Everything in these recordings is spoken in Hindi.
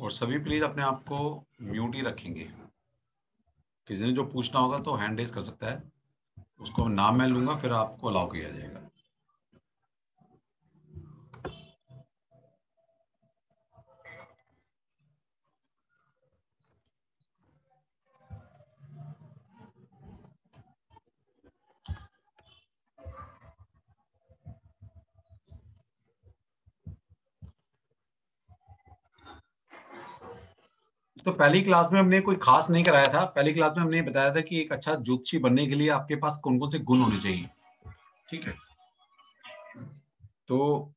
और सभी प्लीज अपने आप को म्यूट ही रखेंगे। किसी ने जो पूछना होगा तो हैंड रेज कर सकता है, उसको नाम मैं लूंगा, फिर आपको अलाउ किया जाएगा। तो पहली क्लास में हमने कोई खास नहीं कराया था। पहली क्लास में हमने बताया था कि एक अच्छा ज्योतिषी बनने के लिए आपके पास कौन कौन से गुण होने चाहिए। ठीक है, तो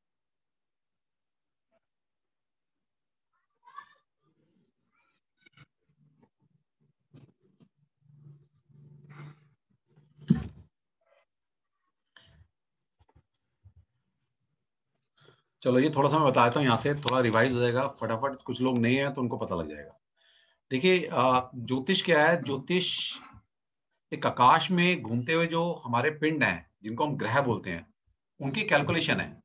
चलो ये थोड़ा सा मैं बताता हूँ, यहाँ से थोड़ा रिवाइज हो जाएगा फटाफट। कुछ लोग नए हैं तो उनको पता लग जाएगा। देखिए, ज्योतिष क्या है? ज्योतिष एक आकाश में घूमते हुए जो हमारे पिंड हैं, जिनको हम ग्रह बोलते हैं, उनकी कैलकुलेशन है।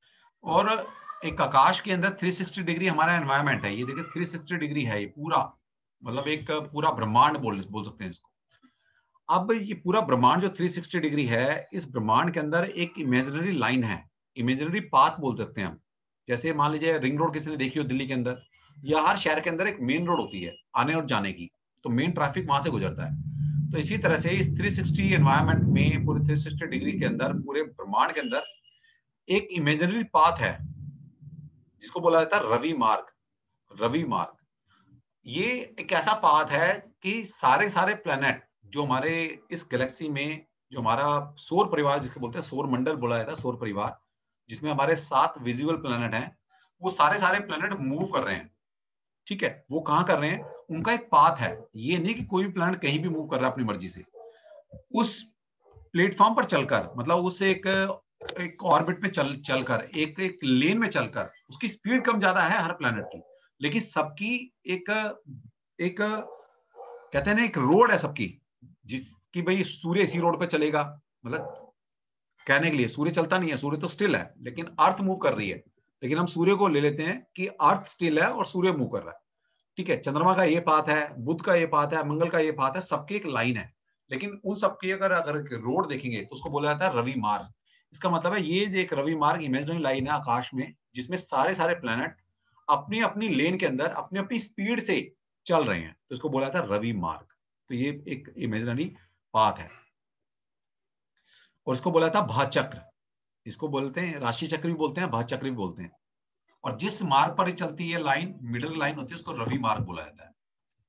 और एक आकाश के अंदर 360 डिग्री हमारा एनवायरमेंट है। ये देखिए 360 डिग्री है ये पूरा, मतलब एक पूरा ब्रह्मांड बोल सकते हैं इसको। अब ये पूरा ब्रह्मांड जो 360 डिग्री है, इस ब्रह्मांड के अंदर एक इमेजिनरी लाइन है, इमेजिनरी पाथ बोल सकते हैं हम। जैसे मान लीजिए रिंग रोड किसी ने देखी हो दिल्ली के अंदर, या हर शहर के अंदर एक मेन रोड होती है आने और जाने की, तो मेन ट्रैफिक वहां से गुजरता है। तो इसी तरह से इस 360 एनवायरमेंट में, पूरे 360 डिग्री के अंदर, पूरे ब्रह्मांड के अंदर एक इमेजिनरी पाथ है, जिसको बोला जाता है रवि मार्ग। रवि मार्ग ये एक ऐसा पाथ है कि सारे सारे प्लेनेट जो हमारे इस गैलेक्सी में, जो हमारा सौर परिवार जिसको बोलते हैं, सौर मंडल बोला जाता है, सौर परिवार, जिसमें हमारे 7 विजिबल प्लेनेट हैं, वो सारे सारे प्लेनेट मूव कर रहे हैं। ठीक है, वो कहाँ कर रहे हैं? उनका एक पाथ है। ये नहीं कि कोई भी प्लेनेट कहीं भी मूव कर रहा है अपनी मर्जी से। उस प्लेटफॉर्म पर चलकर, मतलब उस एक ऑर्बिट में चलकर, एक एक लेन में चलकर, उसकी स्पीड कम ज्यादा है हर प्लेनेट की, लेकिन सबकी एक एक कहते हैं ना, एक रोड है सबकी, जिसकी भाई सूर्य इसी रोड पे चलेगा। मतलब कहने के लिए सूर्य चलता नहीं है, सूर्य तो स्टिल है, लेकिन अर्थ मूव कर रही है। लेकिन हम सूर्य को ले लेते हैं कि अर्थ स्टिल है और सूर्य मूव कर रहा है। ठीक है, चंद्रमा का ये पाथ है, बुध का ये पाथ है, मंगल का ये पाथ है, सबकी एक लाइन है। लेकिन उन सबकी अगर अगर रोड देखेंगे तो उसको बोला जाता है रवि मार्ग। इसका मतलब है ये जो एक रवि मार्ग इमेजिनरी लाइन है आकाश में, जिसमें सारे सारे प्लैनेट अपनी अपनी लेन के अंदर अपनी अपनी स्पीड से चल रहे हैं, तो इसको बोला जाता है रवि मार्ग। तो ये एक इमेजिनरी पाथ है। और इसको बोला जाता है भाचक्र। इसको बोलते हैं राशि चक्र भी बोलते हैं, भाचक्र भी बोलते हैं। और जिस मार्ग पर चलती है लाइन, मिडिल लाइन होती है, उसको रवि मार्ग बोला जाता है।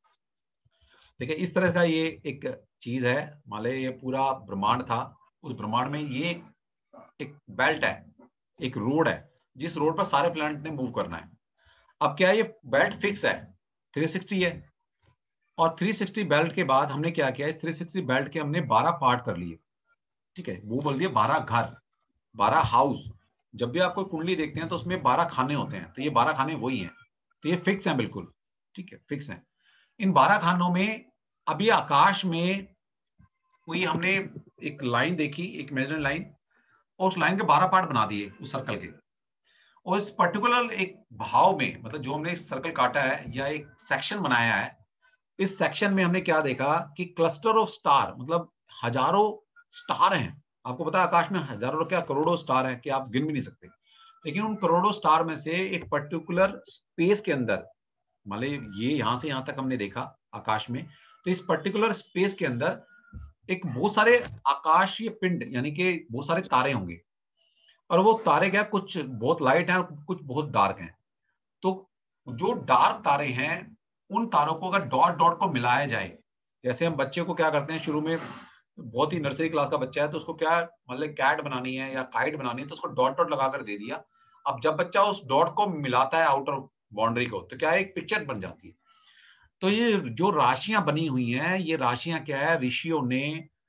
देखिए इस तरह का ये एक चीज है। मान लीजिए ये पूरा ब्रह्मांड था, उस ब्रह्मांड में ये एक बेल्ट है, एक रोड है, जिस रोड पर सारे प्लैनेट ने मूव करना है। अब क्या है, ये बेल्ट फिक्स है, 360 है। और 360 बेल्ट के बाद हमने क्या किया, इस 360 बेल्ट के हमने 12 पार्ट कर लिए। ठीक है, वो बोल दिए 12 घर, 12 हाउस। जब भी आप कोई कुंडली देखते हैं तो उसमें 12 खाने होते हैं, तो ये 12 खाने वही हैं। तो ये फिक्स है बिल्कुल। ठीक है, फिक्स है। इन 12 खानों में अभी आकाश में कोई हमने एक लाइन देखी, एक इमेजिनरी लाइन, और उस लाइन के 12 पार्ट बना दिए उस सर्कल के। और इस पर्टिकुलर एक भाव में, मतलब जो हमने सर्कल काटा है या एक सेक्शन बनाया है, इस सेक्शन में हमने क्या देखा कि क्लस्टर ऑफ स्टार, मतलब हजारों स्टार हैं। आपको पता है आकाश में हजारों क्या करोड़ों स्टार हैं कि आप गिन भी नहीं सकते। लेकिन उन करोड़ों स्टार में से एक पर्टिकुलर स्पेस के अंदर, मान लीजिए ये यहां से यहां तक हमने देखा आकाश में, तो इस पर्टिकुलर स्पेस के अंदर एक बहुत सारे आकाशीय पिंड, यानी कि बहुत सारे तारे होंगे। और वो तारे क्या, कुछ बहुत लाइट हैं और कुछ बहुत डार्क हैं। तो जो डार्क तारे हैं, उन तारों को अगर डॉट डॉट को मिलाया जाए, जैसे हम बच्चे को क्या करते हैं शुरू में, बहुत ही नर्सरी क्लास का बच्चा है तो उसको क्या, मतलब कैट बनानी है या काइट बनानी है, तो उसको डॉट डॉट लगाकर दे दिया। अब जब बच्चा उस डॉट को मिलाता है आउटर बाउंड्री को, तो क्या है, एक पिक्चर बन जाती है। तो ये जो राशियां बनी हुई हैं, ये राशियां क्या है, ऋषियों ने,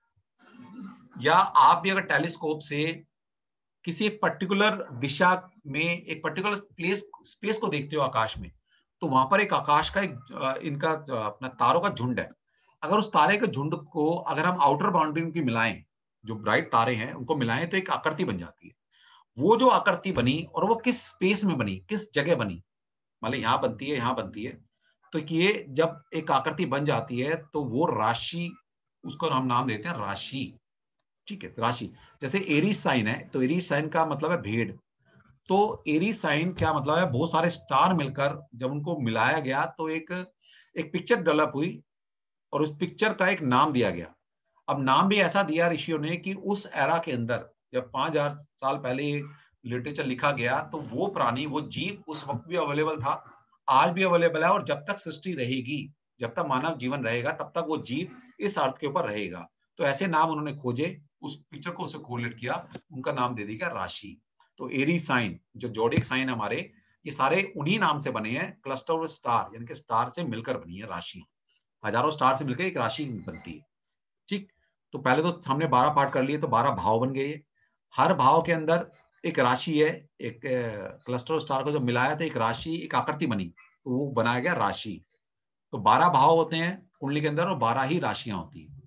या आप भी अगर टेलीस्कोप से किसी एक पर्टिकुलर दिशा में एक पर्टिकुलर प्लेस स्पेस को देखते हो आकाश में, तो वहां पर एक आकाश का एक इनका अपना तारों का झुंड है। अगर उस तारे के झुंड को अगर हम आउटर बाउंड्री उनकी मिलाएं, जो ब्राइट तारे हैं उनको मिलाएं, तो एक आकृति बन जाती है। वो जो आकृति बनी और वो किस स्पेस में बनी, किस जगह बनी, मतलब यहाँ बनती है, यहाँ बनती है, तो ये जब एक आकृति बन जाती है तो वो राशि, उसको हम नाम देते हैं राशि। ठीक है, राशि। जैसे एरीज साइन है, तो एरीज साइन का मतलब है भेड़। तो एरीज साइन क्या मतलब है, बहुत सारे स्टार मिलकर जब उनको मिलाया गया तो एक एक पिक्चर डेवलप हुई, और उस पिक्चर का एक नाम दिया गया। अब नाम भी ऐसा दिया ऋषियों ने कि उस एरा के अंदर जब 5000 साल पहले लिटरेचर लिखा गया तो वो प्राणी, वो जीव उस वक्त भी अवेलेबल था, आज भी अवेलेबल है, और जब तक सृष्टि रहेगी, जब तक मानव जीवन रहेगा, तब तक वो जीव इस अर्थ के ऊपर रहेगा। तो ऐसे नाम उन्होंने खोजे, उस पिक्चर को उसे कोरिलेट किया, उनका नाम दे दिया राशि। तो एरी साइन, जो जोडिक साइन हमारे, ये सारे उन्हीं नाम से बने हैं, क्लस्टर ऑफ स्टार, यानी कि स्टार से मिलकर बनी है राशि। हजारों स्टार से मिलकर एक राशि बनती है। ठीक। तो पहले तो हमने 12 पार्ट कर लिए, तो 12 भाव बन गए। हर भाव के अंदर एक राशि है, एक क्लस्टर स्टार को जब मिलाया तो एक राशि, एक आकृति बनी, तो वो बनाया गया राशि। तो 12 भाव होते हैं कुंडली के अंदर, और 12 ही राशियां होती है।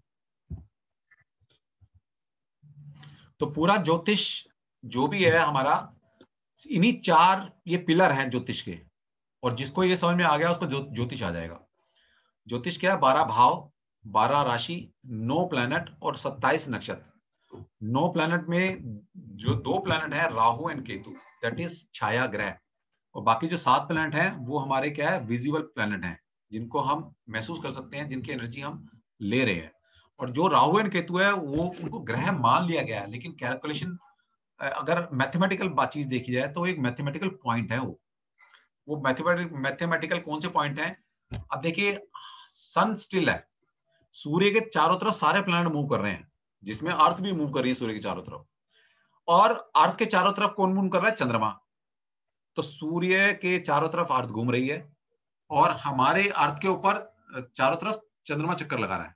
तो पूरा ज्योतिष जो भी है हमारा, इन्हीं 4 ये पिलर हैं ज्योतिष के, और जिसको ये समझ में आ गया उसको ज्योतिष आ जाएगा। ज्योतिष क्या है, 12 भाव, 12 राशि, 9 प्लैनेट और 27 नक्षत्र। 9 प्लैनेट में जो 2 प्लैनेट है Rahu and Ketu, that is छाया ग्रह। और बाकी जो 7 प्लैनेट हैं वो हमारे क्या है, विजिबल प्लैनेट हैं, जिनको हम महसूस कर सकते हैं, जिनकी एनर्जी हम ले रहे हैं। और जो राहु एंड केतु है वो, उनको ग्रह मान लिया गया है, लेकिन कैलकुलेशन, अगर मैथमेटिकल बात चीज देखी जाए तो एक मैथमेटिकल पॉइंट है वो मैथमेटिकल कौन से पॉइंट है। अब देखिए, सन स्टिल है, सूर्य के चारों तरफ सारे प्लैनेट मूव कर रहे हैं, जिसमें अर्थ भी मूव कर रही है सूर्य के चारों तरफ, और अर्थ के चारों तरफ कौन मूव कर रहा है, चंद्रमा। तो सूर्य के चारों तरफ अर्थ घूम रही है, और हमारे अर्थ के ऊपर चारों तरफ चंद्रमा चक्कर लगा रहा है।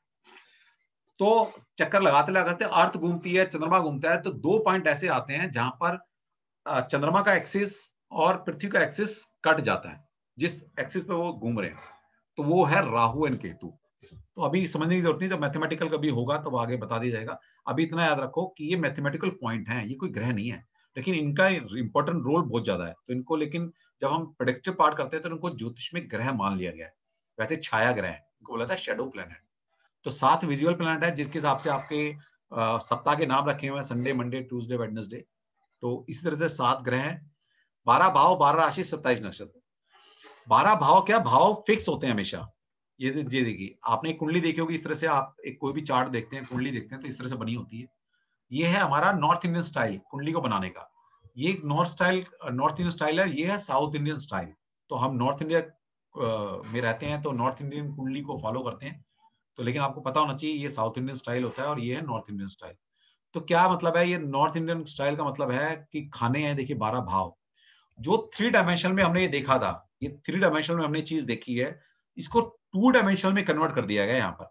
तो चक्कर लगाते लगाते अर्थ घूमती है, चंद्रमा घूमता है, तो 2 पॉइंट ऐसे आते हैं जहां पर चंद्रमा का एक्सिस और पृथ्वी का एक्सिस कट जाता है, जिस एक्सिस पे वो घूम रहे हैं, तो वो है राहु एंड केतु। तो अभी समझने की जरूरत नहीं, जब मैथमेटिकल कभी होगा तो आगे बता दिया जाएगा। अभी इतना याद रखो कि ये मैथमेटिकल पॉइंट हैं, ये कोई ग्रह नहीं है, लेकिन इनका इंपॉर्टेंट रोल बहुत ज्यादा है। तो इनको, लेकिन जब हम प्रेडिक्टिव पार्ट करते हैं तो इनको ज्योतिष में ग्रह मान लिया गया है। वैसे छाया ग्रह है, इनको बोला था शेडो प्लैनेट। तो 7 विजुअल प्लैनेट है, जिसके हिसाब से आपके सप्ताह के नाम रखे हुए हैं, संडे, मंडे, ट्यूसडे, वेडनेसडे। तो इसी तरह से 7 ग्रह हैं, 12 भाव, 12 राशि, 27 नक्षत्र। 12 भाव क्या, भाव फिक्स होते हैं हमेशा। ये देखिए, आपने एक कुंडली देखी होगी, इस तरह से आप एक कोई भी चार्ट देखते हैं, कुंडली देखते हैं, तो इस तरह से बनी होती है। ये है हमारा नॉर्थ इंडियन स्टाइल कुंडली को बनाने का। ये नॉर्थ इंडियन स्टाइल है, ये है साउथ इंडियन स्टाइल। तो हम नॉर्थ इंडिया में रहते हैं, तो नॉर्थ इंडियन कुंडली को फॉलो करते हैं। तो लेकिन आपको पता होना चाहिए, ये साउथ इंडियन स्टाइल होता है और ये है नॉर्थ इंडियन स्टाइल। तो क्या मतलब है, ये नॉर्थ इंडियन स्टाइल का मतलब है कि खाने हैं, देखिए 12 भाव। जो 3 डायमेंशन में हमने ये देखा था, ये 3 डायमेंशन में हमने चीज देखी है, इसको 2 डायमेंशन में कन्वर्ट कर दिया गया यहाँ पर।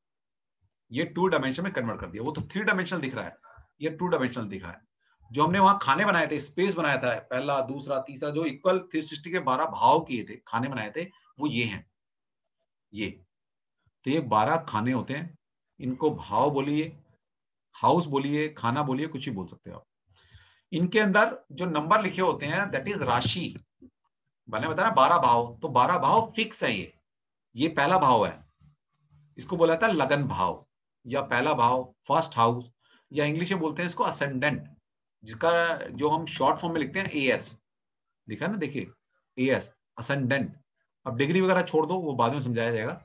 ये 2 डायमेंशन में कन्वर्ट कर दिया, वो तो 3 डायमेंशनल दिख रहा है, ये 2 डायमेंशनल दिखा है। जो हमने वहां खाने बनाए थे, स्पेस बनाया था, पहला, दूसरा, तीसरा, जो इक्वल 360 के 12 भाव किए थे, खाने बनाए थे, वो ये हैं, ये। तो ये 12 खाने होते हैं, इनको भाव बोलिए, हाउस बोलिए, खाना बोलिए, कुछ ही बोल सकते हो आप। इनके अंदर जो नंबर लिखे होते हैं, दैट इज राशि। मैंने बताया 12 भाव, तो 12 भाव फिक्स है। ये पहला भाव है, इसको बोला था लगन भाव, या पहला भाव, फर्स्ट हाउस, या इंग्लिश में बोलते हैं इसको असेंडेंट, जिसका जो हम शॉर्ट फॉर्म में लिखते हैं एएस। लिखा है ना, देखिए, एएस, असेंडेंट। अब डिग्री वगैरह छोड़ दो, वो बाद में समझाया जाएगा।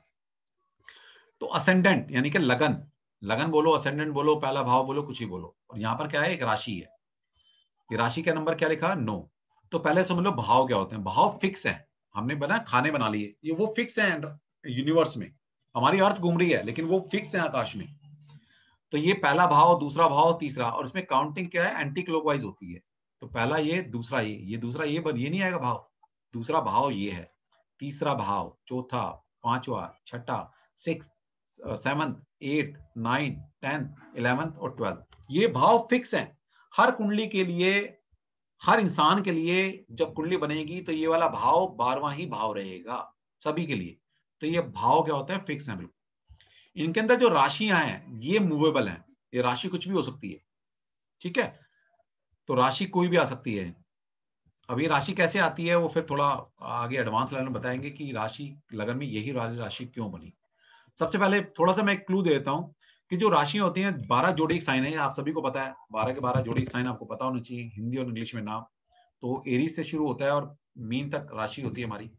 तो असेंडेंट यानी कि लगन, लगन बोलो, असेंडेंट बोलो, पहला भाव बोलो, कुछ ही बोलो। और यहाँ पर क्या है, एक राशि है। ये राशि का नंबर क्या लिखा, 9। तो पहले समझ लो भाव क्या होते हैं। भाव फिक्स है, हमने बना खाने बना लिए, ये वो फिक्स है यूनिवर्स में। हमारी अर्थ घूम रही है, लेकिन वो फिक्स है आकाश में। तो ये पहला भाव, दूसरा भाव, तीसरा, और इसमें काउंटिंग क्या है, एंटी क्लॉकवाइज होती है। तो पहला ये, दूसरा ये दूसरा ये नहीं आएगा भाव। दूसरा भाव ये है, तीसरा भाव, चौथा, पांचवा, छठा, 6, 7, 8, 9, 10, 11 और 12, ये भाव फिक्स हैं हर कुंडली के लिए। हर इंसान के लिए जब कुंडली बनेगी तो ये वाला भाव 12वां ही भाव रहेगा सभी के लिए। तो ये भाव क्या होता है, फिक्स है बिल्कुल। इनके अंदर जो राशियां हैं ये मूवेबल हैं, ये राशि कुछ भी हो सकती है। ठीक है, तो राशि कोई भी आ सकती है। अब ये राशि कैसे आती है वो फिर थोड़ा आगे एडवांस लेवल में बताएंगे कि राशि लगन में यही राशि क्यों बनी। सबसे पहले थोड़ा सा मैं एक क्लू दे देता हूँ कि जो राशियां होती हैं 12 जोड़ी साइन है, आप सभी को पता है 12 के 12 जोड़ी साइन आपको पता होना चाहिए, हिंदी और इंग्लिश में नाम। तो एरीज से शुरू होता है और मीन तक राशि होती है हमारी।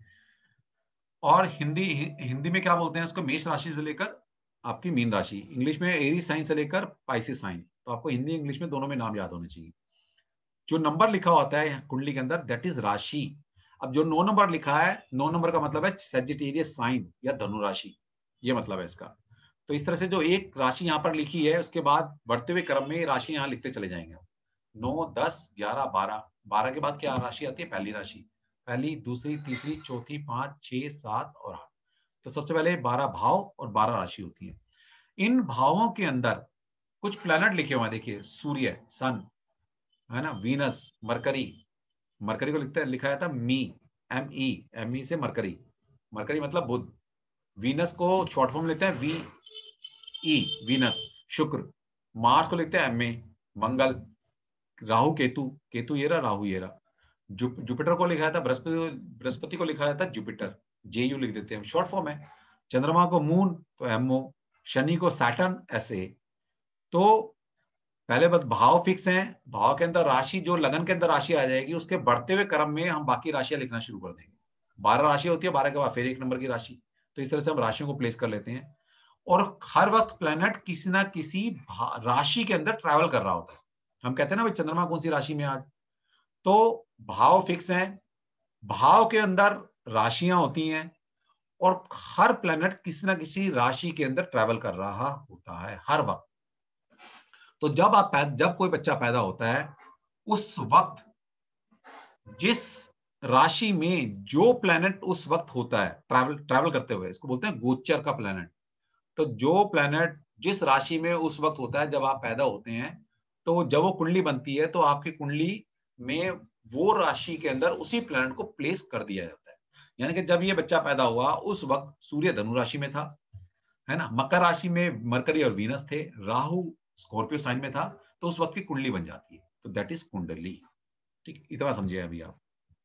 और हिंदी में क्या बोलते हैं उसको, मेष राशि से लेकर आपकी मीन राशि, इंग्लिश में एरीज साइन से लेकर पाइसिस साइन। तो आपको हिंदी इंग्लिश में दोनों में नाम याद होने चाहिए। जो नंबर लिखा होता है कुंडली के अंदर दैट इज राशि। अब जो 9 नंबर लिखा है, 9 नंबर का मतलब है सेजिटेरियस साइन या धनु राशि, ये मतलब है इसका। तो इस तरह से जो एक राशि यहाँ पर लिखी है उसके बाद बढ़ते हुए क्रम में राशि यहाँ लिखते चले जाएंगे। 9, 10, 11, 12, 12 के बाद क्या राशि आती है, पहली राशि। पहली, दूसरी, तीसरी, चौथी, 5, 6, 7 और 8। तो सबसे पहले 12 भाव और 12 राशि होती है। इन भावों के अंदर कुछ प्लैनेट लिखे हुए हैं, देखिए सूर्य, सन, है ना, वीनस, मरकरी। मरकरी को लिखा जाता है मी, एम ई से मरकरी, मरकरी मतलब बुध। वीनस को शॉर्ट फॉर्म लेते हैं V E, Venus. Shukra, Mars को लिखते हैं एम ए, मंगल। राहु केतु, केतु ये रहा, राहु ये रहा। जुपिटर को लिखा जाता है बृहस्पति, बृहस्पति को लिखा जाता है जुपिटर, जे यू लिख देते हैं, शॉर्ट फॉर्म है। चंद्रमा को मून, तो एमओ। शनि को सैटर्न, एस ए। तो पहले बस भाव फिक्स हैं, भाव के अंदर राशि, जो लगन के अंदर राशि आ जाएगी उसके बढ़ते हुए क्रम में हम बाकी राशियां लिखना शुरू कर देंगे। 12 राशि होती है, 12 के बाद फिर एक नंबर की राशि। तो इस तरह से हम राशियों को प्लेस कर लेते हैं। और हर वक्त प्लेनेट किसी ना किसी राशि के अंदर ट्रैवल कर रहा होता है। हम कहते हैं ना भाई चंद्रमा कौन सी राशि में आज। तो भाव फिक्स हैं, भाव के अंदर राशियां होती हैं, और हर प्लेनेट किसी ना किसी राशि के अंदर ट्रैवल कर रहा होता है हर वक्त। तो जब कोई बच्चा पैदा होता है उस वक्त जिस राशि में जो प्लेनेट उस वक्त होता है ट्रैवल करते हुए, इसको बोलते हैं गोचर का प्लेनेट। तो जो प्लेनेट जिस राशि में उस वक्त होता है जब आप पैदा होते हैं, तो जब वो कुंडली बनती है तो आपकी कुंडली में वो राशि के अंदर उसी प्लेनेट को प्लेस कर दिया जाता है। यानी कि जब ये बच्चा पैदा हुआ उस वक्त सूर्य धनु राशि में था, है ना, मकर राशि में मरकरी और वीनस थे, राहु स्कॉर्पियो साइन में था, तो उस वक्त की कुंडली बन जाती है। तो दैट इज कुंडली। ठीक, इतना समझिए अभी आप।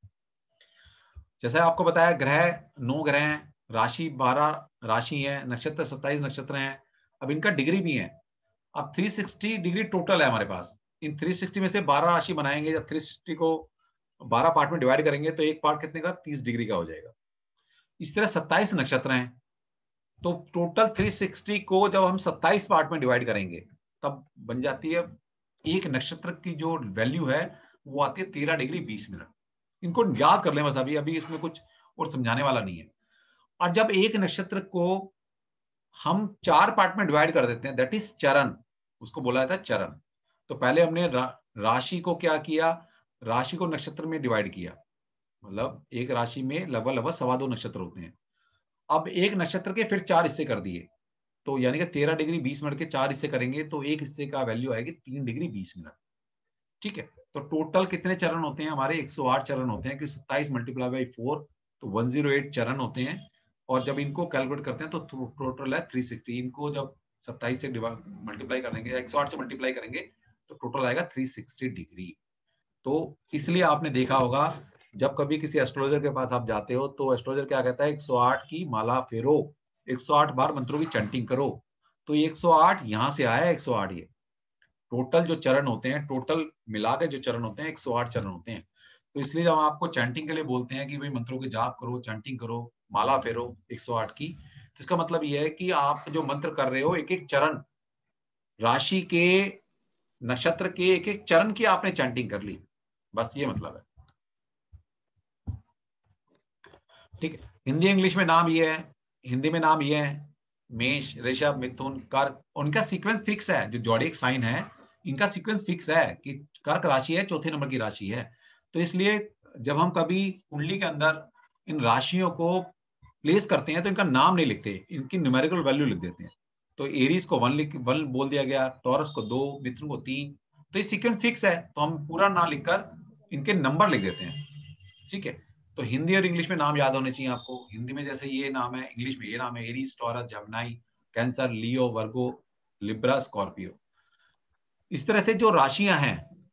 जैसे आपको बताया ग्रह 9 ग्रह हैं, राशि 12 राशि है, नक्षत्र 27 नक्षत्र हैं। अब इनका डिग्री भी है। अब 360 डिग्री टोटल है हमारे पास। इन 360 में से 12 राशि बनाएंगे, जब 360 को 12 पार्ट में डिवाइड करेंगे तो एक पार्ट कितने का, 30 डिग्री का हो जाएगा। इस तरह 27 नक्षत्र हैं, तो टोटल 360 को जब हम 27 पार्ट में डिवाइड करेंगे तब बन जाती है एक नक्षत्र की जो वैल्यू है वो आती है 13 डिग्री 20 मिनट। इनको याद कर लें बस, अभी अभी इसमें कुछ और समझाने वाला नहीं है। और जब एक नक्षत्र को हम 4 पार्ट में डिवाइड कर देते हैं दैट इज चरण, उसको बोला जाता है चरण। तो पहले हमने राशि को क्या किया, राशि को नक्षत्र में डिवाइड किया, मतलब एक राशि में लगभग लगभग 2.25 नक्षत्र होते हैं। अब एक नक्षत्र के फिर 4 हिस्से कर दिए, तो यानी कि 13 डिग्री 20 मिनट के 4 हिस्से करेंगे तो एक हिस्से का वैल्यू आएगी 3 डिग्री 20 मिनट। ठीक है, तो टोटल कितने चरण होते हैं हमारे, 108 चरण होते हैं, कि 27 मल्टीप्लाई बाई 4 तो 108 चरण होते हैं। और जब इनको कैलकुलेट करते हैं तो टोटल है 360। इनको जब 27 से मल्टीप्लाई करेंगे, 108 से मल्टीप्लाई करेंगे तो टोटल आएगा 360 डिग्री। तो इसलिए आपने देखा होगा जब कभी किसी एस्ट्रोलॉजर के पास आप जाते हो तो एस्ट्रोलॉजर क्या कहता है, 108 की माला फेरो, 108 बार मंत्रों की चैंटिंग करो। तो ये 108 यहां से आया है, 108 ये टोटल जो चरण होते हैं, टोटल मिला के जो चरण होते हैं 108 चरण होते हैं। तो इसलिए जब आपको चैंटिंग के लिए बोलते हैं कि भाई मंत्रों के जाप करो, चैंटिंग करो, माला फेरो 108 की, तो इसका मतलब ये है कि आप जो मंत्र कर रहे हो एक एक चरण, राशि के, नक्षत्र के एक एक चरण की आपने चैंटिंग कर ली, बस ये मतलब है। ठीक है, हिंदी इंग्लिश में नाम ये है, हिंदी में नाम ये है, मेष, ऋषभ, मिथुन, कर्क। उनका सीक्वेंस फिक्स है, जो जोडिक साइन है इनका सीक्वेंस फिक्स है कि कर्क राशि है, चौथे नंबर की राशि है। तो इसलिए जब हम कभी कुंडली के अंदर इन राशियों को प्लेस करते हैं तो इनका नाम नहीं लिखते, इनकी न्यूमेरिकल वैल्यू लिख देते हैं। तो एरीज को 1 बोल दिया गया, टॉरस को 2, मिथुन को 3। तो ये सीक्वेंस फिक्स है, तो हम पूरा ना लिखकर इनके नंबर लिख देते हैं। ठीक है, तो हिंदी और इंग्लिश में नाम याद होने चाहिए आपको। हिंदी में जैसे ये नाम है, इंग्लिश में ये नाम है, Aries, Taurus, Gemini, Cancer, Leo, Virgo, Libra, Scorpio. इस तरह से जो राशियां हैं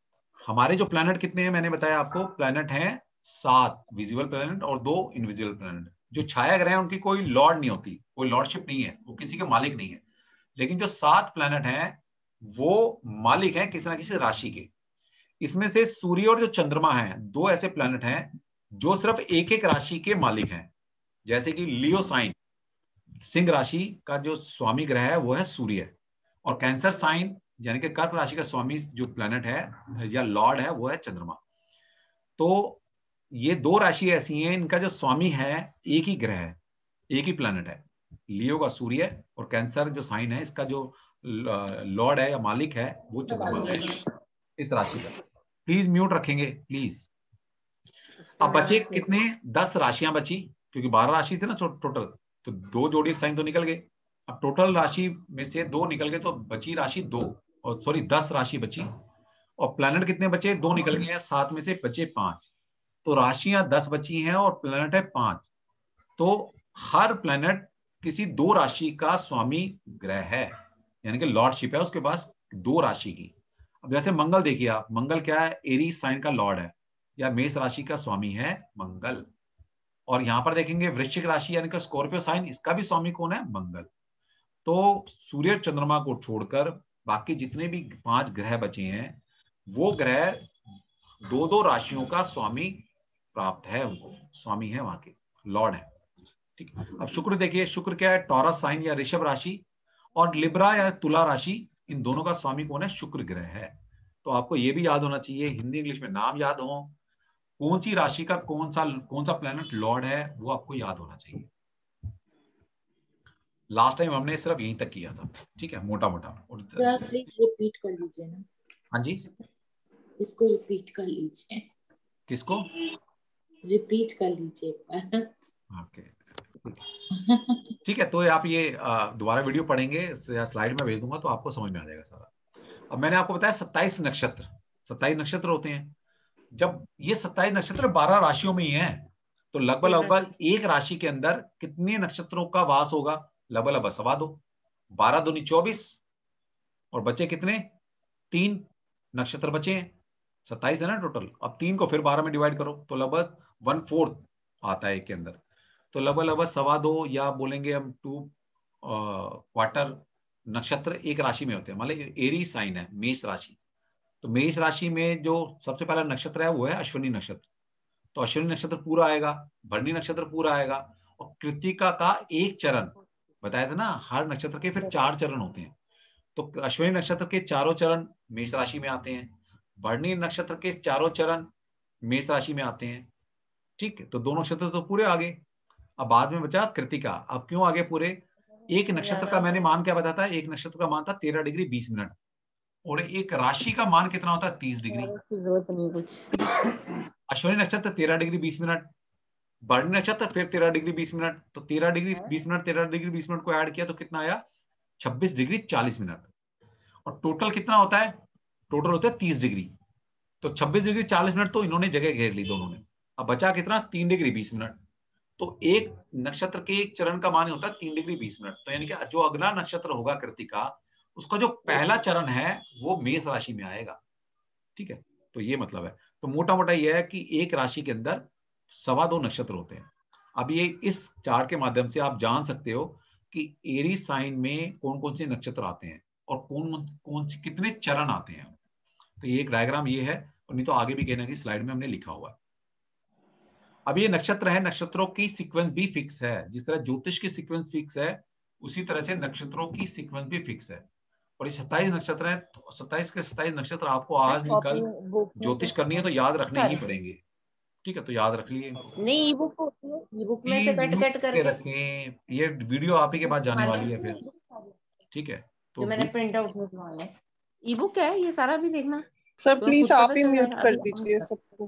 हमारे जो प्लैनेट कितने हैं मैंने बताया आपको, प्लैनेट हैं 7 विजिबल प्लैनेट और 2 इनविजिबल प्लैनेट। जो छाया ग्रह हैं उनकी कोई लॉर्ड नहीं होती, कोई लॉर्डशिप नहीं है, वो किसी के मालिक नहीं है। लेकिन जो 7 प्लैनेट हैं वो मालिक हैं किसी ना किसी राशि के। इसमें से सूर्य और जो चंद्रमा है, 2 ऐसे प्लैनेट हैं जो सिर्फ एक एक राशि के मालिक हैं। जैसे कि लियो साइन, सिंह राशि का जो स्वामी ग्रह है वो है सूर्य, और कैंसर साइन यानी कि कर्क राशि का स्वामी जो प्लैनेट है या लॉर्ड है वो है चंद्रमा। तो ये 2 राशि ऐसी हैं इनका जो स्वामी है एक ही ग्रह है, एक ही प्लैनेट है। लियो का सूर्य और कैंसर जो साइन है इसका जो लॉर्ड है या मालिक है वो चंद्रमा है इस राशि का। प्लीज म्यूट रखेंगे प्लीज। अब बचे कितने, 10 राशियां बची, क्योंकि 12 राशि थे ना टोटल, तो 2 जोड़ी साइन तो निकल गए। अब टोटल राशि में से 2 निकल गए तो बची राशि 2, और सॉरी 10 राशि बची। और प्लैनेट कितने बचे, 2 निकल गए हैं, 7 में से बचे 5। तो राशियां 10 बची हैं और प्लैनेट है 5। तो हर प्लैनेट किसी 2 राशि का स्वामी ग्रह है, यानी कि लॉर्डशिप है उसके पास 2 राशि की। अब जैसे मंगल देखिए आप, मंगल क्या है, एरीज साइन का लॉर्ड है या मेष राशि का स्वामी है मंगल। और यहां पर देखेंगे वृश्चिक राशि यानी कि स्कॉर्पियो साइन, इसका भी स्वामी कौन है, मंगल। तो सूर्य चंद्रमा को छोड़कर बाकी जितने भी 5 ग्रह बचे हैं वो ग्रह 2 राशियों का स्वामी प्राप्त है, उनको स्वामी है वहां के, लॉर्ड है। ठीक है। अब शुक्र देखिए, शुक्र क्या है, टॉरस साइन या ऋषभ राशि, और लिब्रा या तुला राशि, इन दोनों का स्वामी कौन है, शुक्र ग्रह है। तो आपको यह भी याद होना चाहिए, हिंदी इंग्लिश में नाम याद हो, कौन सी राशि का कौन सा प्लैनेट लॉर्ड है वो आपको याद होना चाहिए। लास्ट टाइम हमने सिर्फ यहीं तक किया था, ठीक है, मोटा मोटा। सर प्लीज रिपीट कर लीजिए ना। हाँ जी, इसको रिपीट कर लीजिए। किसको रिपीट कर लीजिए एक बार। ओके ठीक है। तो आप ये दोबारा वीडियो पढ़ेंगे या स्लाइड में भेज दूंगा तो आपको समझ में आ जाएगा सारा। अब मैंने आपको बताया 27 नक्षत्र, 27 नक्षत्र होते हैं। जब ये 27 नक्षत्र 12 राशियों में ही है, तो लगभग लगभग एक राशि के अंदर कितने नक्षत्रों का वास होगा, लगभग लगभग 2.25, 12 दूनी 24, और बचे कितने, 3 नक्षत्र बचे हैं। 27 है ना टोटल। अब 3 को फिर 12 में डिवाइड करो तो लगभग 1/4 आता है एक के अंदर। तो लगभग लगभग 2.25 या बोलेंगे हम 2 क्वार्टर नक्षत्र एक राशि में होते हैं। मान लीजिए एरी साइन है, मेष राशि, तो मेष राशि में जो सबसे पहला नक्षत्र है वो है अश्विनी नक्षत्र। तो अश्विनी नक्षत्र पूरा आएगा, भरणी नक्षत्र पूरा आएगा, और कृत्तिका का एक चरण, बताया था ना हर नक्षत्र के फिर 4 चरण होते हैं। तो अश्विनी नक्षत्र के चारों चरण मेष राशि में आते हैं, भरणी नक्षत्र के चारों चरण मेष राशि में आते हैं। ठीक है, तो 2 नक्षत्र तो पूरे आ गए। अब बाद में बचा कृत्तिका। अब क्यों आगे पूरे, एक नक्षत्र का मैंने मान क्या बताया था, एक नक्षत्र का मान था 13 डिग्री 20 मिनट, और एक राशि का मान कितना होता है, 30 डिग्री। अश्विनी नक्षत्र 13 डिग्री 20 मिनट, भरणी नक्षत्र फिर 13 डिग्री 20 मिनट, तो 13 डिग्री 20 मिनट 13 डिग्री 20 मिनट को ऐड किया तो कितना आया, 26 डिग्री 40 मिनट। और टोटल कितना होता है, टोटल होता है 30 डिग्री। तो 26 डिग्री 40 मिनट तो इन्होंने जगह घेर ली दोनों ने। अब बचा कितना, 3 डिग्री 20 मिनट। तो एक नक्षत्र के एक चरण का मान होता है 3 डिग्री 20 मिनट। तो यानी कि जो अगला नक्षत्र होगा कृत्तिका, उसका जो पहला चरण है वो मेष राशि में आएगा। ठीक है, तो ये मतलब है। तो मोटा मोटा ये है कि एक राशि के अंदर 2.25 नक्षत्र होते हैं। अब ये इस चार्ट के माध्यम से आप जान सकते हो कि एरी साइन में कौन कौन से नक्षत्र आते हैं और कौन कौन से कितने चरण आते हैं। तो ये एक डायग्राम ये है, और नहीं तो आगे भी कहना कि स्लाइड में हमने लिखा हुआ है। अब ये नक्षत्र है, नक्षत्रों की सीक्वेंस भी फिक्स है। जिस तरह ज्योतिष की सीक्वेंस फिक्स है, उसी तरह से नक्षत्रों की सीक्वेंस भी फिक्स है। और ये 27 नक्षत्र है, तो 27 के 27 नक्षत्र आपको आज नहीं कल ज्योतिष करनी है तो याद रखने ही पड़ेंगे। ठीक है, तो याद रख लिए। नहीं, ई बुक होती है, ई बुक में से प्लीज कट कट के करके रखें, ये वीडियो आप ही के पास जाने वाली है फिर। ठीक है, तो जो मैंने प्रिंट आउट निकलवाना है। ई बुक है ये सारा भी देखना। सर तो प्लीज खुद आप पता ही चल म्यूट जाएगा कर अभी। दीजिए सबको।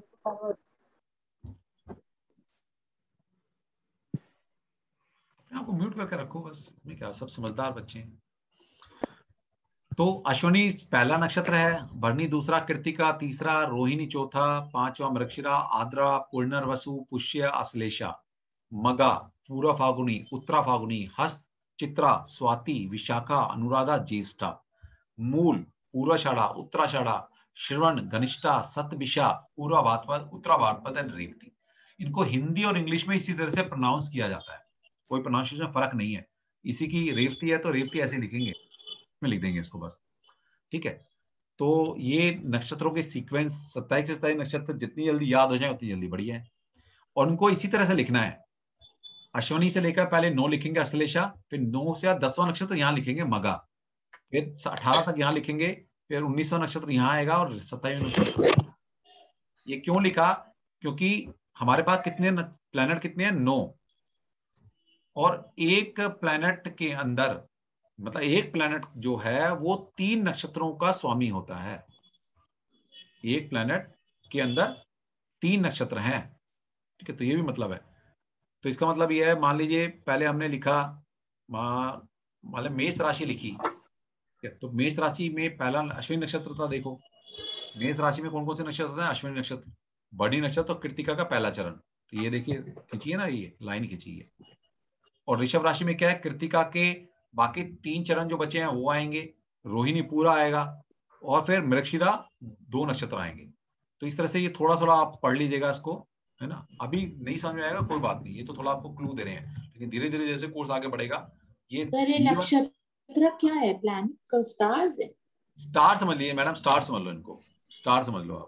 आपको म्यूट करके रखो बस, इसमें क्या, सब समझदार बच्चे हैं। तो अश्विनी पहला नक्षत्र है, भरणी दूसरा, कृत्तिका तीसरा, रोहिणी चौथा, पांचवा मृगशिरा, आद्रा, पुनर्वसु, पुष्य, अश्लेषा, मगा, पूर्व फागुनी, उत्तरा फागुनी, हस्त, चित्रा, स्वाति, विशाखा, अनुराधा, ज्येष्ठा, मूल, पूर्वाषाढ़ा, उत्तराषाढ़ा, श्रवण, घनिष्ठा, सतभिषा, पूर्वा भाद्रपद, उत्तरा भाद्रपद एंड रेवती। इनको हिंदी और इंग्लिश में इसी तरह से प्रोनाउंस किया जाता है, कोई प्रोनाउंसिएशन में फर्क नहीं है। इसी की रेवती है तो रेवती ऐसे लिखेंगे, में लिख देंगे इसको बस, ठीक है। तो ये नक्षत्रों के सीक्वेंस 27 से 27 नक्षत्र जितनी जल्दी याद हो जाए उतनी जल्दी बढ़िया है। और उनको इसी तरह से लिखना है, अश्विनी से लेकर पहले 9 लिखेंगे अश्लेषा, फिर 9 से 10वां नक्षत्र यहाँ लिखेंगे मगा, फिर 18 तक यहाँ लिखेंगे, फिर 19वां नक्षत्र यहाँ आएगा और 27वां नक्षत्र। ये क्यों लिखा? क्योंकि हमारे पास कितने प्लैनेट कितने हैं? 9। और एक प्लैनेट के अंदर, मतलब एक प्लैनेट जो है वो 3 नक्षत्रों का स्वामी होता है। एक प्लैनेट के अंदर 3 नक्षत्र हैं, ठीक है। तो ये भी मतलब है। तो इसका मतलब ये है, मान लीजिए पहले हमने लिखा, मान मेष राशि लिखी, तो मेष राशि में पहला अश्विनी नक्षत्र था। देखो मेष राशि में कौन कौन से नक्षत्र हैं? अश्विनी नक्षत्र, बड़ी नक्षत्र और कृतिका का पहला चरण। तो ये देखिए खींचिए ना, ये लाइन खींचिए। और ऋषभ राशि में क्या है? कृतिका के बाकी 3 चरण जो बचे हैं वो आएंगे, रोहिणी पूरा आएगा, और फिर मृगशिरा 2 नक्षत्र आएंगे। तो इस तरह से ये थोड़ा थोड़ा आप पढ़ लीजिएगा इसको, है ना। अभी नहीं समझ में आएगा कोई बात नहीं, ये तो थोड़ा आपको क्लू दे रहे हैं, लेकिन धीरे धीरे जैसे कोर्स आगे बढ़ेगा ये सर ये नक्षत्र क्या है? प्लैनेट का स्टार्स है? स्टार समझ लीजिए मैडम, स्टार समझ लो इनको, स्टार समझ लो आप।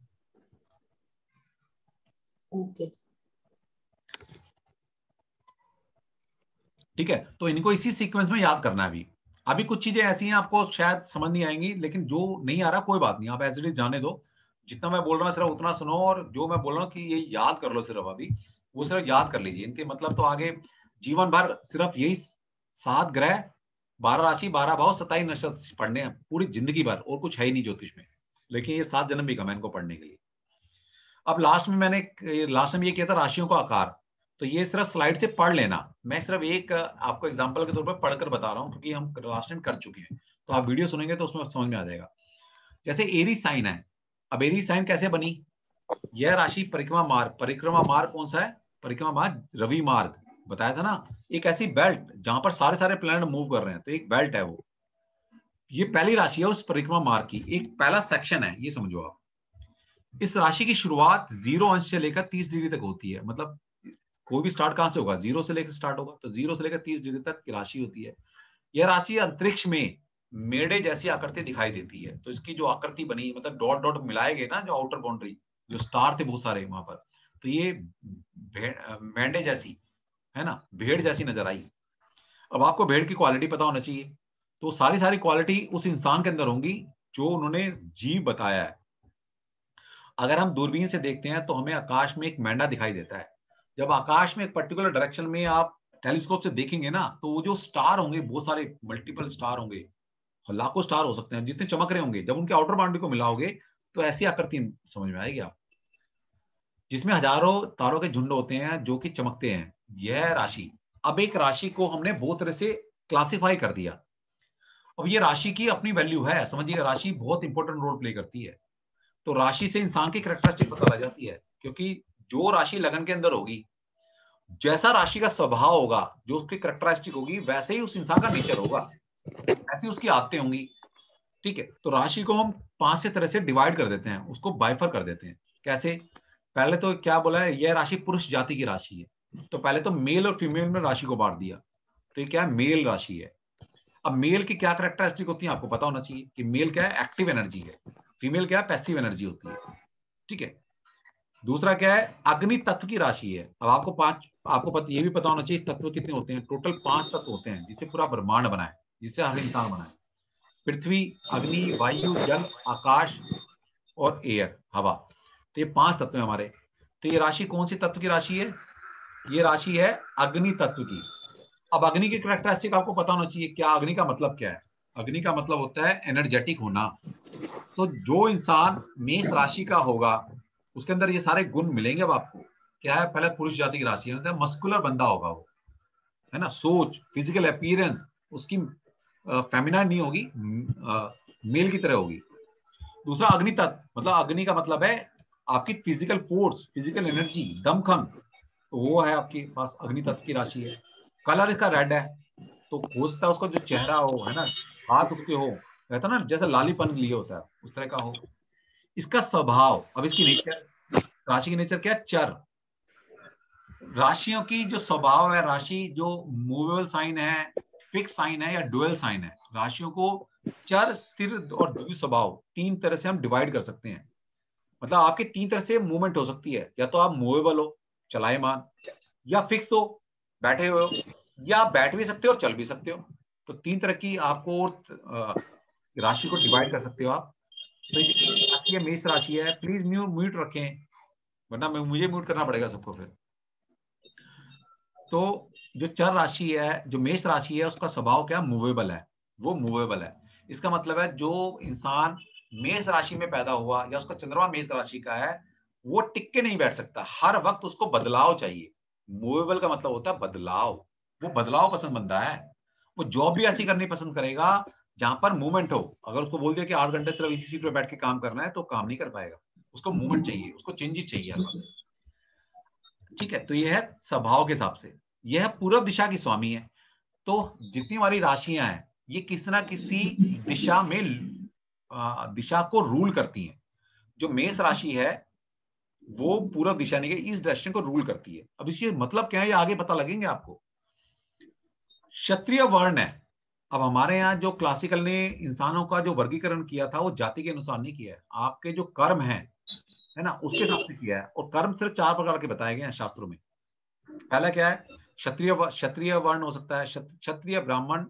ओके ठीक है, तो इनको इसी सीक्वेंस में याद करना है। अभी कुछ चीजें ऐसी हैं आपको शायद समझ नहीं आएंगी, लेकिन जो नहीं आ रहा कोई बात नहीं, आप एज इट इज जाने दो। जितना मैं बोल रहा हूँ सिर्फ उतना सुनो, और जो मैं बोल रहा हूँ कि ये याद कर लो सिर्फ अभी, वो सिर्फ याद कर लीजिए। इनके मतलब तो आगे जीवन भर सिर्फ यही 7 ग्रह, 12 राशि, 12 भाव, 27 नक्षत्र पढ़ने हैं पूरी जिंदगी भर, और कुछ है ही नहीं ज्योतिष में। लेकिन ये 7 जन्म भी कम है इनको पढ़ने के लिए। अब लास्ट में ये किया था राशियों का आकार, तो ये सिर्फ स्लाइड से पढ़ लेना। मैं सिर्फ एक आपको एग्जांपल के तौर पर पढ़कर बता रहा हूं, क्योंकि हम लास्ट टाइम कर चुके हैं, तो आप वीडियो सुनेंगे तो उसमें समझ में आ जाएगा। जैसे एरी साइन है, अब एरी साइन कैसे बनी? यह राशि परिक्रमा मार्ग कौन सा है? परिक्रमा मार्ग रवि मार्ग बताया था ना। एक ऐसी बेल्ट जहां पर सारे सारे प्लैनेट मूव कर रहे हैं, तो एक बेल्ट है वो। ये पहली राशि है उस परिक्रमा मार्ग की, एक पहला सेक्शन है, ये समझो आप। इस राशि की शुरुआत 0 अंश से लेकर 30 डिग्री तक होती है। मतलब कोई भी स्टार्ट कहां से होगा? 0 से लेकर स्टार्ट होगा, तो 0 से लेकर 30 डिग्री तक की राशि होती है। यह राशि अंतरिक्ष में मेढ़े जैसी आकृति दिखाई देती है। तो इसकी जो आकृति बनी, मतलब डॉट डॉट मिलाए गए ना, जो आउटर बाउंड्री, जो स्टार थे बहुत सारे वहां पर, तो ये मेंढे जैसी, है ना, भेड़ जैसी नजर आई। अब आपको भेड़ की क्वालिटी पता होना चाहिए, तो सारी सारी क्वालिटी उस इंसान के अंदर होंगी जो उन्होंने जीव बताया है। अगर हम दूरबीन से देखते हैं तो हमें आकाश में एक मेंढा दिखाई देता है। जब आकाश में एक पर्टिकुलर डायरेक्शन में आप टेलीस्कोप से देखेंगे ना, तो वो जो स्टार होंगे, बहुत सारे मल्टीपल स्टार होंगे, लाखों स्टार हो सकते हैं जितने चमक रहे होंगे, जब उनके आउटर बाउंड्री को मिलाओगे तो ऐसी आकृति समझ में आएगी आप, जिसमें हजारों तारों के झुंड होते हैं जो कि चमकते हैं। यह राशि, अब एक राशि को हमने बहुत तरह से क्लासिफाई कर दिया। अब ये राशि की अपनी वैल्यू है, समझिए राशि बहुत इंपॉर्टेंट रोल प्ले करती है। तो राशि से इंसान की कैरेक्टरिस्टिक पता लग जाती है, क्योंकि जो राशि लगन के अंदर होगी, जैसा राशि का स्वभाव होगा, जो उसकी कैरेक्टरिस्टिक होगी, वैसे ही उस इंसान का नेचर होगा, ऐसी उसकी आदतें होंगी। ठीक है, तो राशि को हम 5 से तरह से डिवाइड कर देते हैं, उसको बाइफर कर देते हैं। कैसे? पहले तो क्या बोला है, यह राशि पुरुष जाति की राशि है, तो पहले तो मेल और फीमेल में राशि को बांट दिया। तो ये क्या है? मेल राशि है। अब मेल की क्या कैरेक्टरिस्टिक होती है आपको पता होना चाहिए, कि मेल क्या है? एक्टिव एनर्जी है, फीमेल क्या है? पैसिव एनर्जी होती है। ठीक है, दूसरा क्या है? अग्नि तत्व की राशि है। अब आपको ये भी पता होना चाहिए तत्व कितने होते हैं। टोटल 5 तत्व होते हैं जिससे पूरा ब्रह्मांड बना है, जिससे हर इंसान बना है। पृथ्वी, अग्नि, वायु, जल, आकाश और एयर, हवा। तो ये 5 तत्व है हमारे। तो ये राशि कौन सी तत्व की राशि है? ये राशि है अग्नि तत्व की। अब अग्नि की कैरेक्टरिस्टिक आपको पता होना चाहिए। क्या अग्नि का मतलब क्या है? अग्नि का मतलब होता है एनर्जेटिक होना। तो जो इंसान मेष राशि का होगा, उसके अंदर ये सारे गुण मिलेंगे। अब आपको क्या है? पहले पुरुष जाति की राशि है, मतलब मस्कुलर बंदा होगा वो, है ना। सोच, फिजिकल अपीयरेंस उसकी फेमिनाइन नहीं होगी, मेल की तरह होगी। दूसरा अग्नि तत्व, मतलब अग्नि का मतलब है आपकी फिजिकल फोर्स, फिजिकल एनर्जी, दमखम, तो वो है आपके पास अग्नि तत्व की राशि है। कलर इसका रेड है, तो हो सकता है उसका जो चेहरा हो, है ना, हाथ उसके हो, रहता ना जैसे लालीपन लिए होता है, उस तरह का हो। इसका स्वभाव, अब इसकी नेचर, राशि की नेचर क्या है? चर। राशियों की जो स्वभाव है, राशि जो मूवेबल साइन है, फिक्स साइन है या डुअल साइन है, राशियों को चर, स्थिर और द्वितीय स्वभाव, तीन तरह से हम डिवाइड कर सकते हैं। मतलब आपके तीन तरह से मूवमेंट हो सकती है, या तो आप मूवेबल हो, चलायमान, या फिक्स हो, बैठे हुए हो, या आप बैठ भी सकते हो और चल भी सकते हो। तो तीन तरह की आपको राशि को डिवाइड कर सकते हो आप। तो ये राशि है, मेष राशि है, प्लीज म्यूट रखें, वरना मुझे म्यूट करना पड़ेगा सबको फिर। तो जो चर राशि है, जो मेष राशि है, उसका स्वभाव क्या? मूवेबल है, वो मूवेबल है। इसका मतलब है जो इंसान मेष राशि में पैदा हुआ या उसका चंद्रमा मेष राशि का है, वो टिक के नहीं बैठ सकता, हर वक्त उसको बदलाव चाहिए। मूवेबल का मतलब होता है बदलाव, वो बदलाव पसंद बंदा है। वो जॉब भी ऐसी करनी पसंद करेगा जहां पर मूवमेंट हो। अगर उसको बोल दिया कि 8 घंटे सिर्फ इसी सीट पे बैठ के काम करना है, तो काम नहीं कर पाएगा। उसको मूवमेंट चाहिए, उसको चेंजेस चाहिए हर वक्त। ठीक है, तो यह है स्वभाव के हिसाब से। यह पूर्व दिशा की स्वामी है। तो जितनी हमारी राशियां हैं, ये किसी ना किसी दिशा में दिशा को रूल करती हैं। जो मेष राशि है वो पूर्व दिशा नहीं, इस डायरेक्शन को रूल करती है। अब इसके मतलब क्या है, ये आगे पता लगेंगे आपको। क्षत्रिय वर्ण है। अब हमारे यहाँ जो क्लासिकल ने इंसानों का जो वर्गीकरण किया था, वो जाति के अनुसार नहीं किया है, आपके जो कर्म है ना, उसके हिसाब से किया है। और कर्म सिर्फ 4 प्रकार के बताए गए हैं शास्त्रों में। पहला क्या है? क्षत्रिय वर्ण हो सकता है, क्षत्रिय, ब्राह्मण,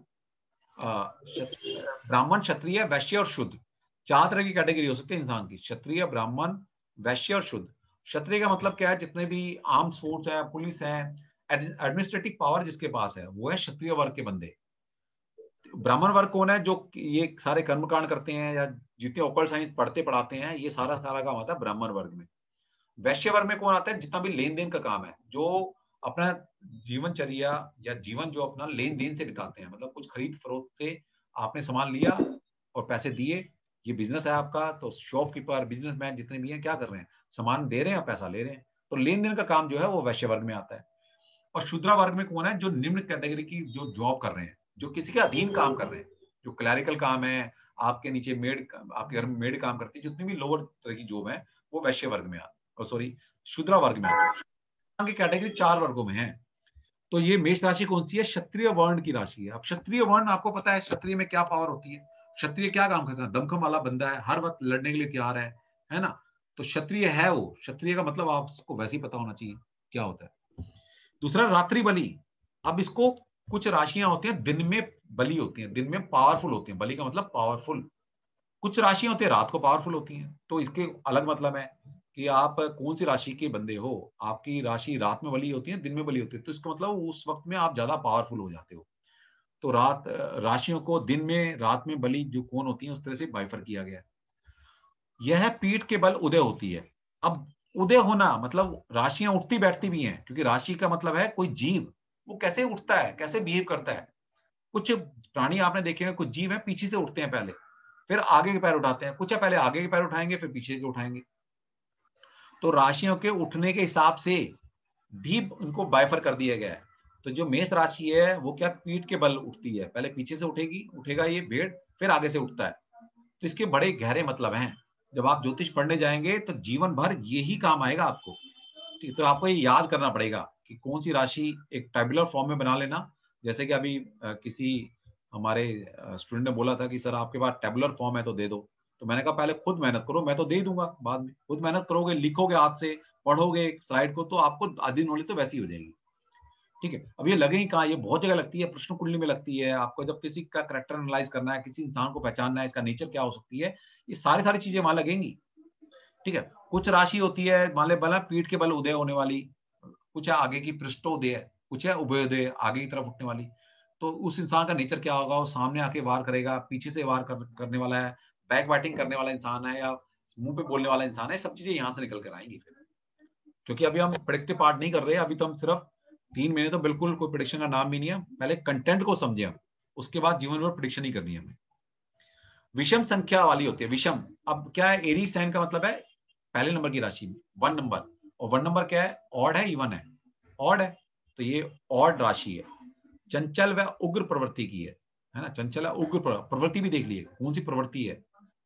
ब्राह्मण, क्षत्रिय, वैश्य और शुद्ध। 4 तरह की कैटेगरी हो सकती है इंसान की, क्षत्रिय, ब्राह्मण, वैश्य और शुद्ध। क्षत्रिय का मतलब क्या है? जितने भी आर्म्स फोर्स है, पुलिस है, एडमिनिस्ट्रेटिव पावर जिसके पास है, वो है क्षत्रिय वर्ग के बंदे। ब्राह्मण वर्ग कौन है? जो ये सारे कर्मकांड करते हैं या जितने ओकल्ट साइंस पढ़ते पढ़ाते हैं, ये सारा सारा काम आता है ब्राह्मण वर्ग में। वैश्य वर्ग में कौन आता है? जितना भी लेन देन का काम है, जो अपना जीवनचर्या या जीवन जो अपना लेन देन से बिताते हैं, मतलब कुछ खरीद फरोख्त से आपने सामान लिया और पैसे दिए, ये बिजनेस है आपका। तो शॉपकीपर, बिजनेसमैन जितने भी हैं, क्या कर रहे हैं? सामान दे रहे हैं, पैसा ले रहे हैं। तो लेन देन का काम जो है वो वैश्य वर्ग में आता है। और शूद्रा वर्ग में कौन है? जो निम्न कैटेगरी की जो जॉब कर रहे हैं, जो किसी के अधीन काम कर रहे हैं, जो क्लैरिकल काम है, आपके नीचे मेड, आपके घर में मेड काम करती है, जितनी भी लोअर तरह की जॉब है, वो वैश्य वर्ग में आती है, सॉरी, शूद्रा वर्ग में आती है। की कैटेगरी 4 वर्गों में है। तो ये मेष राशि कौन सी है? क्षत्रिय वर्ण की राशि है। अब क्षत्रिय वर्ण, आपको पता है क्षत्रिय में क्या पावर होती है? क्षत्रिय क्या काम करता है? दमखम वाला बंदा है, हर वक्त लड़ने के लिए तैयार है ना। तो क्षत्रिय है वो। क्षत्रिय का मतलब आपको वैसे ही पता होना चाहिए क्या होता है। दूसरा, रात्रि बलि। अब इसको, कुछ राशियां होती हैं दिन में बलि होती हैं, दिन में पावरफुल होती हैं। बलि का मतलब पावरफुल। कुछ राशियां होती है रात को पावरफुल होती हैं। तो इसके अलग मतलब है कि आप कौन सी राशि के बंदे हो। आपकी राशि रात में बली होती है, दिन में बली होती है, तो इसका मतलब उस वक्त में आप ज्यादा पावरफुल हो जाते हो। तो राशियों को दिन में, रात में बली जो कौन होती है, उस तरह से बाइफर किया गया है। यह पीठ के बल उदय होती है। अब उदय होना मतलब राशियां उठती बैठती भी हैं, क्योंकि राशि का मतलब है कोई जीव, वो कैसे उठता है, कैसे बिहेव करता है। कुछ प्राणी आपने देखे हैं, कुछ जीव है पीछे से उठते हैं पहले, फिर आगे के पैर उठाते हैं। कुछ है पहले आगे के पैर उठाएंगे, फिर पीछे के उठाएंगे। तो राशियों के उठने के हिसाब से भी उनको बाइफर कर दिया गया है। तो जो मेष राशि है वो क्या, पीठ के बल उठती है, पहले पीछे से उठेगी, उठेगा ये भेड़, फिर आगे से उठता है। तो इसके बड़े गहरे मतलब हैं। जब आप ज्योतिष पढ़ने जाएंगे तो जीवन भर यही काम आएगा आपको। ठीक, तो आपको ये याद करना पड़ेगा कि कौन सी राशि, एक टेबुलर फॉर्म में बना लेना। जैसे कि अभी किसी हमारे स्टूडेंट ने बोला था कि सर आपके पास टेबुलर फॉर्म है तो दे दो। तो मैंने कहा पहले खुद मेहनत करो, मैं तो दे दूंगा बाद में। खुद मेहनत करोगे, लिखोगे हाथ से, पढ़ोगे स्लाइड को, तो आपको आधी नॉलेज तो वैसी हो जाएगी। ठीक है, अब ये लगेगी कहाँ? ये बहुत जगह लगती है, प्रश्न कुंडली में लगती है। आपको जब किसी का करेक्टर एनालाइज करना है, किसी इंसान को पहचानना है, इसका नेचर क्या हो सकती है, ये सारी सारी चीजें वहां लगेंगी। ठीक है, कुछ राशि होती है, मान ले बल पीठ के बल उदय होने वाली, कुछ है आगे की पृष्ठोदय, कुछ है उभयोदय, आगे की तरफ उठने वाली। तो उस इंसान का नेचर क्या होगा? वो सामने आके वार करेगा, पीछे से वार करने वाला है, बैक बैटिंग करने वाला इंसान है, या मुंह पे बोलने वाला इंसान है। सब चीजें यहाँ से निकल कर आएंगी फिर। क्योंकि अभी हम प्रेडिक्टिव पार्ट नहीं कर रहे, अभी तो हम सिर्फ 3 महीने, तो बिल्कुल कोई प्रेडिक्शन का नाम भी नहीं है। पहले कंटेंट को समझे हम, उसके बाद जीवन भर प्रेडिक्शन नहीं करनी है हमें। विषम संख्या वाली होती है, विषम। अब क्या है? एरी साइन का मतलब है पहले नंबर की राशि, 1 नंबर। और 1 नंबर क्या है? ऑड है, इवन है? ऑड है, तो ये ऑड राशि है। चंचल व उग्र प्रवृत्ति की है ना। चंचल है, उग्र प्रवृत्ति भी देख लिए कौन सी प्रवृत्ति है।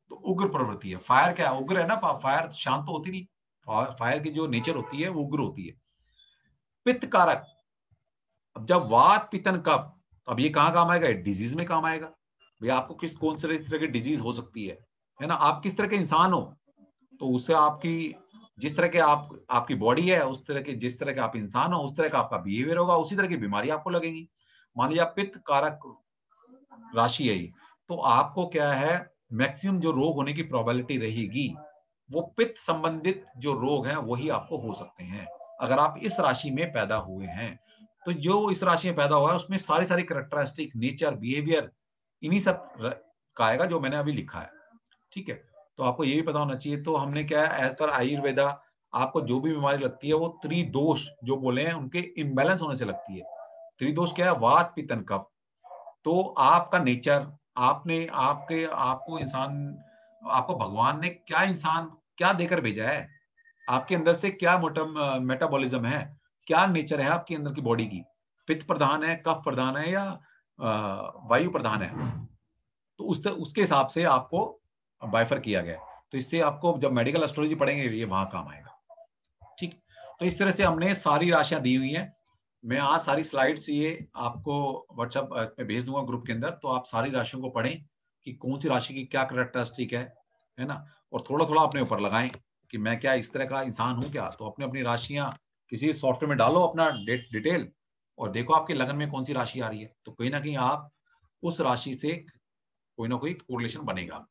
तो उग्र प्रवृत्ति है। फायर क्या है? उग्र है ना, फायर शांत तो होती नहीं, फायर की जो नेचर होती है वो उग्र होती है। पित्त कारक, अब जब वात पित्तन कफ, अब ये कहाँ काम आएगा? डिजीज में काम आएगा। भैया आपको किस कौन से तरह की डिजीज हो सकती है ना, आप किस तरह के इंसान हो, तो उससे आपकी जिस तरह के आपकी बॉडी है, उस तरह के जिस तरह के आप इंसान हो, उस तरह का आपका बिहेवियर होगा, उसी तरह की बीमारी आपको लगेगी। मान लीजिए आप पित्त कारक राशि है ये, तो आपको क्या है, मैक्सिमम जो रोग होने की प्रोबेबिलिटी रहेगी वो पित्त संबंधित जो रोग हैं वही आपको हो सकते हैं अगर आप इस राशि में पैदा हुए हैं। तो जो इस राशि में पैदा हुआ है उसमें सारी सारी कैरेक्टरिस्टिक, नेचर, बिहेवियर इन्हीं सब का आएगा जो मैंने अभी लिखा है। ठीक है, तो आपको ये भी पता होना चाहिए। तो हमने क्या है, एज पर आयुर्वेदा आपको जो भी बीमारी लगती है वो त्रिदोष जो बोले हैं उनके इम्बैलेंस होने से लगती है। त्रिदोष क्या है? वात पित्तन कफ। तो आपका नेचर, आपने आपके आपको इंसान, आपको भगवान ने क्या इंसान क्या देकर भेजा है, आपके अंदर से क्या मेटाबॉलिज्म है, क्या नेचर है आपके अंदर की बॉडी की, पित्त प्रधान है, कफ प्रधान है, या वायु प्रधान है, तो उसके हिसाब से आपको बाइफर किया गया है। तो इससे आपको जब मेडिकल एस्ट्रोलॉजी पढ़ेंगे ये वहां काम आएगा। ठीक, तो इस तरह से हमने सारी राशियां दी हुई हैं। मैं आज सारी स्लाइड्स ये आपको व्हाट्सएप पे भेज दूंगा ग्रुप के अंदर, तो आप सारी राशियों को पढ़ें कि कौन सी राशि की क्या कैरेक्टरिस्टिक है ना, और थोड़ा थोड़ा अपने ऊपर लगाएं कि मैं क्या इस तरह का इंसान हूं क्या। तो अपने अपनी राशियां किसी सॉफ्टवेयर में डालो अपना डिटेल, और देखो आपके लगन में कौन सी राशि आ रही है, तो कहीं ना कहीं आप उस राशि से कोई ना कोई कोरिलेशन बनेगा।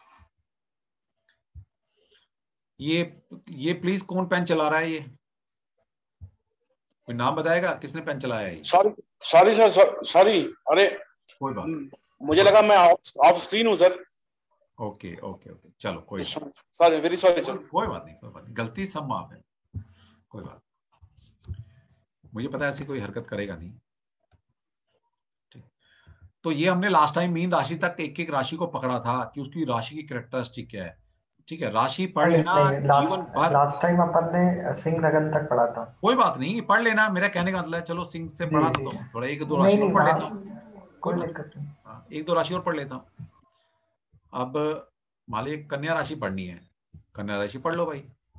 ये प्लीज कौन पेन चला रहा है? ये कोई नाम बताएगा किसने पेन चलाया है? Sorry sorry sir, sorry. अरे कोई बात, मुझे लगा मैं ऑफ स्क्रीन हूँ सर। ओके ओके ओके, चलो कोई सॉरी, वेरी सॉरी सर। कोई बात नहीं, कोई बात नहीं, गलती सब माफ है, कोई बात। मुझे पता है ऐसी कोई हरकत करेगा नहीं। ठीक, तो ये हमने लास्ट टाइम मीन राशि तक एक एक राशि को पकड़ा था कि उसकी राशि की कैरेक्टरिस्टिक क्या है। ठीक है, राशि पढ़ लेना जीवन भर। लास्ट टाइम अपन ने सिंह लगन तक पढ़ा था। कोई बात नहीं, पढ़ लेना, मेरा कहने का मतलब है चलो सिंह से पढ़ा तो तुम थोड़ा एक दो नहीं राशि और नहीं पढ़ लेता हूँ, कोई दिक्कत नहीं, एक दो राशि और पढ़ लेता हूँ। अब मान लीजिए कन्या राशि पढ़नी है, कन्या राशि पढ़ लो भाई।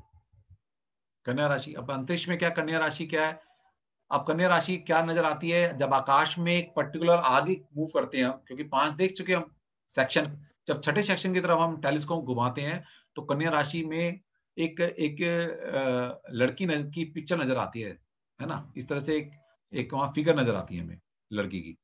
कन्या राशि, अब अंतरिक्ष में क्या कन्या राशि क्या है? अब कन्या राशि क्या नजर आती है जब आकाश में एक पर्टिकुलर आगे मूव करते हैं हम, क्योंकि 5 देख चुके हम सेक्शन, जब छठे सेक्शन की तरफ हम टेलीस्कोप घुमाते हैं तो कन्या राशि में एक एक लड़की की पिक्चर नजर आती है ना, इस तरह से एक वहां फिगर नजर आती है हमें लड़की की।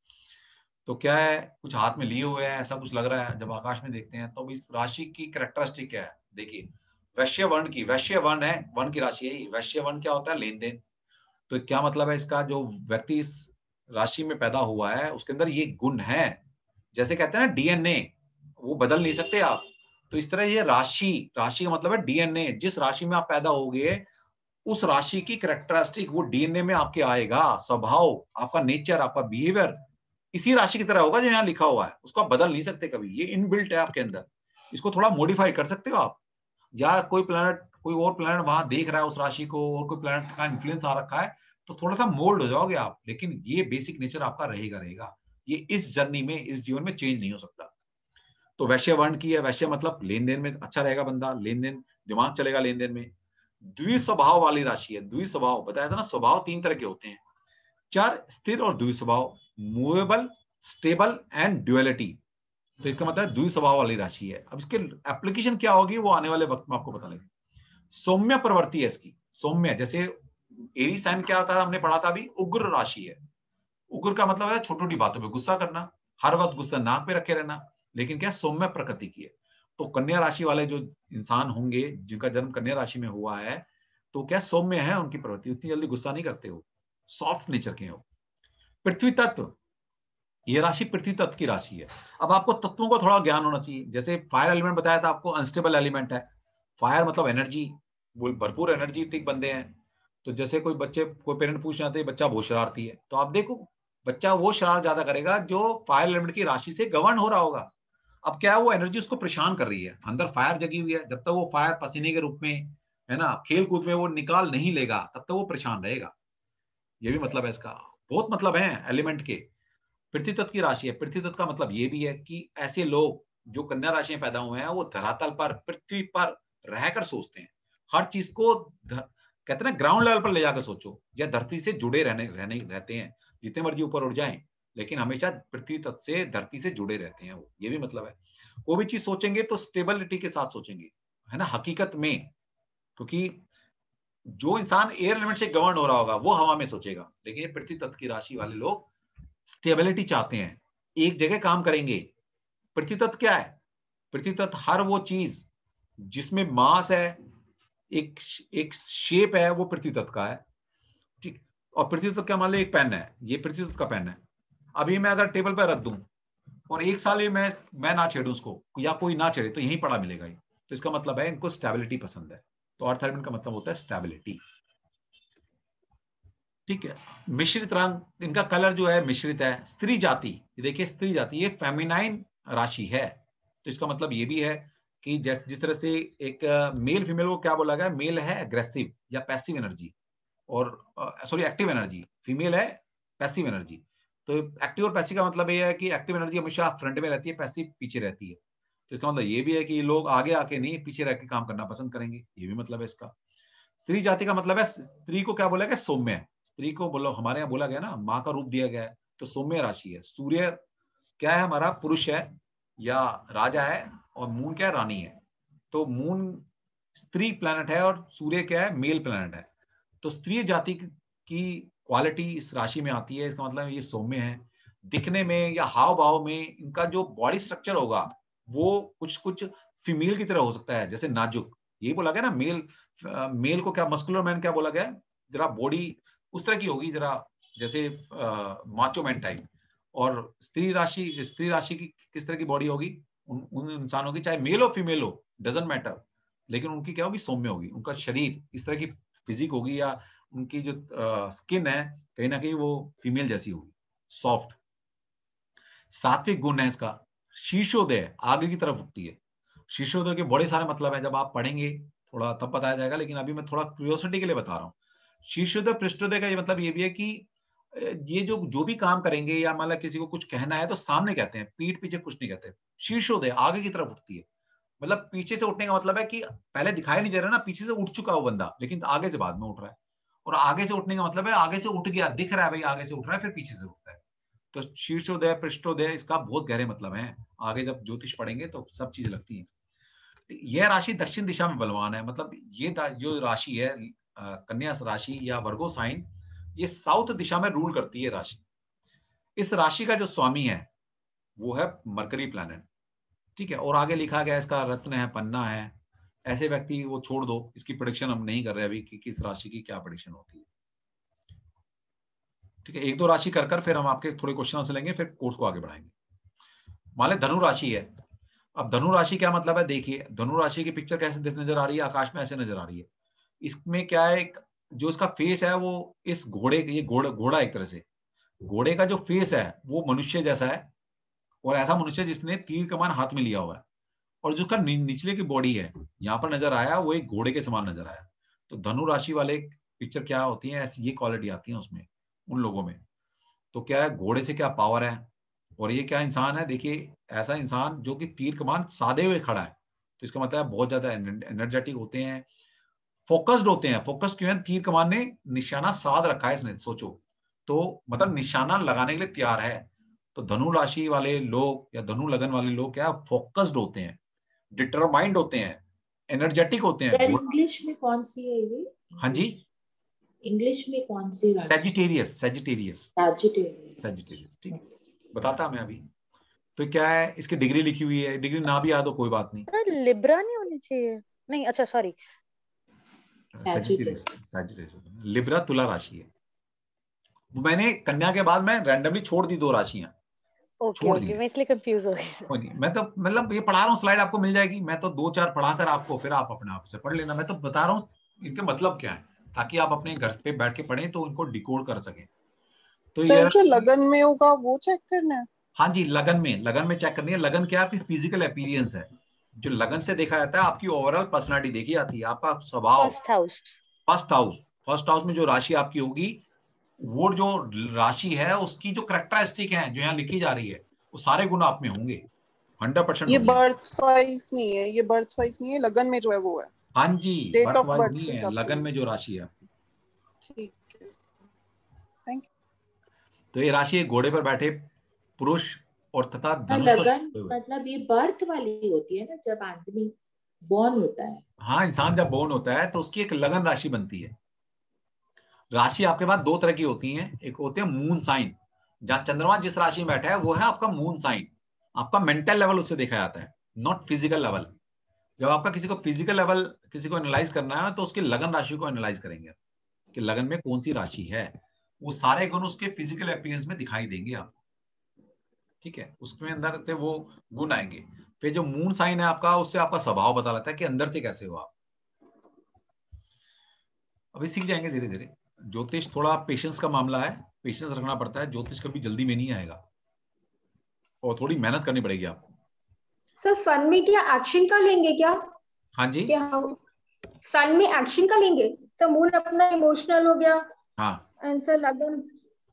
तो क्या है, कुछ हाथ में लिए हुए हैं ऐसा कुछ लग रहा है जब आकाश में देखते हैं। तो इस राशि की कैरेक्टरिस्टिक क्या है देखिए, वैश्य वर्ण की, वैश्य वर्ण है, वर्ण की राशि है। वैश्य वर्ण क्या होता है? लेन देन। तो क्या मतलब है इसका? जो व्यक्ति इस राशि में पैदा हुआ है उसके अंदर ये गुण है, जैसे कहते हैं ना डीएनए, वो बदल नहीं सकते आप। तो इस तरह ये राशि, राशि का मतलब है डीएनए। जिस राशि में आप पैदा होगे उस राशि की कैरेक्टरिस्टिक वो डीएनए में आपके आएगा। स्वभाव, आपका नेचर, आपका बिहेवियर इसी राशि की तरह होगा जो यहाँ लिखा हुआ है, उसको आप बदल नहीं सकते कभी, ये इनबिल्ट है आपके अंदर। इसको थोड़ा मॉडिफाई कर सकते हो आप, या कोई प्लैनेट, कोई और प्लैनेट वहां देख रहा है उस राशि को और कोई प्लैनेट का इन्फ्लुएंस आ रखा है तो थोड़ा सा मोल्ड हो जाओगे आप, लेकिन ये बेसिक नेचर आपका रहेगा रहेगा। ये इस जर्नी में, इस जीवन में चेंज नहीं हो सकता। तो वैश्य वर्ण की है, वैश्य मतलब लेन देन में अच्छा रहेगा बंदा, लेन देन, दिमाग चलेगा लेन देन में। द्विस्वभाव वाली राशि है। द्विस्वभाव बताया था ना, स्वभाव 3 तरह के होते हैं, चार स्थिर और द्विस्वभाव, मूवेबल, स्टेबल एंड ड्युअलिटी। तो इसका मतलब द्विस्वभाव वाली राशि है। अब इसके एप्लीकेशन क्या होगी वो आने वाले वक्त में आपको पता लगेगा। सौम्य प्रवृत्ति है इसकी, सौम्य, जैसे एरी साइन क्या होता है हमने पढ़ा था अभी, उग्र राशि है। उग्र का मतलब है छोटी छोटी बातों पे गुस्सा करना, हर वक्त गुस्सा नाक पे रखे रहना, लेकिन क्या सौम्य प्रकृति की है। तो कन्या राशि वाले जो इंसान होंगे जिनका जन्म कन्या राशि में हुआ है तो क्या सौम्य है उनकी प्रवृत्ति, उतनी जल्दी गुस्सा नहीं करते हो, सॉफ्ट नेचर के हो। पृथ्वी तत्व, ये राशि पृथ्वी तत्व की राशि है। अब आपको तत्वों का थोड़ा ज्ञान होना चाहिए। जैसे फायर एलिमेंट बताया था आपको, अनस्टेबल एलिमेंट है। फायर मतलब एनर्जी, भरपूर एनर्जेटिक बंदे हैं। तो जैसे कोई बच्चे, कोई पेरेंट पूछ जाते हैं बच्चा बहुत शरारती है, तो आप देखो बच्चा वो शरारत ज्यादा करेगा जो फायर एलिमेंट की राशि से गवर्न हो रहा होगा। अब क्या है, वो एनर्जी उसको परेशान कर रही है, अंदर फायर जगी हुई है, जब तक वो फायर पसीने के रूप में है ना खेल कूद में वो निकाल नहीं लेगा तब तक वो परेशान रहेगा। ये भी मतलब है इसका, बहुत मतलब है एलिमेंट के। पृथ्वी तत्व की राशि है। पृथ्वी तत्व का मतलब ये भी है कि ऐसे लोग जो कन्या राशि में पैदा हुए हैं वो धरातल पर, पृथ्वी पर रहकर सोचते हैं। हर चीज को कहते हैं ना ग्राउंड लेवल पर ले जाकर सोचो, या धरती से जुड़े रहते हैं। जितने मर्जी ऊपर उड़ जाएं, लेकिन हमेशा पृथ्वी तत्व से, धरती से जुड़े रहते हैं वो, ये भी मतलब है। कोई भी चीज सोचेंगे तो स्टेबिलिटी के साथ सोचेंगे, है ना, हकीकत में। क्योंकि जो इंसान एयर एलिमेंट से गवर्न हो रहा होगा वो हवा में सोचेगा, लेकिन ये पृथ्वी तत्व की राशि वाले लोग स्टेबिलिटी चाहते हैं, एक जगह काम करेंगे। पृथ्वी तत्व क्या है? पृथ्वी तत्व हर वो चीज जिसमें मास है, एक शेप है, वो पृथ्वी तत्व का है, ठीक। और पृथ्वी तत्व का मान लो एक पेन है, ये पृथ्वी तत्व का पेन है। अभी मैं अगर टेबल पर रख दूं और एक साल मैं ना छेड़ूं उसको, या कोई ना छेड़े, तो यहीं पड़ा मिलेगा ये। तो इसका मतलब है इनको स्टेबिलिटी पसंद है। तो अर्थ एलिमेंट का मतलब होता है स्टेबिलिटी, ठीक है। मिश्रित रंग, इनका कलर जो है मिश्रित है। स्त्री जाति, देखिए स्त्री जाति ये फेमिनाइन राशि है, तो इसका मतलब ये भी है कि जिस तरह से एक मेल फीमेल को क्या बोला गया, मेल है एग्रेसिव या पैसिव एनर्जी, और सॉरी एक्टिव एनर्जी, फीमेल है पैसिव एनर्जी। तो एक्टिव और पैसिव का मतलब ये है कि एक्टिव एनर्जी हमेशा फ्रंट में रहती है, पैसिव पीछे रहती है। तो इसका मतलब ये भी है कि लोग आगे आके नहीं, पीछे रह के काम करना पसंद करेंगे, ये भी मतलब है इसका। स्त्री जाति का मतलब है, स्त्री को क्या बोला गया, सौम्य। स्त्री को बोलो, हमारे यहाँ बोला गया ना, माँ का रूप दिया गया है, तो सौम्य राशि है। सूर्य क्या है हमारा, पुरुष है या राजा है, और मून क्या है, रानी है। तो मून स्त्री प्लैनेट है और सूर्य क्या है, मेल प्लैनेट है। तो स्त्री जाति की क्वालिटी इस राशि में आती है, इसका मतलब ये सौम्य है। दिखने में या हाव भाव में इनका जो बॉडी स्ट्रक्चर होगा वो कुछ कुछ फीमेल की तरह हो सकता है, जैसे नाजुक। ये बोला गया ना, मेल को क्या, मस्कुलर मैन क्या बोला गया, जरा बॉडी उस तरह की होगी, जरा जैसे माचो मैन टाइप। और स्त्री राशि की किस तरह की बॉडी होगी, उन इंसानों की, चाहे मेल हो फीमेल हो, डजंट मैटर, लेकिन उनकी क्या होगी, सौम्य होगी। उनका शरीर इस तरह की फिजिक होगी, या उनकी जो स्किन है कहीं ना कहीं वो फीमेल जैसी होगी, सॉफ्ट। सात्विक गुण है इसका। शीर्षोदय, आगे की तरफ उठती है। शीर्षोदय के बड़े सारे मतलब है, जब आप पढ़ेंगे थोड़ा तब बताया जाएगा, लेकिन अभी मैं थोड़ा क्यूरियोसिटी के लिए बता रहा हूँ। शीर्षोदय पृष्ठोदय का ये मतलब ये भी है कि ये जो भी काम करेंगे, या मतलब किसी को कुछ कहना है तो सामने कहते हैं, पीठ पीछे कुछ नहीं कहते। शीर्षोदय आगे की तरफ उठती है, मतलब पीछे से उठने का मतलब है कि पहले दिखाई नहीं दे रहा ना, पीछे से उठ चुका वो बंदा, लेकिन आगे से बाद में उठ रहा है। और आगे से उठने का मतलब है आगे से उठ गया, दिख रहा है भाई आगे से उठ रहा है, फिर पीछे से उठता है। तो शीर्षोदय पृष्ठोदय इसका बहुत गहरे मतलब है, आगे जब ज्योतिष पढ़ेंगे तो सब चीजें लगती हैं। यह राशि दक्षिण दिशा में बलवान है, मतलब ये जो राशि है कन्या राशि या वर्गो साइन, ये साउथ दिशा में रूल करती है राशि। इस राशि का जो स्वामी है वो है मरकरी प्लैनेट, ठीक है। और आगे लिखा गया इसका रत्न है, पन्ना है। ऐसे व्यक्ति वो छोड़ दो, इसकी प्रेडिक्शन हम नहीं कर रहे अभी कि किस राशि की क्या प्रेडिक्शन होती है, ठीक है। एक दो राशि कर फिर हम आपके थोड़े क्वेश्चन आंसर लेंगे, फिर कोर्स को आगे बढ़ाएंगे। मान ले धनु राशि है। अब धनु राशि क्या मतलब है, देखिए धनु राशि की पिक्चर कैसे नजर आ रही है, आकाश में ऐसे नजर आ रही है। इसमें क्या है, जो इसका फेस है वो इस घोड़े, ये घोड़ा एक तरह से, घोड़े का जो फेस है वो मनुष्य जैसा है, और ऐसा मनुष्य जिसने तीर कमान हाथ में लिया हुआ है। और जो उसका निचले की बॉडी है यहाँ पर नजर आया, वो एक घोड़े के समान नजर आया। तो धनु राशि वाले पिक्चर क्या होती है, ऐसी ये क्वालिटी आती है उसमें, उन लोगों में। तो क्या है, घोड़े से क्या पावर है, और ये क्या इंसान है, देखिए ऐसा इंसान जो कि तीर कमान साधे हुए खड़ा है। तो इसका मतलब बहुत ज्यादा एनर्जेटिक होते हैं, फोकस्ड होते हैं। फोकस क्यों है, तीर कमान ने निशाना साध रखा है इसने, सोचो। तो मतलब निशाना लगाने के लिए तैयार है। तो धनु राशि वाले लोग या धनु लगन वाले लोग क्या फोकस्ड होते हैं, डिटरमाइंड होते हैं, एनर्जेटिक होते हैं। इंग्लिश में कौन सी है ये? हाँ जी, इंग्लिश में कौन सी राशि? सेजिटेरियस, ठीक, बताता मैं अभी। तो क्या है, इसकी डिग्री लिखी हुई है, डिग्री ना भी याद हो कोई बात नहीं। लिब्रा नहीं होनी चाहिए, नहीं अच्छा सॉरी, सेजिटेरियस। लिब्रा तुला राशि है। मैंने कन्या के बाद मैं रैंडमली छोड़ दी 2 राशियां, ओके, मैं इसलिए कंफ्यूज हो गई। मैं तो मतलब ये पढ़ा रहा हूँ, स्लाइड आपको मिल जाएगी, मैं तो 2-4 पढ़ाकर आपको, फिर आप अपने आप से पढ़ लेना। मैं तो बता रहा हूँ इनके मतलब क्या है, ताकि आप अपने घर पे बैठ के पढ़ें तो उनको डिकोड कर सकें। तो सर जो लगन में होगा वो चेक करना है? हाँ जी, लगन में चेक करनी है। लगन क्या, आपकी फिजिकल अपीयरेंस है। जो लगन से देखा जाता है आपकी ओवरऑल पर्सनालिटी देखी जाती है, आपका स्वभाव। फर्स्ट हाउस में जो राशि आपकी होगी, वो जो राशि है उसकी जो कैरेक्टरिस्टिक है जो यहाँ लिखी जा रही है, वो सारे गुण आप में होंगे 100% ये होगी। बर्थ वाइज नहीं है, ये बर्थ वाइज नहीं है, लगन में जो है वो है। हाँ जी, date birth of wise birth नहीं के है, हिसाब लगन से। में जो राशि है। ठीक है, थैंक तो ये राशि एक घोड़े पर बैठे पुरुष और तथा धनुष पर लगन सोते हुए। मतलब ये बर्थ वाली होती है ना, जब आदमी बॉर्न होता है। हाँ, इंसान जब बोर्न होता है तो उसकी एक लगन राशि बनती है। राशि आपके पास दो तरह की होती है, एक होते हैं मून साइन, जहां चंद्रमा जिस राशि में बैठा है वो है आपका मून साइन। आपका मेंटल लेवल उससे देखा जाता है, नॉट फिजिकल लेवल। जब आपका किसी को फिजिकल लेवल किसी को एनालाइज करना है तो उसकी लगन राशि को एनालाइज करेंगे कि लगन में कौन सी राशि है। वो सारे गुण उसके फिजिकल अपीयरेंस में दिखाई देंगे आप, ठीक है, उसमें अंदर से वो गुण आएंगे। फिर जो मून साइन है आपका, उससे आपका स्वभाव पता लगता है कि अंदर से कैसे हो आप। अभी सीख जाएंगे धीरे धीरे। ज्योतिष थोड़ा पेशेंस का मामला है, पेशेंस रखना पड़ता है। ज्योतिष कभी जल्दी में नहीं आएगा और थोड़ी मेहनत करनी पड़ेगी आपको। सर सन में क्या एक्शन का लेंगे क्या? हाँ जी, क्या हम सन में एक्शन का लेंगे? सर मून अपना इमोशनल हो गया, हाँ। एंड सर लगन।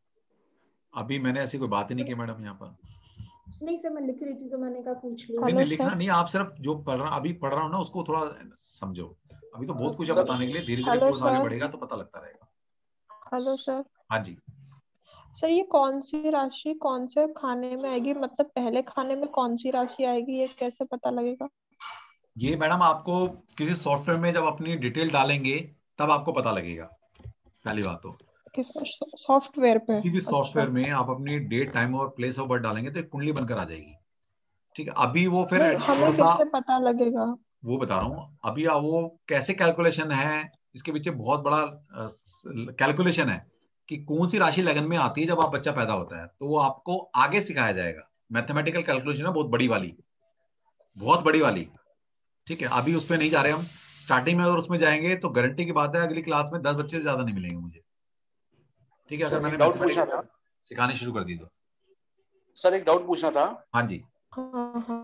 अभी मैंने ऐसी कोई बात ही नहीं की मैडम यहाँ पर। नहीं सर, मैं लिख रही थी तो मैंने कहा पूछ लूं। नहीं हेलो नहीं, लिखना सर। नहीं, आप सिर्फ जो अभी पढ़ रहा हूँ ना उसको थोड़ा समझो। अभी तो बहुत कुछ है सर बताने के लिए, धीरे धीरे हेलो कोर्स आगे सर। बढ़ेगा तो पता लगता रहेगा। Hello sir. हाँ जी, सर ये कौन सी राशि कौन से खाने में आएगी, मतलब पहले खाने में कौन सी राशि आएगी, ये कैसे पता लगेगा? ये मैडम आपको किसी सॉफ्टवेयर में जब अपनी डिटेल डालेंगे तब आपको पता लगेगा। पहली बात तो किस सॉफ्टवेयर पे? किसी भी अच्छा, सॉफ्टवेयर में आप अपनी डेट टाइम और प्लेस ऑफ बर्थ डालेंगे तो एक कुंडली बनकर आ जाएगी, ठीक है। अभी वो फिर नहीं थोड़ा हमें सा कैसे पता लगेगा? वो बता रहा हूँ। अभी वो कैसे कैलकुलेशन है, इसके पीछे बहुत बड़ा कैलकुलेशन है कि कौन सी राशि लगन में आती है जब आप बच्चा पैदा होता है, तो वो आपको आगे सिखाया जाएगा। मैथमेटिकल कैलकुलेशन है, बहुत बड़ी वाली, बहुत बड़ी वाली, ठीक है। अभी उस पर नहीं जा रहे हम। स्टार्टिंग में अगर उसमें जाएंगे तो गारंटी की बात है अगली क्लास में 10 बच्चे से ज्यादा नहीं मिलेंगे मुझे, ठीक है, अगर सर मैंने एक डाउट पूछना मैथमेटिक्स था। सिखानी शुरू कर दी तो। सर एक डाउट पूछना था। हाँ जी, हाँ हाँ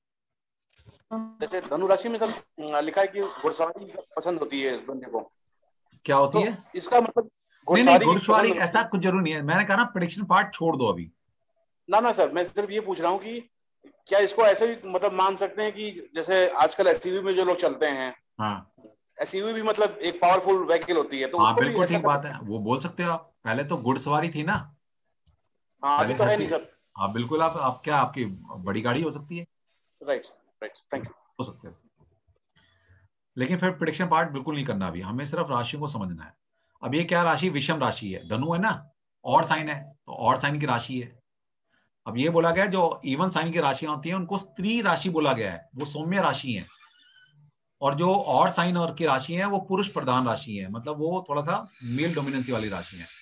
हाँ। जैसे धनु राशि में सर लिखा है कि घुड़सवारी पसंद होती है इस बंदे को, क्या होती तो है? इसका मतलब नहीं नहीं, घुड़सवारी की घुड़सवारी पसंद होती ऐसा है? कुछ जरूर नहीं है। मैंने कहा ना, प्रेडिक्शन पार्ट छोड़ दो अभी। ना सर, मैं सिर्फ ये पूछ रहा हूँ कि क्या इसको ऐसे भी मतलब मान सकते हैं कि जैसे आजकल एसयूवी में जो लोग चलते हैं, हाँ एसयूवी भी मतलब एक पावरफुल व्हीकल होती है, तो हाँ, उसको भी बिल्कुल ऐसा ठीक कर बात सकते है, हैं? वो बोल सकते हो आप। पहले तो घुड़सवारी थी ना, हाँ अभी पहले तो हर है नहीं चीज। सर। हाँ बिल्कुल, आप क्या आपकी बड़ी गाड़ी हो सकती है, राइट राइट, थैंक यू। हो सकते हो। लेकिन फिर प्रिडिक्शन पार्ट बिल्कुल नहीं करना अभी, हमें सिर्फ राशियों को समझना है। अब ये क्या राशि, विषम राशि है, धनु है ना, और साइन है तो और साइन की राशि है। अब ये बोला गया जो इवन साइन की राशियां होती हैं उनको स्त्री राशि बोला गया है, वो सौम्य राशि है। और जो और साइन और की राशि है वो पुरुष प्रधान राशि है, मतलब वो थोड़ा सा मेल डोमिनेंसी वाली राशि है।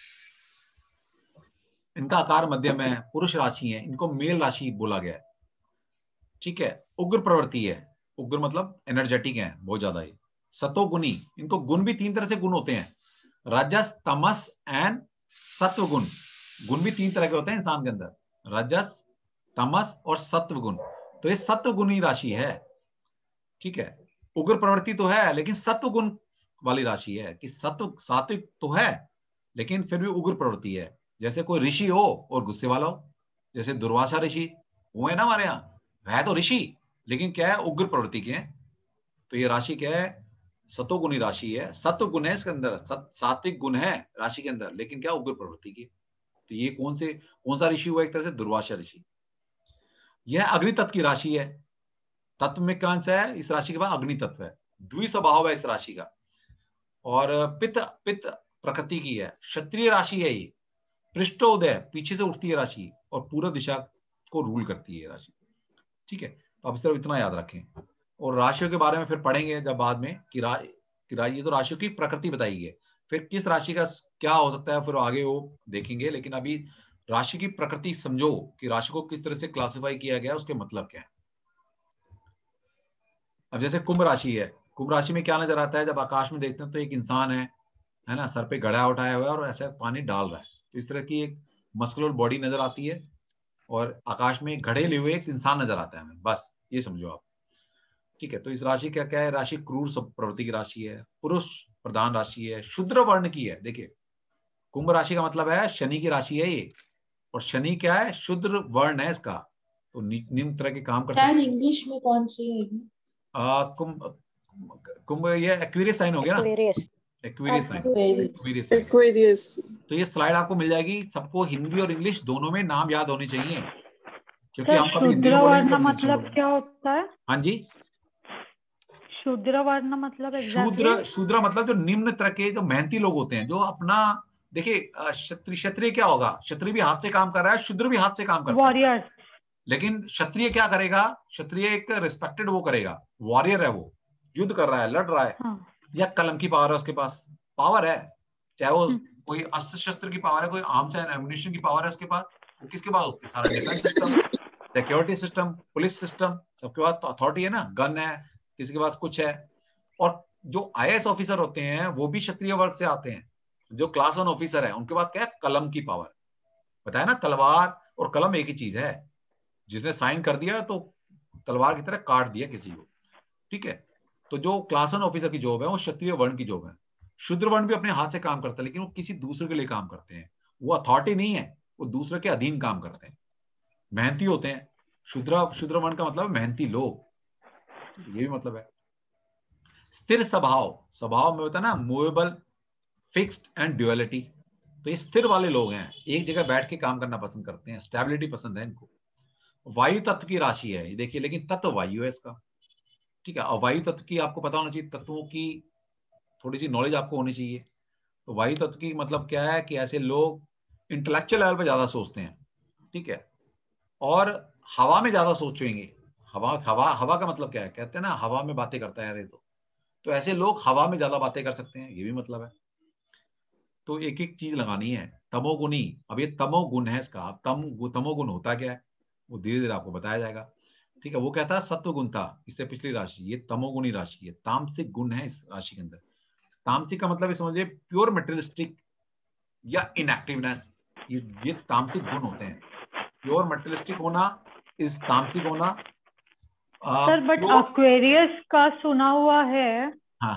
इनका आकार मध्यम है, पुरुष राशि है, इनको मेल राशि बोला गया है, ठीक है। उग्र प्रवृत्ति है, उग्र मतलब एनर्जेटिक है बहुत ज्यादा। ये सतोगुणी, इनको गुण भी 3 तरह से गुण होते हैं, रजस तमस एंड सत्व गुण। गुण भी 3 तरह के होते हैं इंसान के अंदर, रजस तमस और सत्व गुण। तो ये सत्व गुणी राशि है, ठीक है। उग्र प्रवृत्ति तो है लेकिन सत्व गुण वाली राशि है, कि सत्व सात्विक तो है लेकिन फिर भी उग्र प्रवृत्ति है। जैसे कोई ऋषि हो और गुस्से वाला हो, जैसे दुर्वासा ऋषि वो है ना हमारे यहाँ, है तो ऋषि लेकिन क्या है, उग्र प्रवृत्ति के हैं। तो ये राशि क्या है, सतोगुणी राशि है, सत्व गुण है इसके अंदर, सात्विक गुण है राशि के अंदर, लेकिन क्या उग्र प्रवृत्ति की। तो ये कौन सा ऋषि हुआ, एक तरह से दुर्वासा ऋषि। यह अग्नि तत्व की राशि है। तत्व में कौन सा है इस राशि के बाद, अग्नि तत्व है। द्वि स्वभाव है इस राशि का, और पित्त प्रकृति की है, क्षत्रिय राशि है ये। पृष्ठोदय, पीछे से उठती है राशि और पूर्व दिशा को रूल करती है राशि, ठीक है। तो आप सिर्फ इतना याद रखें। और राशियों के बारे में फिर पढ़ेंगे जब बाद में कि ये तो राशियों की प्रकृति बताई है, फिर किस राशि का क्या हो सकता है फिर आगे वो देखेंगे। लेकिन अभी राशि की प्रकृति समझो कि राशि को किस तरह से क्लासिफाई किया गया, उसके मतलब क्या है। अब जैसे कुंभ राशि है, कुंभ राशि में क्या नजर आता है, जब आकाश में देखते हैं तो एक इंसान है ना, सर पे घड़ा उठाया हुआ है और ऐसा पानी डाल रहा है, तो इस तरह की एक मस्कुलर बॉडी नजर आती है और आकाश में घड़े लिए हुए एक इंसान नजर आता है हमें, बस ये समझो आप, ठीक है। तो इस राशि का क्या है, राशि क्रूर प्रवृत्ति की राशि है, पुरुष प्रधान राशि है, शूद्र वर्ण की है। देखिए कुंभ राशि का मतलब है शनि की राशि है ये, और शनि क्या है, शूद्र वर्ण है इसका। तो निम्न तरह के काम कर शायद सकते इंग्लिश में कौन सी है? हैं। कुंभ ये एक्वेरियस साइन हो गया ना, Aquarius. Aquarius sign, Aquarius. Aquarius sign. Aquarius. तो ये स्लाइड आपको मिल जाएगी, सबको हिंदी और इंग्लिश दोनों में नाम याद होने चाहिए, क्योंकि हम कभी हिंदी में शूद्र बोलेंगे वर्ण कभी इंग्लिश में मतलब बोलेंगे। क्या होता है? हाँ जी, शूद्र वर्ण मतलब एग्जैक्टली शूद्र, शूद्र मतलब जो निम्न तरह के जो मेहनती लोग होते हैं, जो अपना, देखिए क्षत्रिय, क्षत्रिय क्या होगा, क्षत्रिय भी हाथ से काम कर रहा है, शूद्र भी हाथ से काम करता है, वॉरियर्स। लेकिन क्षत्रिय क्या करेगा, क्षत्रिय एक रिस्पेक्टेड वो करेगा, वॉरियर है, वो युद्ध कर रहा है, लड़ रहा है, हाँ। या कलम की पावर है उसके पास, पावर है, चाहे वो कोई अस्त्र शस्त्र की पावर है, कोई आर्म्स एंड एम्युनिशन की पावर है उसके पास, वो किसके पास होती है, सारा defence system, security system, police system, सबके पास तो अथॉरिटी है ना, गन है, किसी के पास कुछ है। और जो आईएएस ऑफिसर होते हैं वो भी क्षत्रिय वर्ग से आते हैं, जो क्लास 1 ऑफिसर है उनके पास क्या है, कलम की पावर, बताया ना, तलवार और कलम एक ही चीज है, जिसने साइन कर दिया तो तलवार की तरह काट दिया किसी को, ठीक है। तो जो क्लास 1 ऑफिसर की जॉब है वो क्षत्रिय वर्ण की जॉब है। शूद्र वर्ण भी अपने हाथ से काम करता है, लेकिन वो किसी दूसरे के लिए काम करते हैं, वो अथॉरिटी नहीं है, वो दूसरे के अधीन काम करते हैं, मेहनती होते हैं। शूद्र वर्ण का मतलब मेहनती लोग, ये भी मतलब है। स्थिर स्वभाव, स्वभाव में होता है ना मूवेबल, फिक्स्ड एंड ड्यूअलिटी, तो ये स्थिर वाले लोग हैं, एक जगह बैठ के काम करना पसंद करते हैं, स्टेबिलिटी पसंद है इनको। वायु तत्व की राशि है ये, देखिए, लेकिन तत्व वायु है इसका, ठीक है। और वायु तत्व की आपको पता होना चाहिए, तत्वों की थोड़ी सी नॉलेज आपको होनी चाहिए। तो वायु तत्व की मतलब क्या है कि ऐसे लोग इंटेलेक्चुअल लेवल पे ज्यादा सोचते हैं, ठीक है, और हवा में ज्यादा सोचेंगे। हवा हवा हवा का मतलब क्या है, कहते हैं ना हवा में बातें करता है अरे, तो ऐसे लोग हवा में ज्यादा बातें कर सकते हैं, ये भी मतलब है। तो एक एक चीज लगानी है। तमोगुणी, अब ये तमोगुण है इसका, अब तमोगुण होता क्या है वो धीरे धीरे आपको बताया जाएगा, ठीक है। वो कहता है सत्वगुण था, इससे पिछली राशि, ये तमोगुणी राशि है, तामसिक गुण है इस राशि के अंदर। तामसिक का मतलब समझिए प्योर मटेरियलिस्टिक या इनएक्टिवनेस, ये तामसिक गुण होते हैं। प्योर मटेरियलिस्टिक होना, इस तामसिक होना। सर बट एक्वेरियस का सुना हुआ है। हाँ,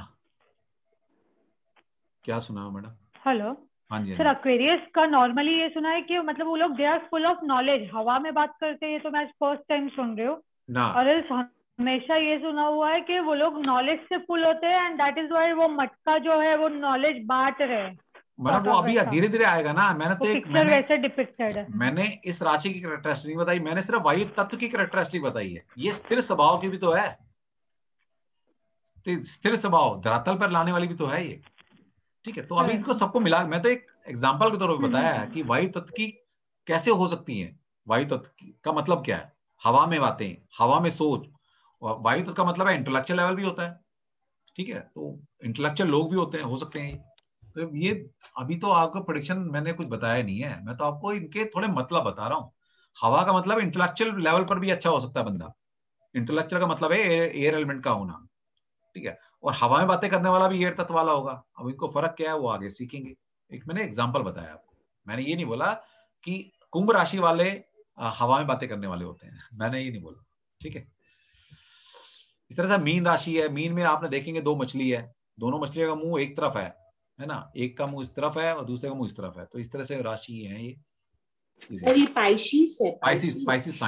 क्या सुना है मैडम? हेलो हाँ जी, हाँ सर, जी। एक्वेरियस का नॉर्मली ये सुना है कि मतलब वो लोग they are full of knowledge, हवा में बात करते हैं, ये तो मैं फर्स्ट टाइम सुन रही हूँ। ना, और हमेशा ये सुना हुआ है कि वो लोग नॉलेज से फुल होते हैं एंड दैट इज व्हाई वो मटका जो है वो नॉलेज बांट रहे हैं। मतलब वो अभी धीरे धीरे आएगा ना। मैंने तो एक पिक्चर वैसे डिपिक्टेड है। मैंने इस राशि की कैरेक्टरिस्टिक नहीं बताई, मैंने सिर्फ वायु तत्व की कैरेक्टरिस्टिक बताई है। ये स्थिर स्वभाव की भी तो है, स्थिर स्वभाव धरातल पर लाने वाली भी तो है ये, ठीक है। तो अभी इसको सबको मिला, मैं तो एक एग्जांपल के तौर पर बताया है कि वायु तत्व की कैसे हो सकती है। वायु तत्व का मतलब क्या है, हवा में बातें, हवा में सोच। और वायु तत्व का मतलब है इंटेलेक्चुअल लेवल भी होता है, ठीक है। तो इंटेलेक्चुअल लोग भी होते हैं, हो सकते हैं। तो ये अभी तो आपको प्रेडिक्शन मैंने कुछ बताया नहीं है, मैं तो आपको इनके थोड़े मतलब बता रहा हूँ। हवा का मतलब इंटेलेक्चुअल लेवल पर भी अच्छा हो सकता है बंदा, इंटेलेक्चुअल का मतलब है एयर एलिमेंट का होना, ठीक है। और हवा में बातें करने वाला भी एयर तत्व वाला होगा। अब इनको फर्क क्या है वो आगे सीखेंगे। एक मैंने एग्जाम्पल बताया आपको, मैंने ये नहीं बोला कि कुंभ राशि वाले हवा में बातें करने वाले होते हैं, मैंने ये नहीं बोला, ठीक है। इस तरह से मीन राशि है, मीन में आपने देखेंगे 2 मछली है, दोनों मछलियों का मुंह एक तरफ है ना, एक का मुंह इस तरफ है और दूसरे का मुंह इस तरफ है। तो इस तरह से राशि है ये पाइसिस है, पाइसिस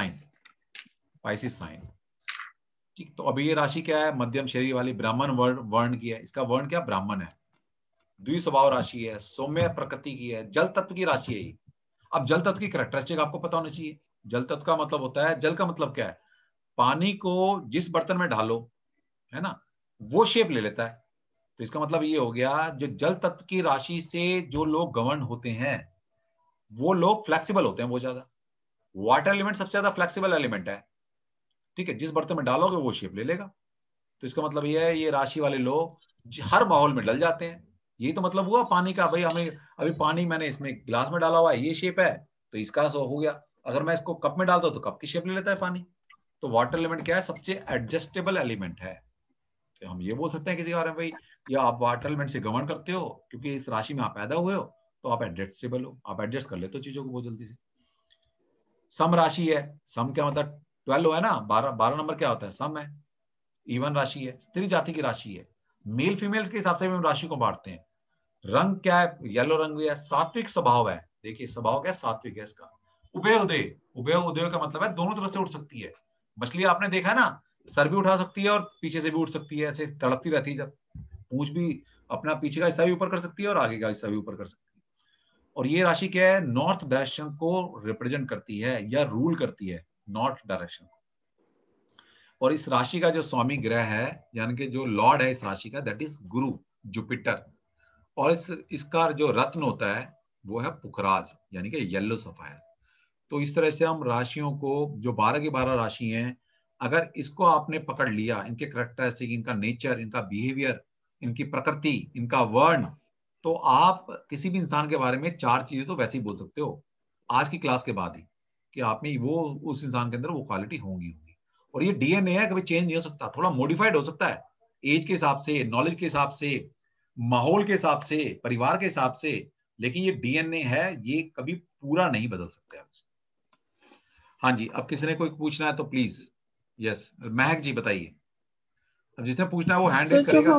साइन, ठीक। तो अभी ये राशि क्या है, मध्यम शरीर वाली ब्राह्मण वर्ण की है। इसका वर्ण क्या, ब्राह्मण है। द्विस्वभाव राशि है, सौम्य प्रकृति की है, जल तत्व की राशि है ये। अब जल तत्व की कैरेक्टरिस्टिक आपको पता होना चाहिए। जल तत्व का मतलब होता है, जल का मतलब क्या है, पानी को जिस बर्तन में डालो, है ना, वो शेप ले लेता है। तो इसका मतलब ये हो गया, जो जल तत्व की राशि से जो लोग गवर्न होते हैं वो लोग फ्लेक्सिबल होते हैं बहुत ज्यादा। वाटर एलिमेंट सबसे ज्यादा फ्लेक्सिबल एलिमेंट है, ठीक है, जिस बर्तन में डालोगे वो शेप ले लेगा। तो इसका मतलब ये है, ये राशि वाले लोग हर माहौल में डल जाते हैं। यही तो मतलब हुआ पानी का, भाई हमें अभी पानी मैंने इसमें गिलास में डाला हुआ है, ये शेप है तो इसका सो हो गया। अगर मैं इसको कप में डालता हूं तो कप की शेप ले लेता है पानी। तो वाटर एलिमेंट क्या है, सबसे एडजस्टेबल एलिमेंट है। तो हम ये बोल सकते हैं किसी बारे में, भाई या आप वाटर एलिमेंट से गवर्न करते हो क्योंकि इस राशि में आप पैदा हुए हो, तो आप एडजस्टेबल हो, आप एडजस्ट कर लेते हो चीजों को बहुत जल्दी से। सम राशि है, सम क्या मतलब 12 है ना, 12 नंबर क्या होता है, सम है, इवन राशि है, स्त्री जाति की राशि है। मेल फीमेल के हिसाब से हम राशि को बांटते हैं। रंग क्या है, येलो रंग भी है, सात्विक स्वभाव है। देखिए स्वभाव क्या है, सात्विक है इसका। उभय उदय का मतलब है दोनों तरफ से उठ सकती है। मछली आपने देखा है ना, सर भी उठा सकती है और पीछे से भी उठ सकती है, ऐसे तड़पती रहती है, जब पूंछ भी अपना पीछे का हिस्सा भी ऊपर कर सकती है और आगे का हिस्सा भी ऊपर कर सकती है। और ये राशि क्या है, नॉर्थ डायरेक्शन को रिप्रेजेंट करती है या रूल करती है, नॉर्थ डायरेक्शन को। और इस राशि का जो स्वामी ग्रह है, यानी कि जो लॉर्ड है इस राशि का, दैट इज गुरु, जुपिटर। और इसका जो रत्न होता है वो है पुखराज, यानी कि येलो सफायर। तो इस तरह से हम राशियों को, जो 12 की 12 राशि हैं, अगर इसको आपने पकड़ लिया, इनके कैरेक्टरिस्टिक, इनका नेचर, इनका बिहेवियर, इनकी प्रकृति, इनका वर्ण, तो आप किसी भी इंसान के बारे में 4 चीजें तो वैसे ही बोल सकते हो आज की क्लास के बाद ही, कि आप में वो उस इंसान के अंदर वो क्वालिटी होंगी। और ये डीएनए है, कभी चेंज नहीं हो सकता, थोड़ा मॉडिफाइड हो सकता है एज के हिसाब से, नॉलेज के हिसाब से, माहौल के हिसाब से, परिवार के हिसाब से, लेकिन ये डीएनए है, ये कभी पूरा नहीं बदल सकता है। हाँ जी, अब किसी ने कोई पूछना है तो प्लीज। यस, महक जी बताइए। अब जिसने पूछना है वो हैंड रेज करेगा।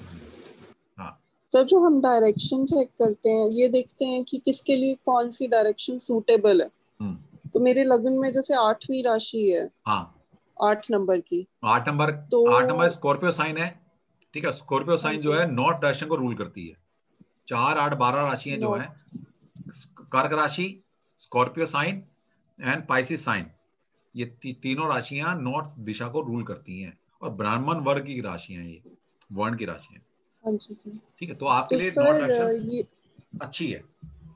हाँ सर, जो हम डायरेक्शन चेक करते हैं, ये देखते हैं कि किसके लिए कौन सी डायरेक्शन सूटेबल है। तो मेरे लगन में जैसे 8वीं राशि है, हाँ 8 नंबर की, 8 नंबर, तो 8 नंबर स्कॉर्पियो साइन है। ठीक है, स्कॉर्पियो साइन जो है नॉर्थ डायरेक्शन को रूल करती है। 4, 8, 12 राशियां जो है, कर्क राशि, Scorpio sign and Pisces sign, ये तीनों राशियां नॉर्थ दिशा को रूल करती हैं। और ब्राह्मण वर्ग की राशियां, ये वर्ण की राशियां। हाँ जी सर। ठीक है, तो आपके लिए नॉर्थ डायरेक्शन अच्छी है।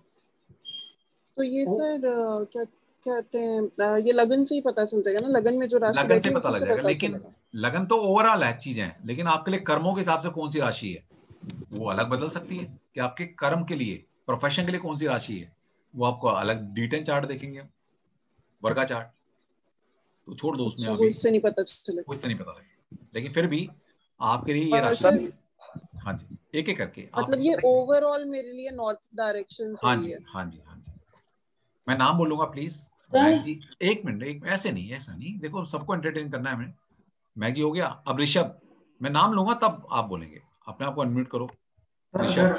तो ये सर क्या कहते हैं, ये लगन से ही पता चल जाएगा ना, लगन में जो राशि लगन बैठी से है पता उसी लग से जाएगा, पता लेकिन चलेगा। लगन तो ओवरऑल है चीजें, लेकिन आपके लिए कर्मों के हिसाब से कौन सी राशि है वो अलग बदल सकती है। कि आपके कर्म के लिए, प्रोफेशन के लिए कौन सी राशि है, वो आपको अलग D10 चार्ट देखेंगे, वर्गा चार्ट, तो छोड़ दो उसमें। अच्छा, वो अभी इससे नहीं पता चलेगा, वो इससे नहीं पता लगेगा, लेकिन फिर भी आपके लिए ये राशि। हाँ जी, एक एक करके मतलब ये ओवरऑल मेरे लिए नॉर्थ डायरेक्शन सही है। हाँ जी, मैं नाम बोलूंगा प्लीज। मैग जी, एक मिनट, ऐसे नहीं, ऐसा नहीं, देखो सबको एंटरटेन करना है हमें। मैग जी हो गया, अब ऋषभ, मैं नाम लूंगा तब आप बोलेंगे, अपने आप को अनम्यूट करो। अगर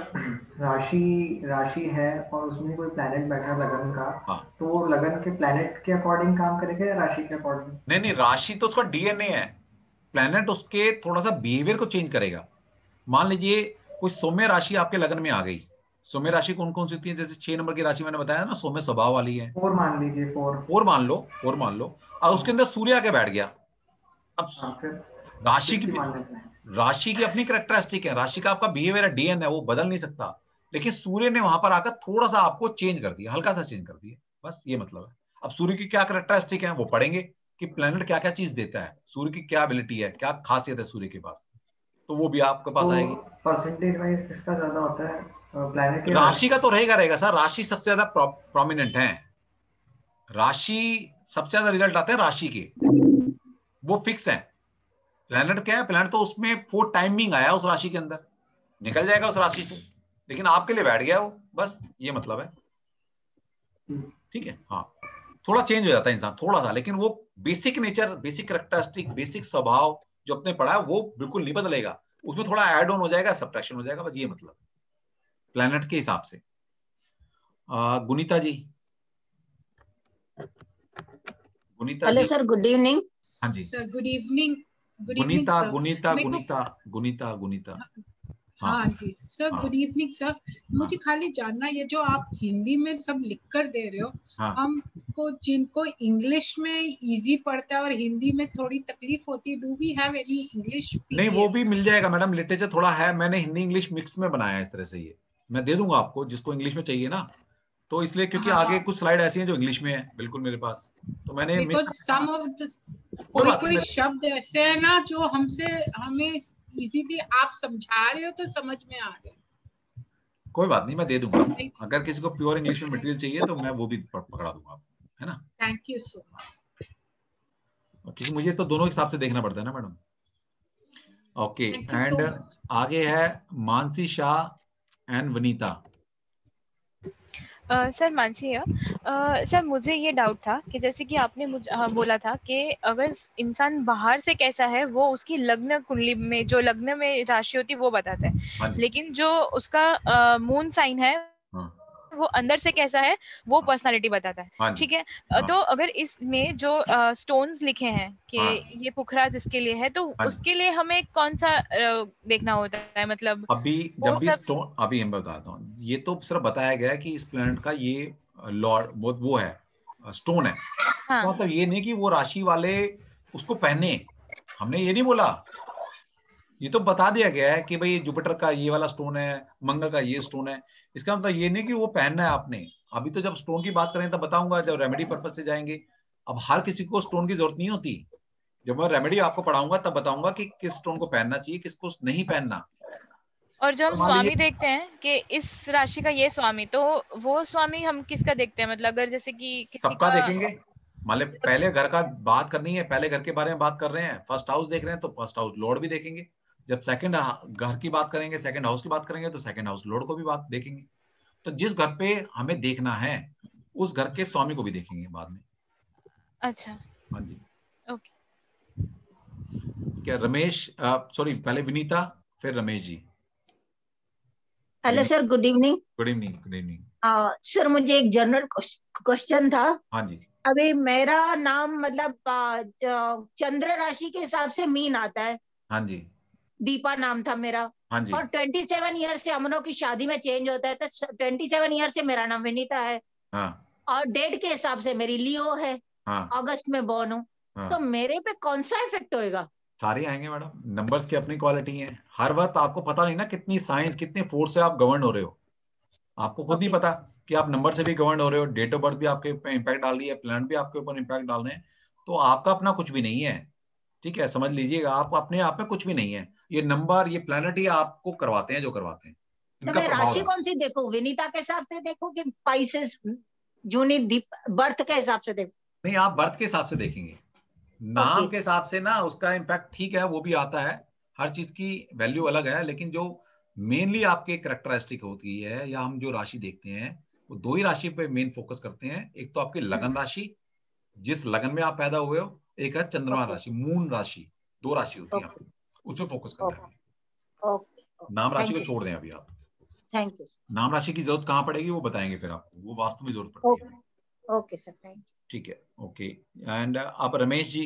राशि है और उसमें कोई प्लैनेट बैठा लगन का, हाँ, तो वो लगन के प्लैनेट के अकॉर्डिंग काम करेगा या राशि के अकॉर्डिंग? नहीं, राशि तो उसका डीएनए है, प्लैनेट उसके थोड़ा सा बिहेवियर को चेंज करेगा। मान लीजिए कोई सौम्य राशि आपके लगन में आ गई। सौम्य राशि कौन कौन सी होती है? जैसे 6 नंबर की राशि मैंने बताया ना, सौम्य स्वभाव वाली है। 4 मान लीजिए, 4 मान लो, और उसके अंदर सूर्य आके बैठ गया। अब राशि की अपनी कैरेक्टरिस्टिक है, राशि का आपका बिहेवियर है, डीएनए है, वो बदल नहीं सकता। लेकिन सूर्य ने वहां पर आकर थोड़ा सा आपको चेंज कर दिया, हल्का सा चेंज कर दिया, बस ये मतलब है। अब सूर्य की क्या कैरेक्टरिस्टिक है वो पढ़ेंगे कि प्लेनेट क्या क्या चीज देता है, सूर्य की क्या एबिलिटी है, क्या खासियत है सूर्य के पास, तो वो भी आपके पास आएगी। परसेंटेज वाइज किसका ज्यादा होता है, प्लैनेट या राशि का? तो रहेगा सर, राशि सबसे ज्यादा प्रोमिनेंट है। राशि सबसे ज्यादा रिजल्ट आते हैं राशि के, वो फिक्स है। प्लैनेट क्या है? प्लैनेट तो उसमें 4 टाइमिंग आया उस राशि के अंदर, निकल जाएगा उस राशि से, लेकिन आपके लिए बैठ गया वो, बस ये मतलब है। ठीक है, हाँ, थोड़ा चेंज हो जाता है इंसान, थोड़ा सा, लेकिन वो basic nature, basic characteristic, basic स्वभाव जो अपने पढ़ा है वो बिल्कुल नहीं बदलेगा। उसमें थोड़ा ऐड ऑन हो जाएगा, सब्ट्रैक्शन हो जाएगा, बस ये मतलब प्लैनेट के हिसाब से। Gunita ji, hello sir, good evening. हाँ जी सर गुड इवनिंग। गुनीता। हाँ जी सर, गुड इवनिंग सर। मुझे खाली जानना, ये जो आप हिंदी में सब लिख कर दे रहे हो, हमको जिनको इंग्लिश में इजी पड़ता है और हिंदी में थोड़ी तकलीफ होती है, do we have any English? नहीं, वो भी मिल जाएगा मैडम, लिटरेचर थोड़ा है, मैंने हिंदी इंग्लिश मिक्स में बनाया है इस तरह से। ये मैं दे दूंगा आपको, जिसको इंग्लिश में चाहिए ना, तो इसलिए क्योंकि आगे कुछ स्लाइड ऐसी हैं जो इंग्लिश में है बिल्कुल मेरे पास, तो मैंने कोई शब्द ऐसे है ना जो हमें इजीली आप समझा रहे हो तो समझ में आ रहे हैं। कोई बात नहीं, मैं दे दूंगा। अगर किसी को प्योर इंग्लिश में मटेरियल चाहिए तो मैं वो भी पकड़ा दूंगा, है ना। Thank you so much. क्योंकि मुझे तो दोनों हिसाब से देखना पड़ता है ना मैडम। ओके, एंड आगे है मानसी शाह एंड वनीता। सर मानसी है। सर मुझे ये डाउट था कि जैसे कि आपने मुझे बोला था कि अगर इंसान बाहर से कैसा है वो उसकी लग्न कुंडली में, जो लग्न में राशि होती है वो बताता है, लेकिन जो उसका मून साइन है वो अंदर से कैसा है वो पर्सनालिटी बताता है। हाँ ठीक है, हाँ। तो अगर इसमें जो स्टोन्स लिखे हैं कि हाँ। ये पुखराज इसके लिए है, तो हाँ। उसके लिए हमें कौन सा देखना होता है, मतलब अभी वो जब भी सब? स्टोन, अभी मैं बताता हूँ, ये तो सिर्फ बताया गया है कि इस प्लैनेट का ये लॉर्ड वो है, स्टोन है। हाँ। तो मतलब ये नहीं कि वो राशि वाले उसको पहने, हमने ये नहीं बोला, ये तो बता दिया गया है कि भाई जुपिटर का ये वाला स्टोन है, मंगल का ये स्टोन है। इसका मतलब ये नहीं कि वो पहनना है आपने। अभी तो जब स्टोन की बात करें तब बताऊंगा, जब रेमेडी पर्पज से जाएंगे। अब हर किसी को स्टोन की जरूरत नहीं होती। जब मैं रेमेडी आपको पढ़ाऊंगा तब बताऊंगा कि किस स्टोन को पहनना चाहिए, किसको नहीं पहनना। और जो हम मान स्वामी लीजिए देखते हैं कि इस राशि का ये स्वामी, तो वो स्वामी हम किसका देखते हैं, मतलब अगर जैसे कि किसी सबका का देखेंगे। मान ले पहले घर का बात करनी है, पहले घर के बारे में बात कर रहे हैं, फर्स्ट हाउस देख रहे हैं तो फर्स्ट हाउस लॉर्ड भी देखेंगे। जब सेकंड घर की बात करेंगे, सेकंड हाउस की बात करेंगे तो सेकंड हाउस लॉर्ड को भी बात देखेंगे। तो जिस घर पे हमें देखना है उस घर के स्वामी को भी देखेंगे बाद में। अच्छा, हाँ जी। ओके। क्या रमेश, सॉरी पहले विनीता फिर Ramesh ji. Hello sir, good evening. Good evening. Good evening sir, मुझे एक जनरल क्वेश्चन था। हाँ जी। अभी मेरा नाम मतलब चंद्र राशि के हिसाब से मीन आता है। हाँ जी। दीपा नाम था मेरा। हाँ जी। और 27 ईयर से हम लोग की शादी में चेंज होता है, तो 27 ईयर से मेरा नाम विनीता है। हाँ। और डेट के हिसाब से मेरी लियो है। हाँ। अगस्त में बॉर्न हूँ। हाँ। तो मेरे पे कौन सा इफेक्ट होएगा? सारे आएंगे मैडम, नंबर्स की अपनी क्वालिटी है। हर वक्त आपको पता नहीं ना कितनी साइंस, कितने फोर्स से आप गवर्न हो रहे हो। आपको खुद नहीं पता कि आप नंबर से भी गवर्न हो रहे हो, डेट ऑफ बर्थ भी आपके ऊपर इम्पैक्ट डाल रही है, प्लान भी आपके ऊपर इम्पैक्ट डाल रहे हैं। तो आपका अपना कुछ भी नहीं है। ठीक है, समझ लीजिएगा, आप अपने आप में कुछ भी नहीं है। ये नंबर, ये प्लैनेट ही आपको करवाते हैं जो करवाते हैं। तो मैं राशि कौन सी देखूं? विनीता के हिसाब से देखूं कि स्पाइसेस जूनी बर्थ के हिसाब से देखूं? नहीं, आप बर्थ के हिसाब से देखेंगे। नाम के हिसाब से ना उसका इम्पैक्ट ठीक है, वो भी आता है। हर चीज की वैल्यू अलग है, लेकिन जो मेनली आपके कैरेक्टरिस्टिक होती है या हम जो राशि देखते हैं वो दो ही राशि पे मेन फोकस करते हैं। एक तो आपकी लगन राशि, जिस लगन में आप पैदा हुए हो, एक है चंद्रमा राशि, मून राशि। दो राशि होती है आपकी, उसमें फोकस करना है। नाम राशि को छोड़ दें अभी आप। Thank you. नाम राशि की जरूरत कहाँ पड़ेगी वो बताएंगे फिर आपको, वो वास्तु में जरूरत पड़ती है। Okay sir, thank you. ठीक है, ओके। एंड आप रमेश जी,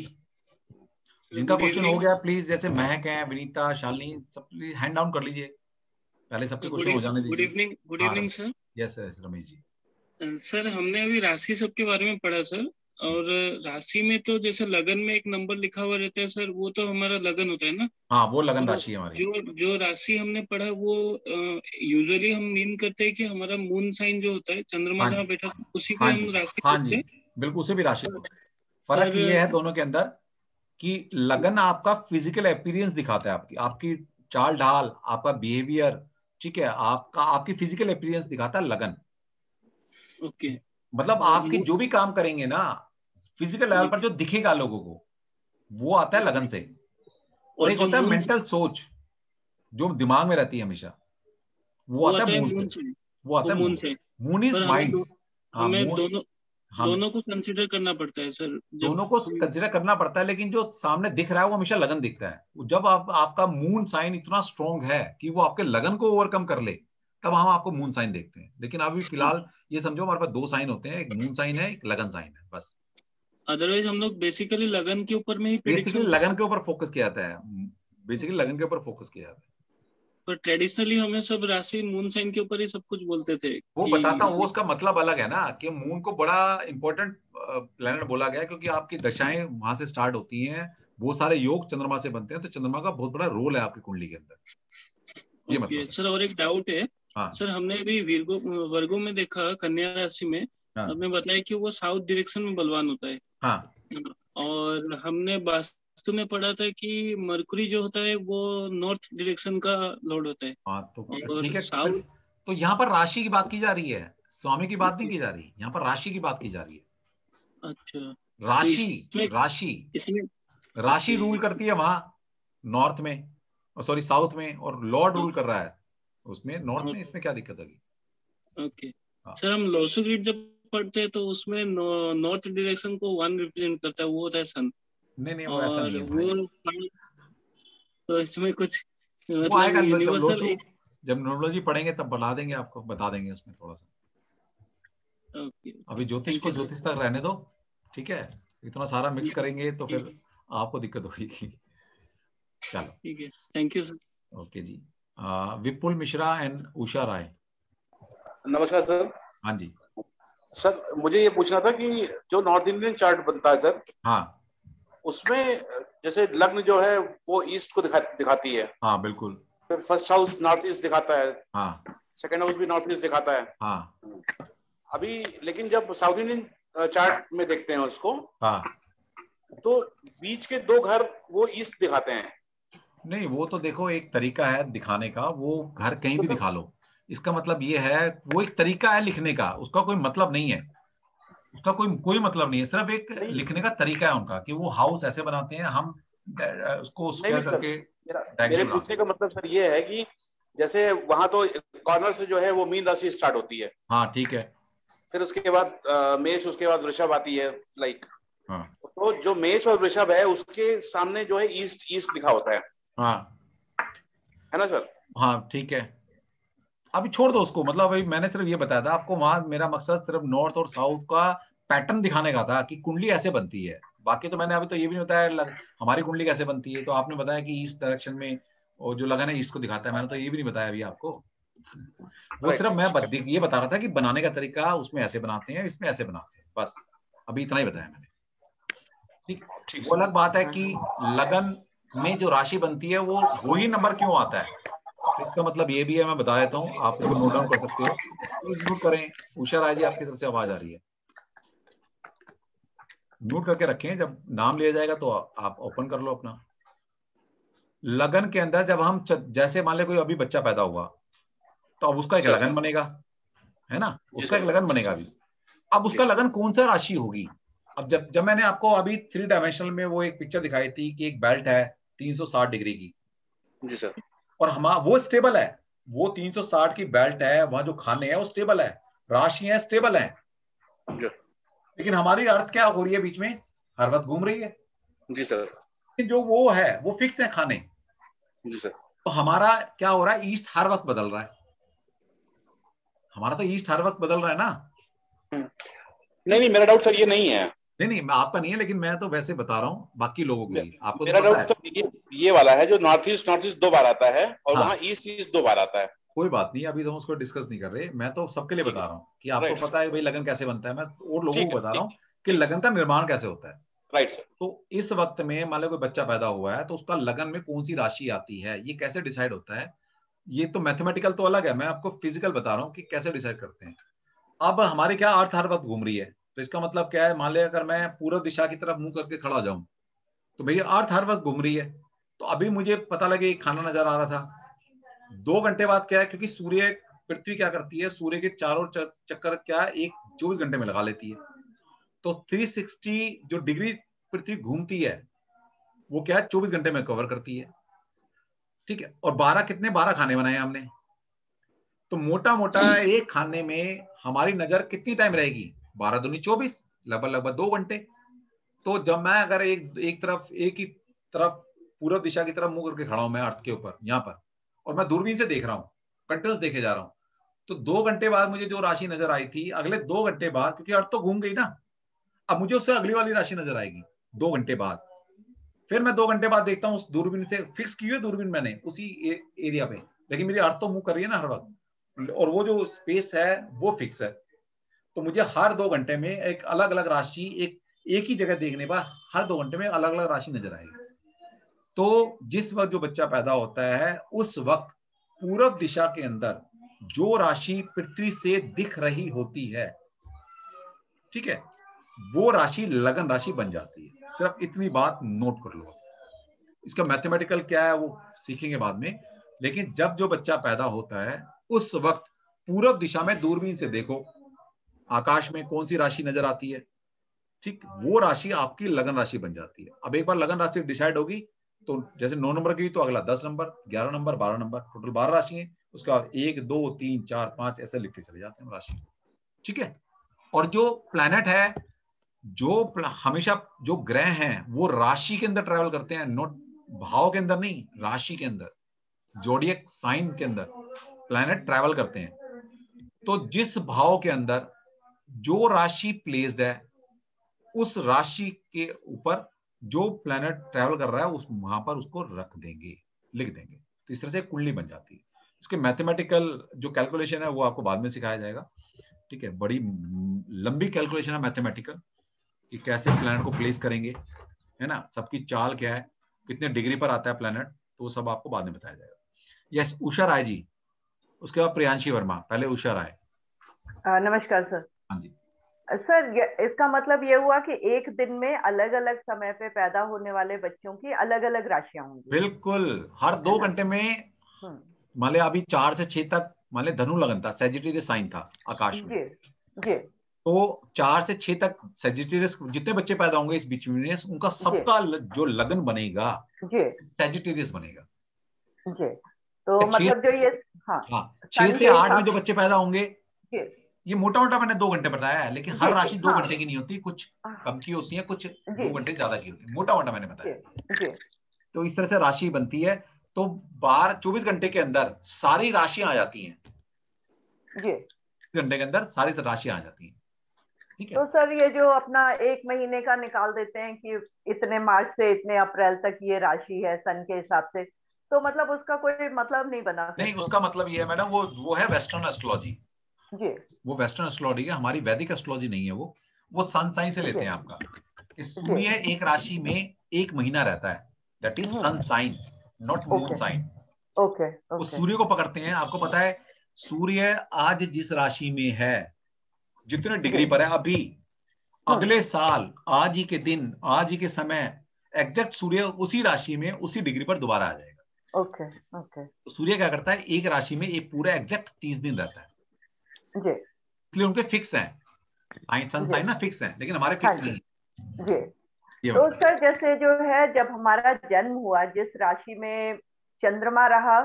जिनका क्वेश्चन हो गया प्लीज, जैसे महक है, विनीता, शालिनी, सब प्लीज हैंड डाउन कर लीजिए, पहले सबके क्वेश्चन हो जाने दीजिए। Good evening sir. Yes Ramesh ji. Sir, हमने अभी राशि सबके बारे में पढ़ा सर, और राशि में तो जैसे लगन में एक नंबर लिखा हुआ रहता है सर, वो तो हमारा लगन होता है ना? हाँ, वो लगन राशि है हमारी। जो राशि हमने पढ़ा वो यूजुअली हम मीन करते हैं कि हमारा मून साइन जो होता है, चंद्रमा जहाँ बैठा था उसी को हम राशि बोलते हैं। बिल्कुल, उसे भी राशि बोलते हैं। फर्क ये है दोनों के अंदर कि लगन आपका फिजिकल अपीयरेंस दिखाता है, आपकी चाल ढाल, आपका बिहेवियर। ठीक है, आपकी फिजिकल अपीयरेंस दिखाता है लगन। ओके। मतलब आपके जो भी काम करेंगे ना फिजिकल लेवल पर, जो दिखेगा लोगों को, वो आता है लगन से। और एक होता है मेंटल सोच जो दिमाग में रहती है हमेशा, वो आता है मून से। वो आता है मून से। Moon is mind. हमें दोनों को कंसीडर करना पड़ता है सर। दोनों को कंसीडर करना पड़ता है, लेकिन जो सामने दिख रहा है वो हमेशा लगन दिखता है। जब आपका मून साइन इतना स्ट्रॉन्ग है कि वो आपके लगन को ओवरकम कर ले, तब हम आपको मून साइन देखते हैं। लेकिन अभी फिलहाल ये समझो हमारे पास दो साइन होते हैं, एक मून साइन है, एक लगन साइन है, बस। अदरवाइज हम लोग बेसिकली लगन के ऊपर में ही बेसिकली लगन के ऊपर फोकस किया जाता है। बेसिकली लगन के ऊपर फोकस किया जाता है। पर ट्रेडिशनली हमें सब राशि मून साइन के ऊपर ही सब कुछ बोलते थे। वो बताता हूँ, वो उसका मतलब अलग है ना, कि मून को बड़ा इंपॉर्टेंट प्लैनेट बोला गया है, क्योंकि आपकी दशाएं वहां से स्टार्ट होती हैं। बहुत सारे योग चंद्रमा से बनते हैं, तो चंद्रमा का बहुत बड़ा रोल है आपकी कुंडली के अंदर। ये मतलब सर, और एक डाउट है। हाँ। सर, हमने अभी वर्गो में देखा, कन्या राशि में हमने बताया कि वो साउथ डायरेक्शन में बलवान होता है। हाँ। और हमने वास्तु में पढ़ा था कि मरकुरी जो होता है वो नॉर्थ डायरेक्शन का लॉर्ड होता है। हाँ, तो ठीक है। साउथ, तो यहाँ पर राशि की बात की जा रही है, स्वामी की बात नहीं की जा रही, यहाँ पर राशि की बात की जा रही है। अच्छा, राशि रूल करती है वहां नॉर्थ में, सॉरी साउथ में, और लॉर्ड रूल कर रहा है उसमें नॉर्थ में। इसमें क्या दिक्कत होगी? ओके सर, हम लॉसो ग्रिड जब पढ़ते हैं तो उसमें नॉर्थ डायरेक्शन को वन रिप्रेजेंट करता है, वो होता है सन। नहीं, वो ऐसा नहीं है वो, तो इसमें कुछ मतलब यूनिवर्सल, जब न्यूमरोलॉजी पढ़ेंगे तब बता देंगे आपको, बता देंगे उसमें थोड़ा सा। अभी ज्योतिष को ज्योतिष तक रहने दो, ठीक है? इतना सारा मिक्स करेंगे तो फिर आपको दिक्कत होगी। चलो ठीक है, थैंक यू सर। ओके जी। विपुल मिश्रा एंड उषा राय। नमस्कार सर। हाँ जी सर, मुझे ये पूछना था कि जो नॉर्थ इंडियन चार्ट बनता है सर, हाँ, उसमें जैसे लग्न जो है वो ईस्ट को दिखाती है। हाँ बिल्कुल। फिर फर्स्ट हाउस नॉर्थ ईस्ट दिखाता है। हाँ। सेकंड हाउस भी नॉर्थ ईस्ट दिखाता है। हाँ। अभी लेकिन जब साउथ इंडियन चार्ट में देखते हैं उसको, हाँ, तो बीच के 2 घर वो ईस्ट दिखाते हैं। नहीं वो तो देखो एक तरीका है दिखाने का, वो घर कहीं भी दिखा लो, इसका मतलब ये है वो एक तरीका है लिखने का, उसका कोई मतलब नहीं है, उसका कोई मतलब नहीं है, सिर्फ एक लिखने का तरीका है उनका कि वो हाउस ऐसे बनाते हैं, हम उसको स्क्वायर करके। मेरे पूछने का मतलब सर ये है कि जैसे वहां तो कॉर्नर से जो है वो मीन राशि स्टार्ट होती है। हाँ ठीक है। फिर उसके बाद मेष, उसके बाद वृषभ आती है लाइक। हाँ। तो जो मेष और वृषभ है उसके सामने जो है ईस्ट ईस्ट लिखा होता है। हाँ है ना सर? हाँ ठीक है, अभी छोड़ दो उसको, मतलब अभी मैंने सिर्फ ये बताया था आपको, वहां मेरा मकसद सिर्फ नॉर्थ और साउथ का पैटर्न दिखाने का था कि कुंडली ऐसे बनती है। बाकी तो मैंने अभी तो ये भी नहीं बताया हमारी कुंडली कैसे बनती है, तो आपने बताया कि ईस्ट डायरेक्शन में और जो लगन है ईस्ट को दिखाता है, मैंने तो ये भी नहीं बताया अभी आपको। वो सिर्फ मैं ये बता रहा था कि बनाने का तरीका उसमें ऐसे बनाते हैं, इसमें ऐसे बनाते हैं, बस अभी इतना ही बताया मैंने। ठीक, वो अलग बात है कि लगन में जो राशि बनती है वो ही नंबर क्यों आता है, इसका मतलब ये भी है, मैं बता देता हूँ, आप इसको नोट डाउन कर सकते हो, नोट करें। उषा राय जी आपकी तरफ से आवाज आ रही है, नोट करके रखें, जब नाम लिया जाएगा तो आप ओपन कर लो अपना। लगन के अंदर जब हम जैसे मान ले कोई अभी बच्चा पैदा हुआ तो अब उसका एक लगन बनेगा, है ना, उसका एक लगन बनेगा अभी। अब उसका लगन कौन सा राशि होगी, अब जब मैंने आपको अभी 3 डायमेंशनल में वो एक पिक्चर दिखाई थी कि एक बेल्ट है 360 डिग्री की, जी सर, और वो स्टेबल है, वो 360 की बेल्ट है, वहां जो खाने हैं वो स्टेबल है, राशियां स्टेबल है, लेकिन हमारी अर्थ क्या हो रही है बीच में, हर वक्त घूम रही है। जी सर। जो वो है वो फिक्स है खाने। जी सर। तो हमारा क्या हो रहा है, ईस्ट हर वक्त बदल रहा है, हमारा तो ईस्ट हर वक्त बदल रहा है ना। नहीं, मेरा डाउट सर ये नहीं है। नहीं आपका नहीं है, लेकिन मैं तो वैसे बता रहा हूँ बाकी लोगों के लिए। आपको मेरा डाउट सर ये वाला है जो नॉर्थ ईस्ट 2 बार आता है और वहाँ ईस्ट ईस्ट 2 बार आता है। कोई बात नहीं, अभी तो हम उसको डिस्कस नहीं कर रहे, मैं तो सबके लिए बता रहा हूँ कि आपको पता है भाई लगन कैसे बनता है, मैं और लोगों को बता रहा हूँ कि लगन का निर्माण कैसे होता है। Right sir. तो इस वक्त में मान लो कोई बच्चा पैदा हुआ है तो उसका लगन में कौन सी राशि आती है, ये कैसे डिसाइड होता है, ये तो मैथमेटिकल तो अलग है, मैं आपको फिजिकल बता रहा हूँ कि कैसे डिसाइड करते हैं। अब हमारे क्या अर्थ हर वक्त घूम रही है, तो इसका मतलब क्या है, मान लिया अगर मैं पूर्व दिशा की तरफ मुंह करके खड़ा जाऊं तो मेरी अर्थ हर वक्त घूम रही है, तो अभी मुझे पता लगे खाना नजर आ रहा था, 2 घंटे बाद क्या है, क्योंकि सूर्य पृथ्वी क्या करती है, सूर्य के चारों चक्कर क्या एक 24 घंटे में लगा लेती है, तो 360 जो डिग्री पृथ्वी घूमती है वो क्या है 24 घंटे में कवर करती है, ठीक है। और 12 खाने बनाए हमने, तो मोटा मोटा एक खाने में हमारी नजर कितनी टाइम रहेगी, 12 दूनी 24, लगभग 2 घंटे। तो जब मैं अगर एक ही तरफ पूर्व दिशा की तरफ मुंह करके खड़ा हूं मैं अर्थ के ऊपर यहाँ पर, और मैं दूरबीन से देख रहा हूँ, कंटिन्यूस देखे जा रहा हूँ, तो 2 घंटे बाद मुझे जो राशि नजर आई थी, अगले 2 घंटे बाद, क्योंकि अर्थ तो घूम गई ना, अब मुझे उससे अगली वाली राशि नजर आएगी 2 घंटे बाद। फिर मैं 2 घंटे बाद देखता हूँ उस दूरबीन से, फिक्स की हुई दूरबीन मैंने उसी एरिया पे, लेकिन मेरी अर्थ तो मूव कर रही है ना हर वक्त, और वो जो स्पेस है वो फिक्स है, तो मुझे हर 2 घंटे में एक अलग अलग राशि एक ही जगह देखने पर हर 2 घंटे में अलग अलग राशि नजर आएगी। तो जिस वक्त जो बच्चा पैदा होता है उस वक्त पूर्व दिशा के अंदर जो राशि पृथ्वी से दिख रही होती है, ठीक है, वो राशि लगन राशि बन जाती है। सिर्फ इतनी बात नोट कर लो, इसका मैथमेटिकल क्या है वो सीखेंगे बाद में, लेकिन जब जो बच्चा पैदा होता है उस वक्त पूर्व दिशा में दूरबीन से देखो आकाश में कौन सी राशि नजर आती है, ठीक, वो राशि आपकी लगन राशि बन जाती है। अब एक बार लगन राशि डिसाइड होगी तो जैसे 9 नंबर की तो अगला 10 नंबर, 11 नंबर, 12 नंबर, टोटल 12 राशि है, उसके बाद 1 2 3 4 5 ऐसे लिखते चले जाते हैं राशि, ठीक है। और जो प्लैनेट है, जो हमेशा जो ग्रह हैं वो राशि के अंदर ट्रेवल करते हैं, नोट भाव के अंदर नहीं, राशि के अंदर, जोडियक साइन के अंदर प्लैनेट ट्रेवल करते हैं। तो जिस भाव के अंदर जो राशि प्लेस्ड है उस राशि के ऊपर जो प्लैनेट ट्रैवल कर रहा है उस वहां पर उसको रख देंगे, लिख देंगे। तो इस तरह से कुंडली बन जाती है। उसके मैथमेटिकल जो कैलकुलेशन है वो आपको बाद में सिखाया जाएगा, ठीक है। बड़ी लंबी कैलकुलेशन है मैथमेटिकल कि कैसे प्लैनेट को प्लेस करेंगे, है ना, सबकी चाल क्या है, कितने डिग्री पर आता है प्लैनेट, तो वो सब आपको बाद में बताया जाएगा। यस, उषा राय जी, उसके बाद प्रियांशी वर्मा, पहले उषा राय। नमस्कार सर। हाँ जी सर, इसका मतलब ये हुआ कि एक दिन में अलग अलग समय पे पैदा होने वाले बच्चों की अलग अलग राशियां होंगी। बिल्कुल, हर 2 घंटे में, मान लिया अभी 4 से 6 तक मान लिया धनु लगन था, सेजिटेरियस साइन था आकाश में, जी। तो 4 से 6 तक सेजिटेरियस जितने बच्चे पैदा होंगे इस बीच में उनका सबका जो लगन बनेगा सेजिटेरियस बनेगा। जी, तो मतलब जो ये 6 से 8 में जो बच्चे पैदा होंगे, ये मोटा मोटा मैंने 2 घंटे बताया है, लेकिन हर राशि 2 घंटे की नहीं होती, कुछ कम की होती है, कुछ 2 घंटे ज्यादा की होती है, मोटा मोटा मैंने बताया। तो इस तरह से राशि बनती है। तो 24 घंटे के अंदर सारी राशियां आ जाती हैं, 24 घंटे के अंदर सारी राशियां आ जाती हैं, ठीक है। तो सर ये जो अपना एक महीने का निकाल देते हैं कि इतने मार्च से इतने अप्रैल तक ये राशि है सन के हिसाब से, तो मतलब उसका कोई मतलब नहीं बना? नहीं, उसका मतलब ये है मैडम, वो है वेस्टर्न एस्ट्रोलॉजी जी, वो वेस्टर्न एस्ट्रोलॉजी है, हमारी वैदिक एस्ट्रोलॉजी नहीं है। वो सन साइन से लेते हैं आपका। इस सूर्य एक राशि में एक महीना रहता है, that is sun sign, not moon sign. Okay. उस सूर्य को पकड़ते हैं। आपको पता है सूर्य आज जिस राशि में है, जितने डिग्री पर है अभी, अगले साल आज ही के दिन, आज ही के समय एग्जैक्ट सूर्य उसी राशि में उसी डिग्री पर दोबारा आ जाएगा। ओके। तो सूर्य क्या करता है, एक राशि में एक पूरा एग्जैक्ट 30 दिन रहता है, इसलिए उनके फिक्स हैं, सन साइन ना फिक्स हैं, लेकिन हमारे फिक्स नहीं जी। तो सर जैसे जो है जब हमारा जन्म हुआ, जिस राशि में चंद्रमा रहा,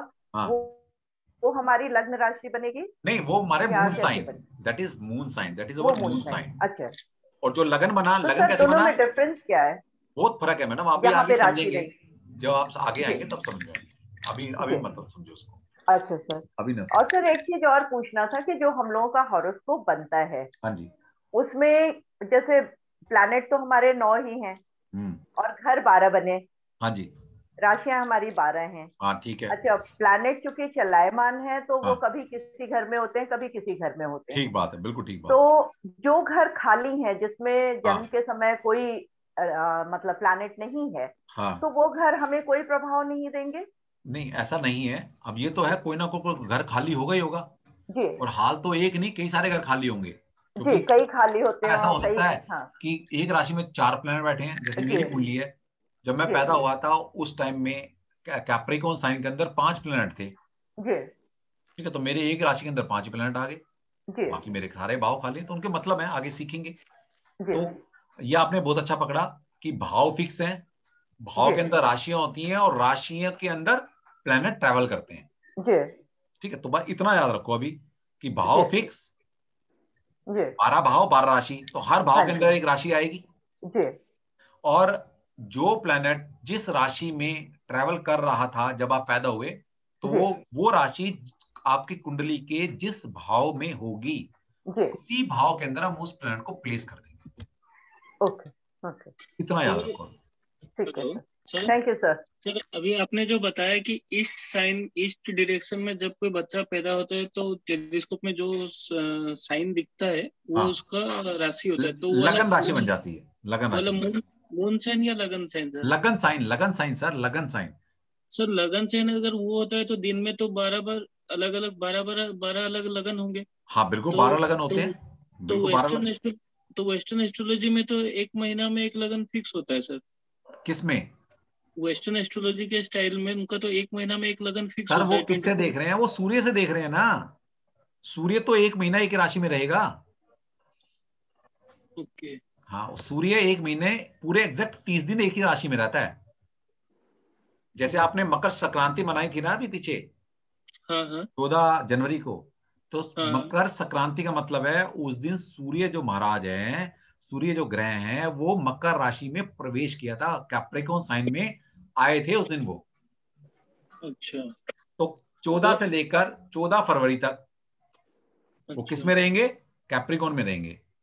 वो हमारी लग्न राशि बनेगी? नहीं, वो हमारे moon sign, that is moon sign, that is our moon sign. अच्छा। और जो लगन बना, तो लगन कैसे बना? में डिफरेंस क्या है? बहुत फर्क है मैडम, आप भी आगे समझेंगे, जब आप आगे आएंगे तब समझ जाएंगे, अभी मतलब समझो उसको। अच्छा सर। अभी ना और सर एक चीज और पूछना था कि जो हम लोगों का हॉरोस्कोप बनता है, हाँ जी, उसमें जैसे प्लैनेट तो हमारे 9 ही हैं और घर 12 बने, हाँ जी, राशियां हमारी 12 हैं। हाँ ठीक है। अच्छा, प्लैनेट चूंकि चलायमान है तो वो कभी किसी घर में होते हैं, कभी किसी घर में होते हैं। ठीक बात है, बिल्कुल ठीक बात। तो जो घर खाली है, जिसमें जन्म के समय कोई मतलब प्लैनेट नहीं है, तो वो घर हमें कोई प्रभाव नहीं देंगे? नहीं, ऐसा नहीं है। अब ये तो है, कोई ना कोई घर खाली होगा ही होगा जी। और हाल तो एक नहीं, कई सारे घर खाली होंगे जी, कई खाली होते हैं। ऐसा हो सकता है कि एक राशि में 4 प्लैनेट बैठे हैं, जैसे मेरी कुंडली है, जब मैं पैदा हुआ था उस टाइम में कैप्रिकॉर्न साइन के अंदर 5 प्लैनेट थे, ठीक है। तो मेरे एक राशि के अंदर 5 प्लैनेट आ गए, बाकी मेरे सारे भाव खाली, तो उनके मतलब है, आगे सीखेंगे। तो ये आपने बहुत अच्छा पकड़ा कि भाव फिक्स है, भाव के अंदर राशियां होती हैं और राशियों के अंदर प्लैनेट ट्रैवल करते हैं, ठीक है। तो बस इतना याद रखो अभी कि भाव फिक्स, 12 भाव 12 राशि, तो हर भाव के अंदर एक राशि आएगी और जो प्लैनेट जिस राशि में ट्रैवल कर रहा था जब आप पैदा हुए, तो वो राशि आपकी कुंडली के जिस भाव में होगी उसी भाव के अंदर हम उस प्लैनेट को प्लेस कर देंगे। ओके, इतना याद रखो। Thank you sir. सर अभी आपने जो बताया कि ईस्ट साइन, ईस्ट डायरेक्शन में जब कोई बच्चा पैदा होता है तो टेलीस्कोप में जो साइन दिखता है वो उसका राशि होता है, तो लगन राशि बन जाती है। लगन राशि, मून साइन या लगन साइन सर? लगन साइन, लगन साइन सर, लगन साइन। सर लगन साइन अगर वो होता है तो दिन में तो 12 बार अलग अलग 12 अलग लगन होंगे। हाँ बिल्कुल, 12 लगन होते हैं। तो वेस्टर्न एस्ट्रोलॉजी में तो एक महीना में एक लगन फिक्स होता है सर। किसमें? वेस्टर्न एस्ट्रोलॉजी के स्टाइल में उनका तो एक महीना में एक लगन फिक्स होता है। सर वो किससे देख रहे हैं? वो सूर्य से देख रहे हैं ना। सूर्य तो एक महीना एक राशि में रहेगा। ओके। हाँ, सूर्य एक महीने पूरे एग्जैक्ट 30 दिन एक ही राशि में रहता है। जैसे आपने मकर संक्रांति मनाई थी ना अभी पीछे, 14 जनवरी को, तो मकर संक्रांति का मतलब है उस दिन सूर्य जो महाराज हैं, सूर्य जो ग्रह हैं, वो मकर राशि में प्रवेश किया था, कैप्रिकॉर्न साइन में आए थे उस दिन वो। अच्छा। तो 14 से लेकर 14 फरवरी तक वो किस में रहेंगे? कैप्रिकॉर्न में रहेंगे।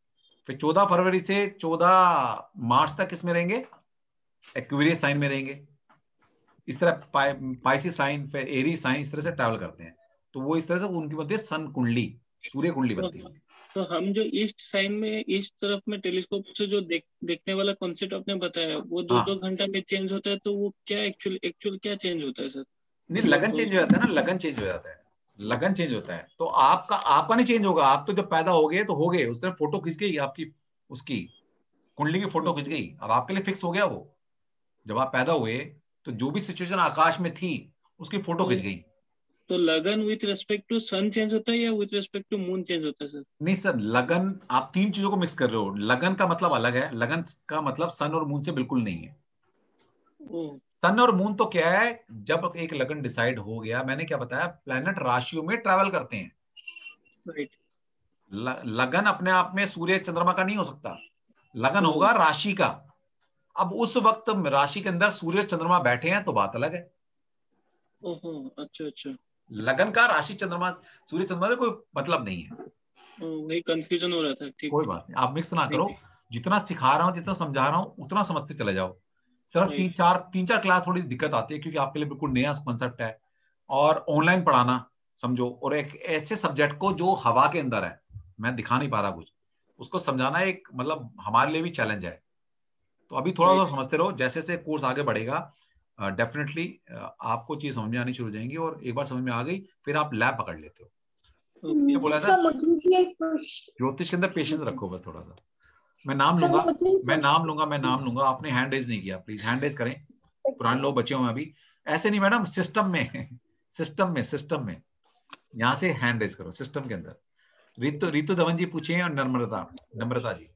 फिर 14 फरवरी से 14 मार्च तक किस में रहेंगे? एक्वेरियस साइन में रहेंगे। इस तरह पाइसिस साइन, फिर एरीज साइन, इस तरह से ट्रैवल करते हैं। तो वो इस तरह से उनकी बनती है सन कुंडली, सूर्य कुंडली बनती है। तो हम जो ईस्ट साइन में, ईस्ट तरफ में टेलीस्कोप से जो देखने वाला कॉन्सेप्ट आपने बताया, वो 2-2 घंटा में चेंज होता है, तो वो क्या एक्चुअल क्या चेंज होता है सर? नहीं, लगन चेंज हो जाता है ना, लगन चेंज हो जाता है, लगन चेंज होता है। तो आपका नहीं चेंज होगा। आप तो जब पैदा हो गए तो हो गए, उस तरह फोटो खींच गई आपकी, उसकी कुंडली की फोटो खींच गई, अब आपके लिए फिक्स हो गया वो। जब आप पैदा हुए तो जो भी सिचुएशन आकाश में थी उसकी फोटो खींच गई। तो लगन with respect to sun change होता है या with respect to moon change होता है सर? नहीं सर, लगन आप 3 चीजों को मिक्स कर रहे हो। लगन का मतलब अलग है, लगन का मतलब सन और मून से बिल्कुल नहीं है। सन और मून तो क्या है, जब एक लगन डिसाइड हो गया, मैंने क्या बताया, प्लैनेट राशियों में ट्रैवल करते हैं। राइट। लगन अपने आप में सूर्य चंद्रमा का नहीं हो सकता, लगन होगा राशि का। अब उस वक्त राशि के अंदर सूर्य चंद्रमा बैठे हैं तो बात अलग है। ओहो, अच्छा। लगन का राशि चंद्रमा सूर्य चंद्रमा से कोई मतलब नहीं है। वही कंफ्यूजन हो रहा था। ठीक, कोई बात नहीं, आप मिक्स ना करो। जितना सिखा रहा हूँ, जितना समझा रहा हूँ, उतना समझते चले जाओ। सिर्फ 3-4 क्लास थोड़ी दिक्कत आती है, क्योंकि आपके लिए बिल्कुल नया कॉन्सेप्ट है। और ऑनलाइन पढ़ाना समझो, और एक ऐसे सब्जेक्ट को जो हवा के अंदर है, मैं दिखा नहीं पा रहा कुछ, उसको समझाना एक मतलब हमारे लिए भी चैलेंज है। तो अभी थोड़ा सा समझते रहो, जैसे जैसे कोर्स आगे बढ़ेगा डेफिनेटली आपको चीज समझ में आनी शुरू हो जाएंगी। और एक बार समझ में आ गई फिर आप लैब पकड़ लेते हो। क्या बोला था? ज्योतिष के अंदर पेशेंस रखो बस थोड़ा सा। मैं नाम लूंगा। आपने हैंड रेज नहीं किया, प्लीज हैंड रेज करें। पुराने लोग बचे हुए अभी। ऐसे नहीं मैडम, सिस्टम में यहाँ से हैंड रेज करो, सिस्टम के अंदर। रितु धवन जी पूछे और Namrata ji.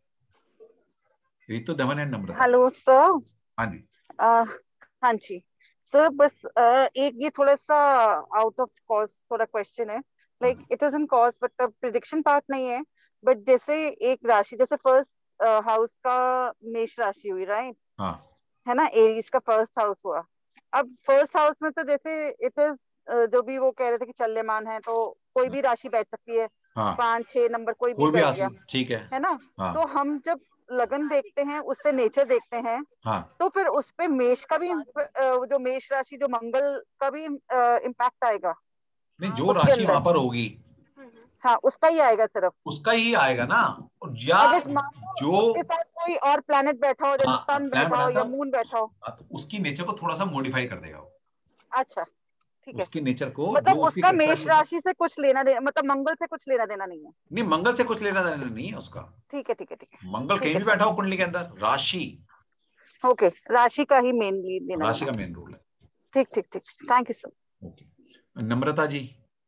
Ritu Dhawan and Namrata. Hello sir. हाँ जी। हाँ जी सर, बस एक ये थोड़ा सा आउट ऑफ कॉज थोड़ा क्वेश्चन है। Like it is in course but prediction part नहीं है। बट जैसे एक राशि, जैसे फर्स्ट हाउस का मेष राशि हुई, राइट? हाँ। है ना, एरीज का फर्स्ट हाउस हुआ। अब फर्स्ट हाउस में तो जैसे इट इज जो भी वो कह रहे थे कि चल्यमान है, तो कोई भी राशि बैठ सकती है। हाँ। 5-6 नंबर कोई भी बैठ गया, ठीक है ना? हाँ। तो हम जब लगन देखते हैं, उससे नेचर देखते हैं, हाँ। तो फिर उस पे मेष का भी जो मेष राशि, जो मंगल का भी इम्पैक्ट आएगा। नहीं, जो राशि वहां पर होगी, हाँ, उसका ही आएगा, सिर्फ उसका ही आएगा ना। या जो उसके साथ कोई और प्लैनेट बैठा हो, जैसे सन बैठा हो या मून बैठा हो, तो उसकी नेचर को थोड़ा सा मॉडिफाई कर देगा वो। अच्छा, ठीक है। उसकी नेचर को मतलब उसका मेष राशि से कुछ लेना देना, मतलब मंगल से कुछ लेना देना नहीं है। नहीं, मंगल से कुछ लेना देना नहीं है उसका। ठीक है। मंगल कहीं भी बैठा हो कुंडली के अंदर, राशि, ओके, राशि का ही मेनली लेना, राशि का मेन रूल है। ठीक। Thank you sir. Okay, Namrata ji.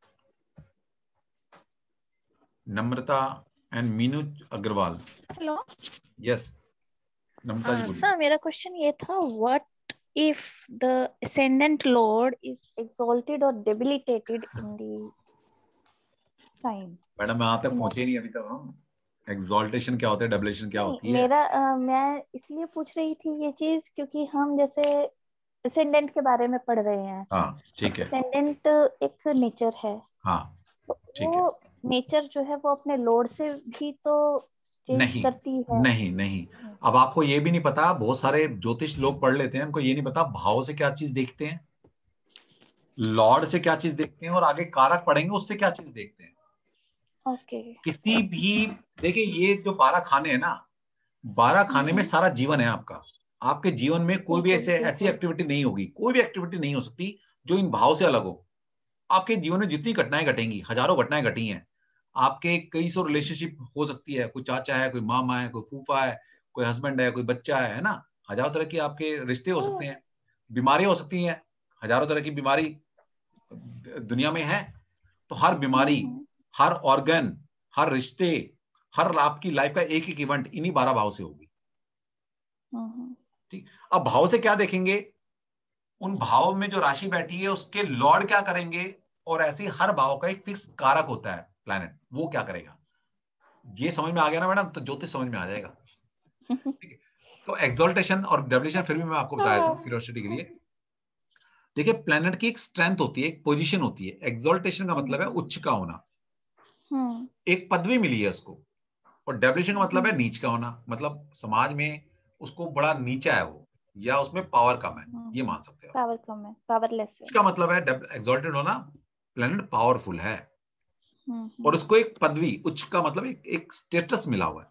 Namrata and Meenu Agarwal. Hello. Yes Namrata ji. Sir मेरा क्वेश्चन ये था, what if the ascendant lord is exalted or debilitated in the sign? Madam मैं तक पहुंचे नहीं अभी तक। हम एक्सॉल्टेशन क्या होता है, डेबिलिटेशन क्या होती है? मैं इसलिए पूछ रही थी ये चीज क्योंकि हम जैसे ascendant के बारे में पढ़ रहे हैं। हाँ, ठीक है। ascendant एक नेचर है। हाँ, ठीक है। वो नेचर जो है वो अपने लॉर्ड से भी तो चेंज करती है। नहीं। अब आपको ये भी नहीं पता, बहुत सारे ज्योतिष लोग पढ़ लेते हैं, उनको ये नहीं पता भाव से क्या चीज देखते हैं, लॉर्ड से क्या चीज देखते हैं, और आगे कारक पढ़ेंगे उससे क्या चीज देखते हैं। ओके। किसी भी देखिए, ये जो 12 खाने हैं ना, 12 खाने में सारा जीवन है आपका। आपके जीवन में कोई भी ऐसी एक्टिविटी नहीं होगी, कोई भी एक्टिविटी नहीं हो सकती जो इन भाव से अलग हो। आपके जीवन में जितनी घटनाएं घटेंगी, हजारों घटनाएं घटी हैं, आपके कई सौ रिलेशनशिप हो सकती है, कोई चाचा है, कोई मामा है, कोई फूफा है, कोई हस्बैंड है, कोई बच्चा है ना। हजारों तरह की आपके रिश्ते हो सकते हैं, बीमारियां हो सकती हैं, हजारों तरह की बीमारी दुनिया में है। तो हर बीमारी, हर ऑर्गन, हर रिश्ते, हर आपकी लाइफ का एक एक इवेंट इन्हीं 12 भाव से होगी। ठीक। अब भाव से क्या देखेंगे, उन भाव में जो राशि बैठी है उसके लॉर्ड क्या करेंगे, और ऐसे हर भाव का एक फिक्स कारक होता है प्लैनेट, वो क्या करेगा। ये समझ में आ गया ना मैडम, तो ज्योतिष समझ में आ जाएगा। ठीक है। तो एक्सॉल्टेशन और डेबिलिटेशन फिर भी मैं आपको बता देता हूं क्यूरियोसिटी के लिए। देखिए, प्लैनेट की एक स्ट्रेंथ होती है, एक पोजीशन होती है। एक्सॉल्टेशन का मतलब है उच्च का होना, एक पदवी मिली है उसको। और डेबिलिटेशन का मतलब है नीच का होना, मतलब समाज में उसको बड़ा नीचा है वो, या उसमें पावर कम है, ये मान सकते हो। पावर कम है, पावरलेस है। इसका मतलब है एक्सॉल्टेड होना, प्लेनेट पावरफुल है और उसको एक पदवी, उच्च का मतलब एक स्टेटस मिला हुआ है,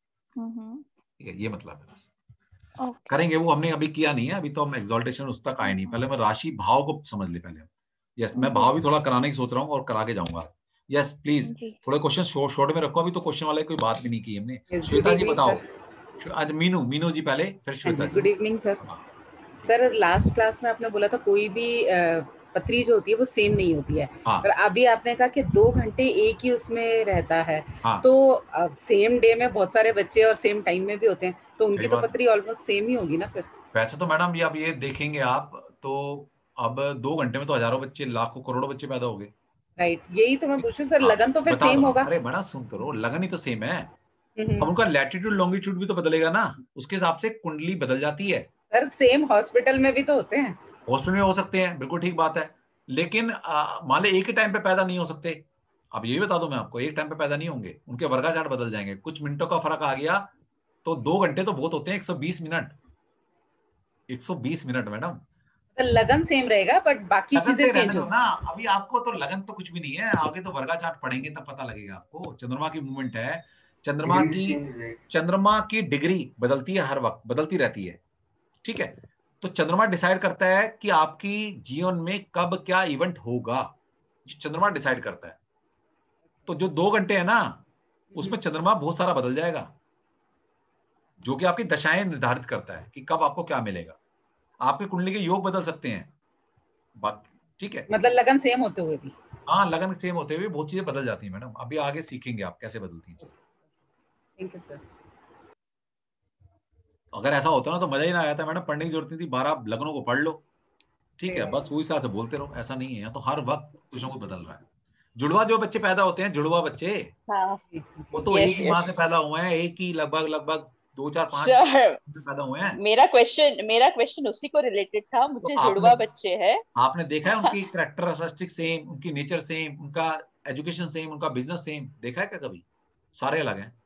ठीक है, ये मतलब है। करेंगे वो, हमने अभी किया नहीं है, अभी तो हम एक्सॉल्टेशन उस तक आए नहीं, पहले मैं राशि भाव को समझ ले पहले। यस, मैं भाव भी थोड़ा कराने की सोच रहा हूँ और करा के जाऊंगा। यस प्लीज, थोड़े क्वेश्चन शॉर्ट में रखो, अभी तो क्वेश्चन वाले कोई बात भी नहीं की हमने। श्वेता जी बताओ। आज मीनू जी पहले, फिर Shweta ji. Good evening sir. Sir last class में आपने बोला था कोई भी पत्री जो होती है वो सेम नहीं होती है, और अभी आपने कहा कि 2 घंटे एक ही उसमें रहता है, तो सेम डे में बहुत सारे बच्चे और सेम टाइम में भी होते हैं, तो उनकी तो पत्री ऑलमोस्ट सेम ही होगी ना फिर। वैसे तो मैडम ये अब ये देखेंगे आप, तो अब 2 घंटे में तो हजारों बच्चे, लाखों करोड़ों बच्चे पैदा हो गए। राइट, यही तो मैं पूछ रही हूँ सर, लगन तो फिर सेम होगा। अरे बड़ा सुन तो रहो, लगन ही तो सेम है। अब उनका लैटिट्यूड लॉन्गिट्यूड भी तो बदलेगा ना, उसके हिसाब से कुंडली बदल जाती है। सर सेम हॉस्पिटल में भी तो होते हैं। हॉस्पिटल में हो सकते हैं, बिल्कुल ठीक बात है, लेकिन मान ले एक ही टाइम पे पैदा नहीं हो सकते। अब ये बता दो मैं आपको, एक टाइम पे पैदा नहीं होंगे, उनके वर्गा चार्ट बदल जाएंगे, कुछ मिनटों का फर्क आ गया तो 2 घंटे तो बहुत होते हैं। 120 मिनट, 120 मिनट मैडम। तो लगन सेम रहेगा बट बाकी चीजें चेंज हो ना। अभी आपको तो लगन तो कुछ भी नहीं है, आगे तो वर्गा चार्ट पढ़ेंगे तब पता लगेगा आपको। चंद्रमा की मूवमेंट है, चंद्रमा की डिग्री बदलती है, हर वक्त बदलती रहती है, ठीक है। तो चंद्रमा डिसाइड करता है कि आपकी जीवन में कब क्या इवेंट होगा, चंद्रमा डिसाइड करता है। तो जो 2 घंटे है ना, उसमें चंद्रमा बहुत सारा बदल जाएगा, जो कि आपकी दशाएं निर्धारित करता है कि कब आपको क्या मिलेगा। आपके कुंडली के योग बदल सकते हैं, ठीक है, मतलब लगन सेम होते हुए भी। हाँ, लगन सेम होते हुए बहुत चीजें बदल जाती हैं मैडम, अभी आगे सीखेंगे आप कैसे बदलती हैं। Thank you sir. अगर ऐसा होता ना तो मजा ही ना आया था मैडम, पढ़ने की जरूरत नहीं थी, 12 लगनों को पढ़ लो, ठीक है, बस वही हिसाब से बोलते रहो। ऐसा नहीं है, तो हर वक्त कुछ ना कुछ बदल रहा है। जुड़वा जो बच्चे पैदा होते हैं, जुड़वा बच्चे, वो तो एक ही माँ से पैदा हुए हैं, एक ही लगभग 2, 4, 5 पैदा हुए हैं। मेरा क्वेश्चन उसी को रिलेटेड था, मुझे तो जुड़वा बच्चे हैं। आपने देखा है उनकी कैरेक्टरिस्टिक सेम, उनकी नेचर सेम, उनका एजुकेशन सेम, उनका बिजनेस सेम, देखा है क्या कभी? सारे अलग हैं।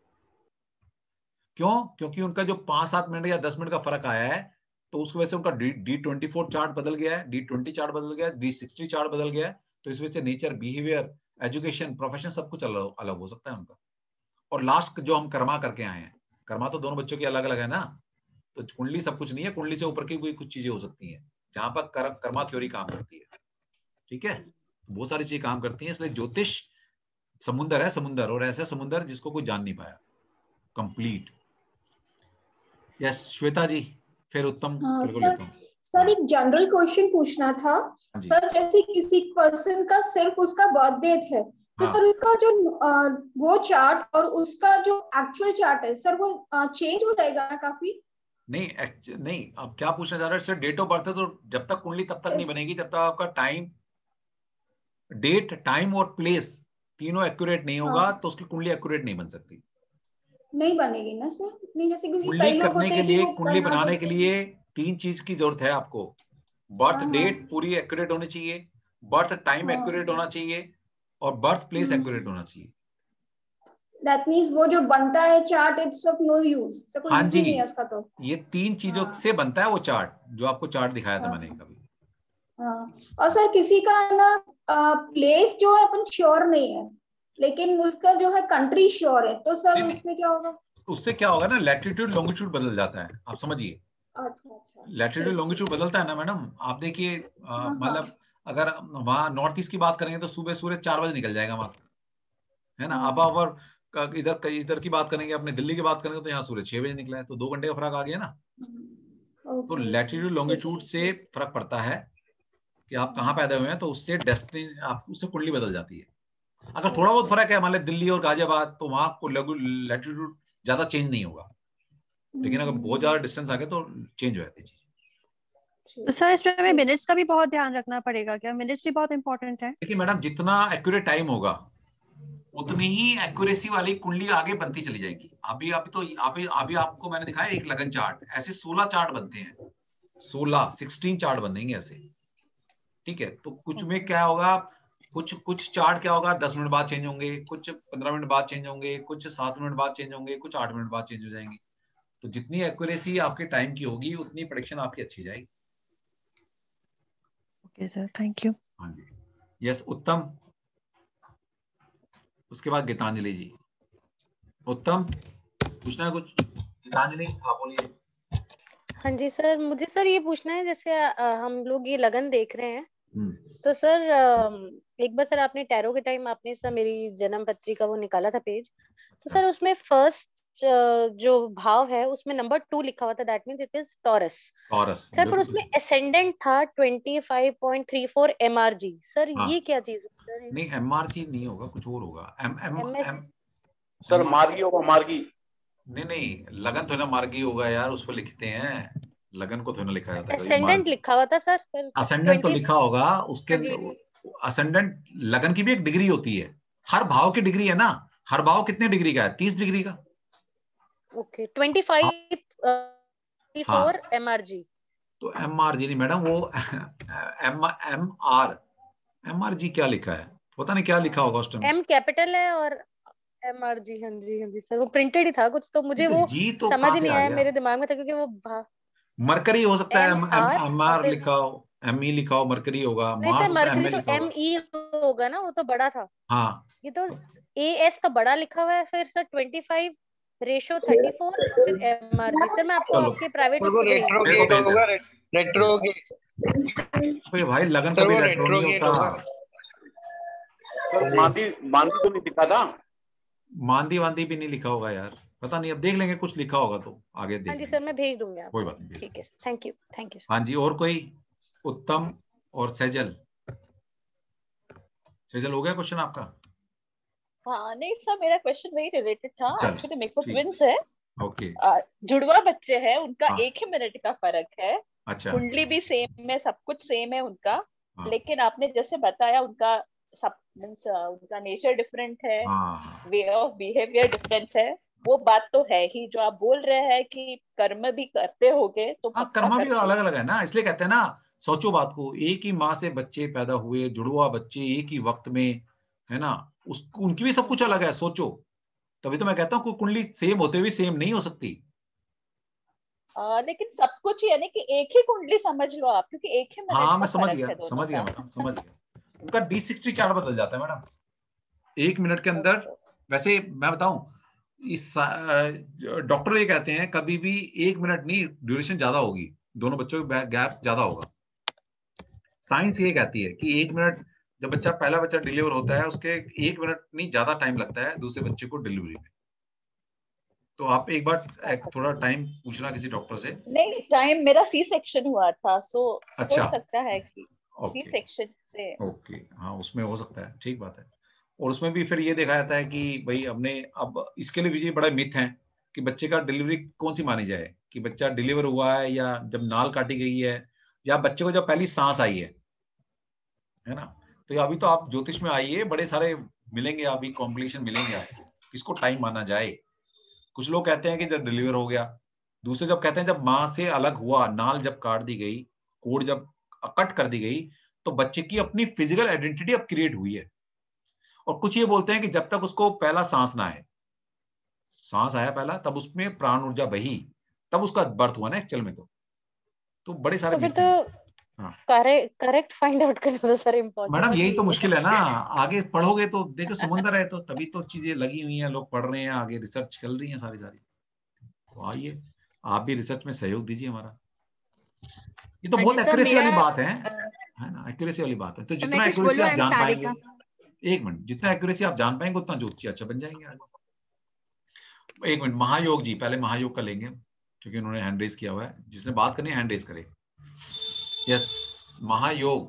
क्यों? क्योंकि उनका जो 5-7 मिनट या 10 मिनट का फर्क आया है, तो उसकी वजह से उनका D24 चार्ट बदल गया है, D20 चार्ट बदल गया है, D60 चार्ट बदल गया है। तो इस वजह से नेचर, बिहेवियर, एजुकेशन, प्रोफेशन सब कुछ अलग हो सकता है उनका। और लास्ट जो हम कर्मा करके आए हैं, कर्मा तो दोनों बच्चों की अलग अलग है ना, तो कुंडली सब कुछ नहीं है, कुंडली से ऊपर की भी कुछ चीजें हो सकती हैं जहां पर कर्मा थ्योरी काम करती है, ठीक है, बहुत सारी चीजें काम करती हैं। इसलिए ज्योतिष समुंदर है, समुंदर, और ऐसा समुंदर जिसको कोई जान नहीं पाया कंप्लीट। यस श्वेता जी, फिर उत्तम। सर एक जनरल क्वेश्चन पूछना था सर, जैसे किसी पर्सन का सिर्फ उसका बर्थ डेट है, तो सर उसका जो वो चार्ट और उसका जो एक्चुअल चार्ट है सर, वो चेंज हो जाएगा ना काफी? नहीं, अब क्या पूछना चाह रहे हैं सर? डेट ऑफ बर्थ है तो जब तक कुंडली तब तक नहीं बनेगी जब तक आपका टाइम, डेट, टाइम और प्लेस तीनों एक्यूरेट नहीं होगा, तो उसकी कुंडली एक्यूरेट नहीं बन सकती। नहीं बनेगी ना सर? नहीं, जैसे कि कुंडली करने के लिए, कुंडली बनाने के लिए 3 चीज की जरूरत है आपको। बर्थ डेट पूरी एक्यूरेट होनी चाहिए, बर्थ टाइम एक्यूरेट होना चाहिए, और बर्थ प्लेस एक्यूरेट होना चाहिए। That means वो जो बनता है chart, it's of no use, कोई यूज नहीं है उसका। तो ये 3 चीजों से बनता है वो चार्ट, जो आपको चार्ट दिखाया था मैंने कभी। और सर किसी का ना प्लेस जो है अपन श्योर नहीं है, लेकिन उसका जो है कंट्री श्योर है, तो सर उसमें क्या होगा? उससे क्या होगा ना, लैटिट्यूड लॉन्गिट्यूड बदल जाता है, आप समझिए। अच्छा, लैटिट्यूड लॉन्गिट्यूड बदलता है ना मैडम। आप देखिए, मतलब अगर वहाँ नॉर्थ ईस्ट की बात करेंगे तो सुबह सूरज 4 बजे निकल जाएगा वहां, है ना। अब और इधर की बात करेंगे, अपने दिल्ली की बात करेंगे तो यहाँ सूरज 6 बजे निकला है, तो 2 घंटे का फर्क आ गया ना। तो लैटिट्यूड लॉन्गिट्यूड से फर्क पड़ता है कि आप कहाँ पैदा हुए हैं, तो उससे डेस्टिनी, आप उससे कुंडली बदल जाती है। अगर थोड़ा बहुत फर्क है, मान लीजिए दिल्ली और गाजियाबाद, तो वहां को लैटिट्यूड ज्यादा चेंज नहीं होगा, लेकिन अगर बहुत ज्यादा डिस्टेंस आ गया तो चेंज हो जाती है चीज। तो सर इसमें हमें मिनट्स का भी बहुत ध्यान रखना पड़ेगा क्या? मिनट्स भी बहुत इंपॉर्टेंट है। देखिए मैडम, जितना एक्यूरेट टाइम होगा उतनी ही एक्यूरेसी वाली कुंडली आगे बनती चली जाएगी। अभी आपको मैंने दिखाया एक लगन चार्ट, ऐसे 16 चार्ट बनते हैं, 16 चार्ट बनेंगे ऐसे, ठीक है। तो कुछ में क्या होगा, कुछ चार्ट क्या होगा 10 मिनट बाद चेंज होंगे, कुछ 15 मिनट बाद चेंज होंगे, कुछ 7 मिनट बाद चेंज होंगे, कुछ 8 मिनट बाद चेंज हो जाएंगे। तो जितनी एक्यूरेसी आपके टाइम की होगी उतनी प्रेडिक्शन आपकी अच्छी जाएगी। Okay sir, thank you. हाँ जी, यस उत्तम। उसके बाद गीतांजलि जी। उत्तम पूछना है कुछ? गीतांजलि आप बोलिए। हाँ जी सर, मुझे सर ये पूछना है, जैसे हम लोग ये लगन देख रहे हैं, तो सर एक बार सर आपने टैरो के टाइम आपने सर मेरी जन्म पत्री का वो निकाला था पेज, तो सर उसमें फर्स्ट जो भाव है उसमें नंबर 2 लिखा हुआ था, that means it is Taurus sir, पर उसमें असेंडेंट था 25.34 MRG सर। हाँ। ये क्या चीज है सर? नहीं MRG नहीं होगा, कुछ और होगा। सर मार्गी होगा, मार्गी। नहीं लगन तो ना मार्गी होगा यार, उस पर लिखते हैं, लगन को थोड़ा लिखा जाता है। असेंडेंट लिखा हुआ था सर। असेंडेंट तो लिखा होगा उसके अंदर। असेंडेंट लगन की भी एक डिग्री होती है, हर भाव की डिग्री है ना। हर भाव कितने डिग्री का है? 30 डिग्री का। Okay 25.34 MRG। तो MRG नहीं मैडम, वो MRG क्या लिखा है पता नहीं, क्या लिखा होगा उस टाइम। M कैपिटल है और MRG। हाँ जी सर, वो प्रिंटेड ही था कुछ, तो मुझे वो तो समझ नहीं आया, मेरे दिमाग में था क्योंकि वो मरकरी हो सकता है, MR लिखा हो, ME लिखा हो, मरकरी होगा। नहीं सर, मरकरी तो ME होगा ना, वो तो बड़ा था। हाँ, ये तो AS का बड़ा लिखा हुआ है, फिर सर 25/34 फिर MRG। सर मैं आपको आपके प्राइवेट भाई लगन कभी रेट्रो नहीं होता सर। मांदी तो नहीं लिखा था, मांदी वांदी भी नहीं लिखा होगा यार, पता नहीं, अब देख लेंगे, कुछ लिखा होगा तो आगे देख। हाँ जी सर, मैं भेज दूंगी आपको। कोई बात नहीं, ठीक है, थैंक यू हाँ जी। और कोई? उत्तम और सैजल हो गया क्वेश्चन आपका? हाँ नहीं सर, मेरा क्वेश्चन वही रिलेटेड था। एक्चुअली मेरे को ट्विंस है। ओके। जुड़वा बच्चे हैं, उनका 1 ही मिनट का फर्क है। अच्छा। कुंडली भी सेम है, सब कुछ सेम है उनका। लेकिन आपने जैसे बताया उनका सब उनका नेचर डिफरेंट है, वे ऑफ बिहेवियर डिफरेंट है। वो बात तो है ही, जो आप बोल रहे हैं कि कर्म भी करते होगे तो कर्म भी अलग अलग है ना, इसलिए कहते हैं ना, सोचो बात को, एक ही माँ से बच्चे पैदा हुए, जुड़वा बच्चे एक ही वक्त में, है ना, उनकी भी सब कुछ अलग है। सोचो, तभी तो मैं कहता हूँ कुंडली सेम होते हुए सेम नहीं हो सकती। लेकिन सब कुछ यानी कि एक ही कुंडली समझ लो आप, क्योंकि एक ही मिनट। हाँ मैं समझ गया मैडम, समझ गया। उनका D60 चार्ट बदल जाता है मैडम 1 मिनट के अंदर। वैसे मैं बताऊं, इस डॉक्टर ये कहते हैं कभी भी 1 मिनट नहीं, ड्यूरेशन ज्यादा होगी, दोनों बच्चों का गैप ज्यादा होगा। साइंस ये कहती है कि 1 मिनट, जब पहला बच्चा डिलीवर होता है उसके 1 मिनट नहीं ज्यादा टाइम लगता है दूसरे बच्चे को डिलीवरी में। तो आप एक बार थोड़ा टाइम पूछना किसी डॉक्टर से। नहीं, टाइम मेरा सी सेक्शन हुआ था, सो अच्छा, हो सकता है कि सी सेक्शन से। ओके, हाँ उसमें हो सकता है, ठीक बात है। और उसमें भी फिर ये देखा जाता है कि भाई हमने, अब इसके लिए भी बड़ा मिथ है कि बच्चे का डिलीवरी कौन सी मानी जाए, कि बच्चा डिलीवर हुआ है या जब नाल काटी गई है, या बच्चे को जब पहली सांस आई है ना। तो अभी तो आप ज्योतिष में आइए, बड़े सारे मिलेंगे, अभी कॉम्पिटिशन मिलेंगे आपको, किसको टाइम माना जाए। कुछ लोग कहते हैं कि जब डिलीवर हो गया, दूसरे जब कहते हैं जब माँ से अलग हुआ, नाल जब काट दी गई, कोड जब कट कर दी गई, तो बच्चे की अपनी फिजिकल आइडेंटिटी अब क्रिएट हुई है। और कुछ ये बोलते हैं कि जब तक उसको पहला सांस ना आए, सांस आया पहला, तब उसमें प्राण ऊर्जा बही, तब उसका बर्थ हुआ ना एक्चुअल में। तो बड़े सारे फिर तो करेक्ट फाइंड आउट करना तो सर इम्पोर्टेंट। मैडम यही तो मुश्किल है ना, आगे पढ़ोगे तो देखो समुंदर है, तो तभी तो चीजें लगी हुई हैं, लोग पढ़ रहे हैं, आगे रिसर्च चल रही है सारी। तो आइए आप भी रिसर्च में सहयोग दीजिए हमारा। ये तो बहुत एक्यूरेसी वाली बात है ना, एक्यूरेसी वाली बात है। तो जितना एक्यूरेसी आप जान पाएंगे, 1 मिनट, जितना एक्यूरेसी आप जान पाएंगे उतना ज्योतिषी अच्छा बन जाएंगे आगे। 1 मिनट, महायोग जी, पहले महायोग का लेंगे क्योंकि उन्होंने हैंड रेज किया हुआ है। जिसने बात करनी है हैंड रेज करे। यस, महायोग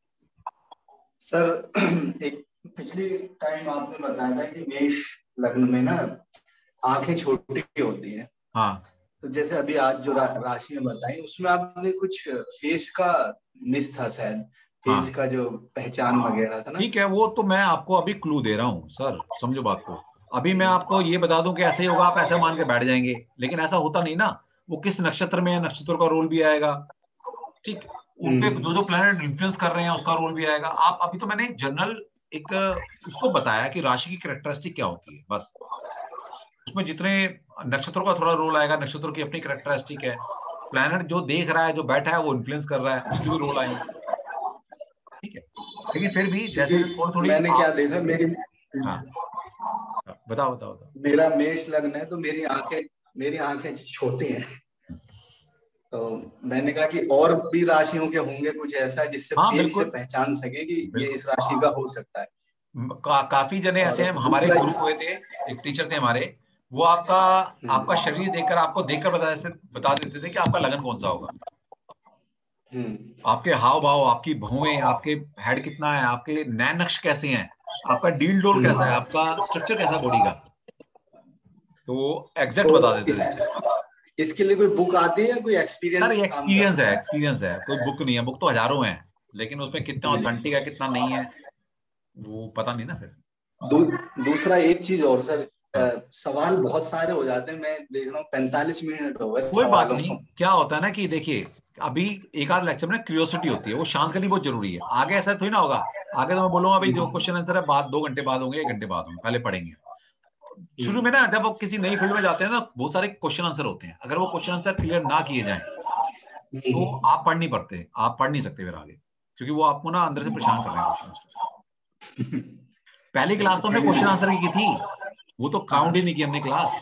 सर। एक पिछली टाइम आपने बताया था कि मेष लग्न में ना आंखें छोटी होती है। हाँ, तो जैसे अभी आज जो राशि में बताई, उसमें आपने कुछ फेस का मिस था शायद, फेस का जो पहचान वगैरह था ना। ठीक है, वो तो मैं आपको अभी क्लू दे रहा हूँ सर, समझो बात को। अभी मैं आपको ये बता दूं कि ऐसे ही होगा, आप ऐसा मान के बैठ जाएंगे, लेकिन ऐसा होता नहीं ना। वो किस नक्षत्र में है, नक्षत्र का रोल भी आएगा। ठीक, उनपे जो जो प्लैनेट इन्फ्लुएंस कर रहे हैं उसका रोल भी आएगा। आप अभी तो मैंने एक जनरल एक उसको बताया कि राशि की कैरेक्टरिस्टिक क्या होती है, बस। उसमें जितने नक्षत्रों का थोड़ा रोल आएगा, नक्षत्रों की अपनी कैरेक्टरिस्टिक है, प्लैनेट जो देख रहा है, जो बैठा है, वो इन्फ्लुएंस कर रहा है, उसकी भी रोल आएंगे, ठीक है। लेकिन फिर भी जैसे थोड़ी मैंने क्या देखा, मेरी हाँ बताओ बताओ बताओ। मेरा मेष लग्न है, तो मेरी आंखें छोटी हैं, तो मैंने कहा कि और भी राशियों के होंगे कुछ ऐसा जिससे फेस से पहचान सके कि ये इस राशि का हो सकता है। काफी जने ऐसे हैं, हमारे गुरु हुए थे, एक टीचर थे हमारे, वो आपका शरीर देखकर, आपको देखकर बता देते थे कि आपका लगन कौन सा होगा। आपके हाव भाव, आपकी भौएं, आपके हेड कितना है, आपके नैन नक्श कैसे हैं, आपका डील डोल कैसा है, आपका स्ट्रक्चर कैसा है बॉडी का, तो वो एग्जैक्ट बता देते थे। इसके लिए कोई बुक आती है, कोई एक्सपीरियंस? सर एक्सपीरियंस है, कोई बुक नहीं है, बुक तो हजारों हैं, लेकिन उसमें कितना ऑथेंटिक है कितना नहीं है वो पता नहीं ना। फिर दूसरा एक चीज और सर, सवाल बहुत सारे हो जाते हैं, मैं देख रहा हूँ 45 मिनट हो गए। कोई बात नहीं, क्या होता है ना कि देखिए अभी एक आध लेक्चर में क्यूरियोसिटी होती है, वो शांत करनी बहुत जरूरी है। आगे ऐसा थोड़ी ना होगा, आगे तो मैं बोलूंगा भाई जो क्वेश्चन आंसर है बात 2 घंटे बाद होंगे, 1 घंटे बाद होंगे, पहले पढ़ेंगे। शुरू में ना जब आप किसी नई फील्ड में जाते हैं ना, बहुत सारे क्वेश्चन आंसर होते हैं, अगर वो क्वेश्चन आंसर क्लियर ना किए जाए तो आप पढ़ नहीं पढ़ते, आप पढ़ नहीं सकते फिर आगे, क्योंकि वो आपको ना अंदर से परेशान कर रहे हैं क्वेश्चन। पहली क्लास तो हमने क्वेश्चन आंसर की थी, वो तो काउंट ही नहीं की हमने क्लास।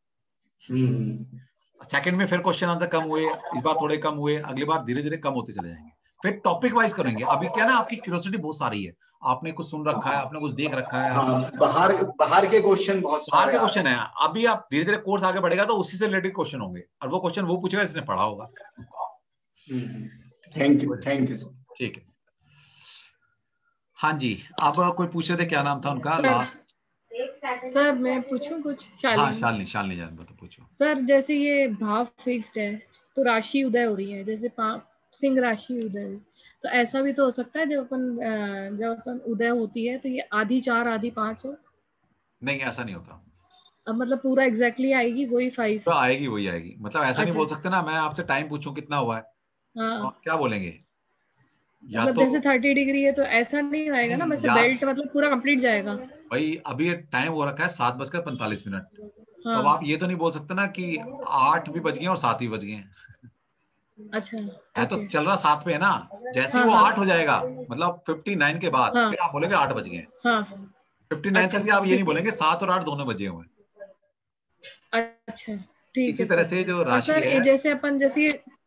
सेकंड में फिर क्वेश्चन आंसर कम हुए, इस बार थोड़े कम हुए, अगली बार धीरे धीरे कम होते चले जाएंगे, फिर टॉपिक वाइज करेंगे। अभी क्या ना, आपकी क्यूरियोसिटी बहुत सारी है, आपने कुछ सुन रखा है, आपने कुछ देख रखा है। बाहर के क्वेश्चन बहुत सारे, बाहर के क्वेश्चन है। अभी आप धीरे धीरे कोर्स आगे बढ़ेगा तो उसी से रिलेटेड क्वेश्चन होंगे, और वो क्वेश्चन वो पूछेगा जिसने पढ़ा होगा। थैंक यू ठीक है। हाँ जी, अब कोई पूछ रहे थे, क्या नाम था उनका लास्ट? सर मैं पूछूं कुछ? शालिनी जान बता, पूछो। सर जैसे ये भाव फिक्स्ड है तो राशि उदय हो रही है, जैसे सिंह राशि उदय, तो ऐसा भी तो हो सकता है जब अपन उदय होती है तो ये आधी 4 आधी 5 हो? नहीं, ऐसा नहीं होता। अब मतलब पूरा एग्जैक्टली आएगी वही 5? तो आएगी वही आएगी, मतलब ऐसा नहीं बोल सकते ना। मैं आपसे टाइम पूछूं कितना हुआ है, हाँ, तो क्या बोलेंगे? मतलब तो, जैसे 30 डिग्री है तो ऐसा नहीं आएगा ना, वैसे बेल्ट मतलब पूरा कंप्लीट जाएगा। भाई अभी टाइम हो रखा है 7:45। हाँ। तो अब आप ये तो नहीं बोल सकते ना कि 8 भी बज गए और 7 भी बज गए। अच्छा, है तो चल रहा 7 पे है ना, जैसे हाँ, वो 8 हो जाएगा, मतलब 59 के बाद फिर आप बोलेंगे 8 बज गए। 59 तक भी आप ये नहीं बोलेंगे 7 और 8 दोनों बजे हुए। अच्छा ठीक है। इसी तरह से जो राशि है, जैसे अपन जैसे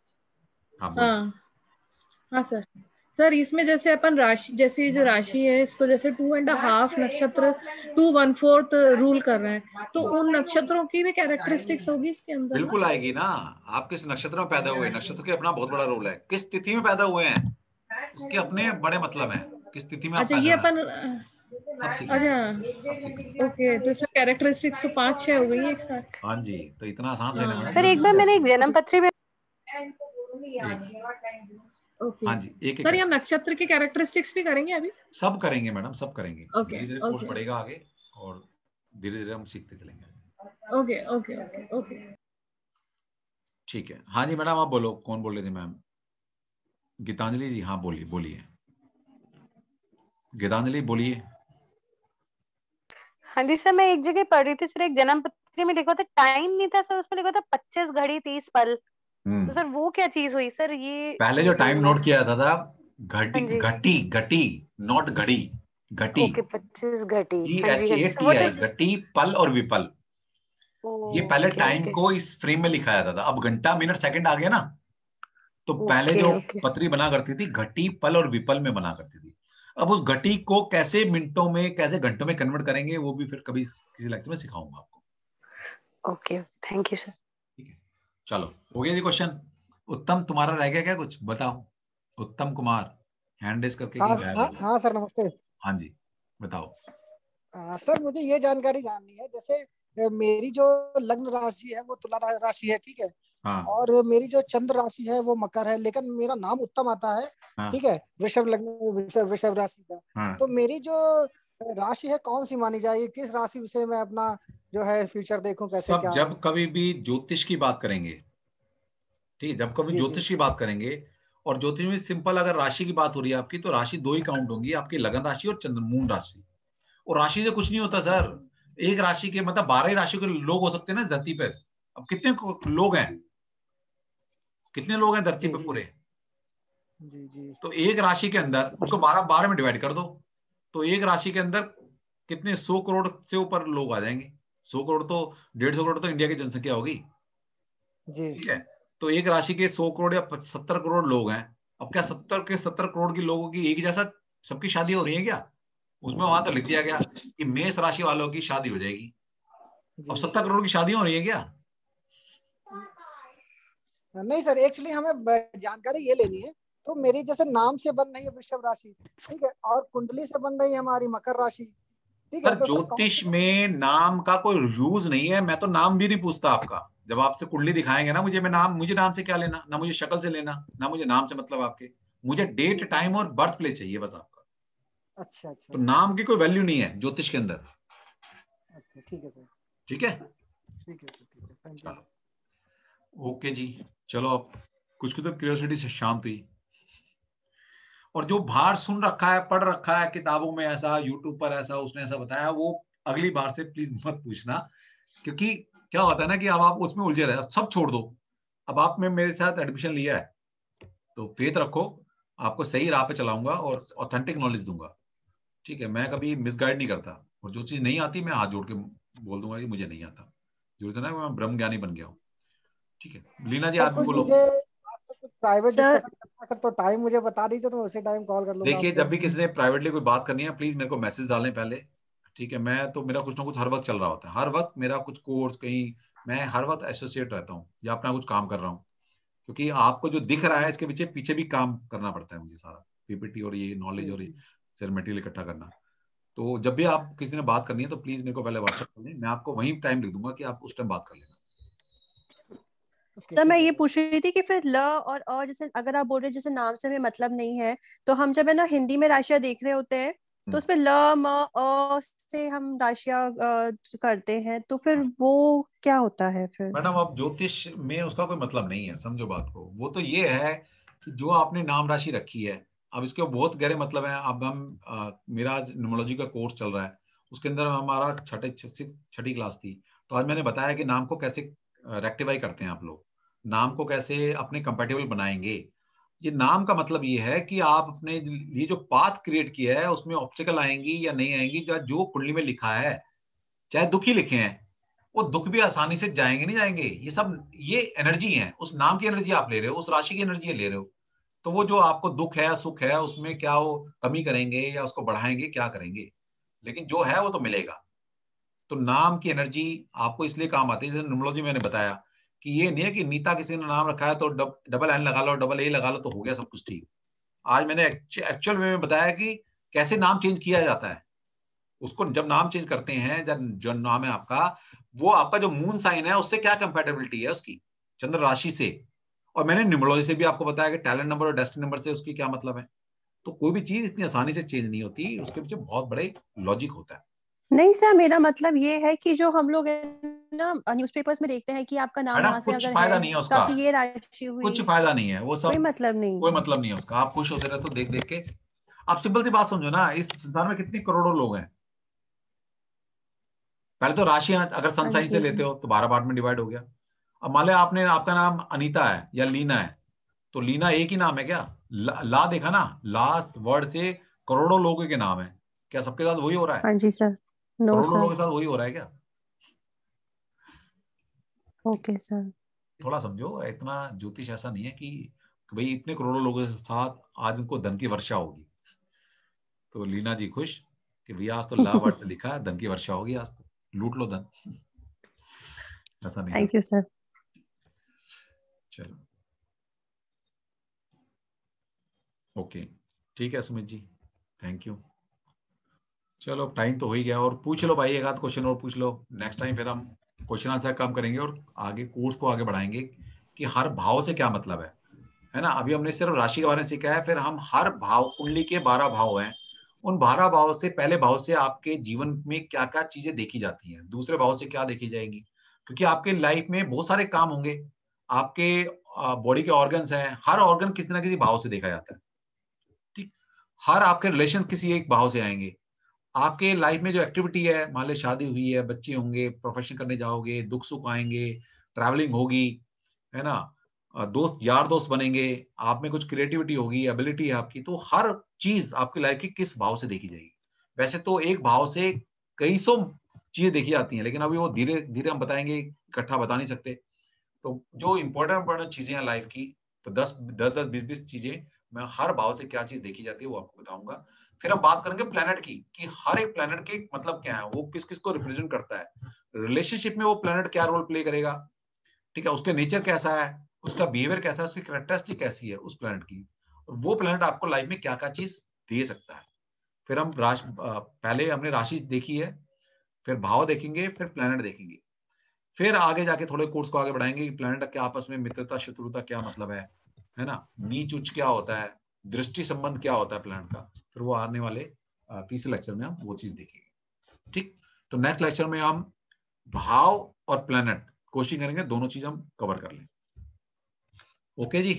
हाँ सर इसमें जैसे अपन राशि, जैसे जो राशि है इसको जैसे 2.5 नक्षत्र 2/4 रूल कर रहे हैं, तो उन नक्षत्रों की भी कैरेक्टरिस्टिक्स होगी इसके अंदर? बिल्कुल आएगी ना। आप किस नक्षत्र में पैदा हुए, नक्षत्र के अपना बहुत बड़ा रोल है। किस तिथि में पैदा हुए हैं उसके अपने बड़े मतलब हैं, किस तिथि में। अच्छा, ये अपन ओके, तो इसमें कैरेक्टरिस्टिक्स तो 5-6 हो गई एक साथ। हाँ जी, तो इतना आसान लेना। सर एक बार मैंने एक जन्म पत्री में ओके हाँ जी, एक सर, हम नक्षत्र के कैरेक्टरिस्टिक्स भी करेंगे अभी? सब करेंगे मैडम, सब करेंगे। धीरे-धीरे कोर्स बढ़ेगा आगे और धीरे-धीरे हम सीखते चलेंगे। ओके ठीक है। हाँ जी मैडम, आप बोलो, कौन बोल रहे थे मैम? गीतांजलि जी, हाँ बोलिए गीतांजलि, बोलिए। हाँ जी सर, मैं एक जगह पढ़ रही थी सर, एक जन्म पत्री में लिखा था, टाइम नहीं था सर, उसमें लिखा था 25 घड़ी 30 पल। तो सर वो क्या चीज हुई सर? ये पहले जो टाइम नोट किया था घटी नॉट घड़ी, घटी। ओके, 25 घटी, घटी, पल और विपल। ये पहले टाइम को इस फ्रेम में लिखा जाता था। अब घंटा मिनट सेकंड आ गया ना, तो पहले जो पत्री बना करती थी घटी पल और विपल में बना करती थी। अब उस घटी को कैसे मिनटों में, कैसे घंटों में कन्वर्ट करेंगे, वो भी फिर कभी किसी लेक्चर में सिखाऊंगा आपको। Okay, thank you sir. ठीक है, चलो हो गया जी क्वेश्चन। उत्तम, तुम्हारा रह गया क्या कुछ? बताओ। उत्तम कुमार हैंड रेज करके। हाँ सर, नमस्ते। हाँ जी, बताओ। सर मुझे ये जानकारी जाननी है, जैसे मेरी जो लग्न राशि है वो तुला राशि है, ठीक है। हाँ। और मेरी जो चंद्र राशि है वो मकर है, लेकिन मेरा नाम उत्तम आता है। हाँ। ठीक है, वृषभ लग्न, वृषभ राशि का। हाँ। तो मेरी जो राशि है कौन सी मानी जाएगी? किस राशि से मैं अपना जो है फ्यूचर देखूं, कैसे क्या? जब कभी भी ज्योतिष की बात करेंगे, ठीक है, जब कभी ज्योतिष की बात करेंगे, और ज्योतिष में सिंपल अगर राशि की बात हो रही है आपकी, तो राशि दो ही काउंट होंगी, आपकी लगन राशि और चंद्र मून राशि। और राशि से कुछ नहीं होता सर, एक राशि के मतलब 12 राशि के लोग हो सकते हैं ना इस धरती पर। अब कितने लोग हैं, कितने लोग हैं धरती पे पूरे? जी जी। तो एक राशि के अंदर उसको 12 में डिवाइड कर दो, तो एक राशि के अंदर कितने 100 करोड़ से ऊपर लोग आ जाएंगे। 100 करोड़ तो 150 करोड़ तो इंडिया की जनसंख्या होगी, ठीक है। तो एक राशि के 100 करोड़ या 70 करोड़ लोग हैं। अब क्या 70 करोड़ के लोगों की एक जैसा सबकी शादी हो रही है क्या? उसमें वहां तो लिख दिया गया कि मेष राशि वालों की शादी हो जाएगी। अब 70 करोड़ की शादी हो रही है क्या? नहीं सर, एक्चुअली हमें जानकारी ये लेनी है। तो मेरी जैसे नाम से बन रही है वृषभ राशि, ठीक है, और कुंडली से बन रही है हमारी मकर राशि, ठीक है। तो ज्योतिष में नाम का कोई यूज नहीं है। मैं तो नाम भी नहीं पूछता आपका। जब आपसे कुंडली दिखाएंगे ना मुझे नाम से क्या लेना, ना मुझे शक्ल से लेना, ना मुझे नाम से मतलब आपके। मुझे डेट, टाइम और बर्थ प्लेस चाहिए बस आपका। अच्छा अच्छा। तो नाम की कोई वैल्यू नहीं है ज्योतिष के अंदर। अच्छा ठीक है सर। ठीक है, ठीक है सर, ठीक है, थैंक यू। ओके जी, चलो अब कुछ तो क्यूरियोसिटी से शांत हुई। और जो बाहर सुन रखा है, पढ़ रखा है किताबों में ऐसा, यूट्यूब पर ऐसा, उसने ऐसा बताया, वो अगली बार से प्लीज मत पूछना। क्योंकि क्या होता है ना कि अब आप उसमें उलझे रहे, सब छोड़ दो। अब आपने मेरे साथ एडमिशन लिया है तो फेथ रखो, आपको सही राह पे चलाऊंगा और ऑथेंटिक नॉलेज दूंगा, ठीक है। मैं कभी मिसगाइड नहीं करता, और जो चीज नहीं आती मैं हाथ जोड़ के बोल दूंगा कि मुझे नहीं आता। जरूरत है ना मैं ब्रह्म ज्ञानी बन गया हूँ, ठीक है। लीना जी आप भी बोलो। प्राइवेट डिस्कशन करना है सर, तो टाइम मुझे बता दीजिए तो मैं उसी टाइम कॉल कर लूंगा। देखिए जब भी किसी ने प्राइवेटली कोई बात करनी है प्लीज मेरे को मैसेज डालें पहले, ठीक है। मैं तो मेरा कुछ ना कुछ हर वक्त चल रहा होता है, हर वक्त मेरा कुछ कोर्स कहीं, मैं हर वक्त एसोसिएट रहता हूँ या अपना कुछ काम कर रहा हूँ। क्योंकि आपको जो दिख रहा है इसके पीछे पीछे भी काम करना पड़ता है मुझे, सारा पीपीटी और ये नॉलेज और ये सर मटेरियल इकट्ठा करना। तो जब भी आप किसी ने बात करनी है तो प्लीज मेरे को पहले व्हाट्सएप कर दें, मैं आपको वहीं टाइम लिख दूंगा कि आप उस टाइम बात कर लेना। सर मैं ये पूछ रही थी कि फिर ल और जैसे अगर आप बोल रहे हैं जैसे नाम से हमें मतलब नहीं है, तो हम जब है ना हिंदी में राशियां देख रहे होते हैं तो उसमें ल म अ से हम राशियां करते हैं, तो फिर वो क्या होता है फिर? मैडम अब ज्योतिष में उसका कोई मतलब नहीं है, समझो बात को। वो तो ये है कि जो आपने नाम राशि रखी है, अब इसके बहुत गहरे मतलब है। अब हम मेरा न्यूमरोलॉजी का कोर्स चल रहा है, उसके अंदर हमारा छठी क्लास थी। तो आज मैंने बताया कि नाम को कैसे रेक्टिफाई करते हैं आप लोग, नाम को कैसे अपने कंपेटेबल बनाएंगे। ये नाम का मतलब ये है कि आप अपने लिए जो पाथ क्रिएट किया है उसमें ऑब्स्टिकल आएंगी या नहीं आएंगी, जो कुंडली में लिखा है, चाहे दुखी लिखे हैं, वो दुख भी आसानी से जाएंगे नहीं जाएंगे। ये सब ये एनर्जी है, उस नाम की एनर्जी आप ले रहे हो, उस राशि की एनर्जी ले रहे हो। तो वो जो आपको दुख है सुख है उसमें क्या वो कमी करेंगे या उसको बढ़ाएंगे, क्या करेंगे, लेकिन जो है वो तो मिलेगा। तो नाम की एनर्जी आपको इसलिए काम आती है। जैसे न्यूमरोलॉजी मैंने बताया कि ये नहीं है कि नीता किसी ने नाम रखा है तो डबल एन लगा लो, डबल ए लगा लो तो हो गया सब कुछ ठीक। आज मैंने एक्चुअल वे में बताया कि कैसे नाम चेंज किया जाता है। उसको जब नाम चेंज करते हैं, जब जो नाम है आपका, वो आपका जो मून साइन है उससे क्या कंपैटिबिलिटी है उसकी, चंद्र राशि से। और मैंने न्यूमरोलॉजी से भी आपको बताया कि टैलेंट नंबर और डेस्टिनी नंबर से उसकी क्या मतलब है। तो कोई भी चीज इतनी आसानी से चेंज नहीं होती, उसके पीछे बहुत बड़े लॉजिक होता है। नहीं सर, मेरा मतलब ये है कि जो हम लोग ना न्यूज़पेपर्स में देखते हैं कि आपका नाम यहाँ से कुछ अगर फायदा है नहीं है तो उसका, आपकी ये राशि हुई, कुछ फायदा नहीं है वो सब, कोई मतलब नहीं, कोई मतलब नहीं है उसका। आप खुश होते रहे तो देख देख के। आप सिंपल सी बात समझो ना, इस संसार में कितने करोड़ों लोग हैं। पहले तो राशि अगर सन साइन से लेते हो तो 12 पार्ट में डिवाइड हो गया। अब मान लिया आपने, आपका नाम अनीता है या लीना है, तो लीना एक ही नाम है क्या? ला देखा ना, लास्ट वर्ड से करोड़ों लोगों के नाम है, क्या सबके साथ वही हो रहा है? हाँ जी सर। नो करोड़ों लोगों सर। के साथ वही हो रहा है क्या? Okay sir. थोड़ा समझो, इतना ज्योतिष ऐसा नहीं है कि भाई इतने करोड़ों लोगों के साथ आज उनको धन की वर्षा होगी। तो लीना जी खुश कि भैया आज तो ला वर्ड से लिखा है, धन की वर्षा होगी, आज तो लूट लो धन। ऐसा नहीं। Thank you sir. चलो ओके, ठीक है सुमित जी, थैंक यू। चलो टाइम तो हो ही गया, और पूछ लो भाई एक आध क्वेश्चन और पूछ लो। नेक्स्ट टाइम फिर हम क्वेश्चन आंसर कम करेंगे और आगे कोर्स को आगे बढ़ाएंगे कि हर भाव से क्या मतलब है ना। अभी हमने सिर्फ राशि के बारे में सीखा है, फिर हम हर भाव, कुंडली के 12 भाव हैं, उन 12 भाव से, पहले भाव से आपके जीवन में क्या क्या चीजें देखी जाती हैं, दूसरे भाव से क्या देखी जाएंगी। क्योंकि आपके लाइफ में बहुत सारे काम होंगे, आपके बॉडी के ऑर्गन्स हैं, हर ऑर्गन किसी ना किसी भाव से देखा जाता है, ठीक। हर आपके रिलेशन किसी एक भाव से आएंगे। आपके लाइफ में जो एक्टिविटी है, मान लो शादी हुई है, बच्चे होंगे, प्रोफेशन करने जाओगे, दुख सुख आएंगे, ट्रैवलिंग होगी, है ना, दोस्त यार दोस्त बनेंगे, आप में कुछ क्रिएटिविटी होगी, एबिलिटी है आपकी, तो हर चीज आपकी लाइफ की किस भाव से देखी जाएगी। वैसे तो एक भाव से कई सौ चीजें देखी जाती हैं, लेकिन अभी वो धीरे धीरे हम बताएंगे, इकट्ठा बता नहीं सकते। तो जो इंपॉर्टेंट चीजें हैं लाइफ की, तो 10-20 चीजें मैं हर भाव से क्या चीज देखी जाती है वो आपको बताऊंगा। फिर हम बात करेंगे प्लेनेट की, कि हर एक प्लेनेट के मतलब क्या है, वो किस किस को रिप्रेजेंट करता है, रिलेशनशिप में वो प्लेनेट क्या रोल प्ले करेगा, ठीक है, उसके नेचर कैसा है, उसका बिहेवियर कैसा है, उसकी कैरेक्टरिस्टिक कैसी है उस प्लेनेट की, वो प्लेनेट आपको लाइफ में क्या क्या चीज दे सकता है। फिर हम पहले हमने राशि देखी है, फिर भाव देखेंगे, फिर प्लेनेट देखेंगे, फिर आगे जाके थोड़े कोर्स को आगे बढ़ाएंगे कि प्लेनेट के आपस में मित्रता शत्रुता क्या मतलब है ना, नीच उच्च क्या होता है, दृष्टि संबंध क्या होता है प्लेनेट का, फिर वो आने वाले तीसरे लेक्चर में हम वो चीज देखेंगे, ठीक। तो नेक्स्ट लेक्चर में हम भाव और प्लेनेट कोशिश करेंगे दोनों चीज हम कवर कर लें। ओके जी,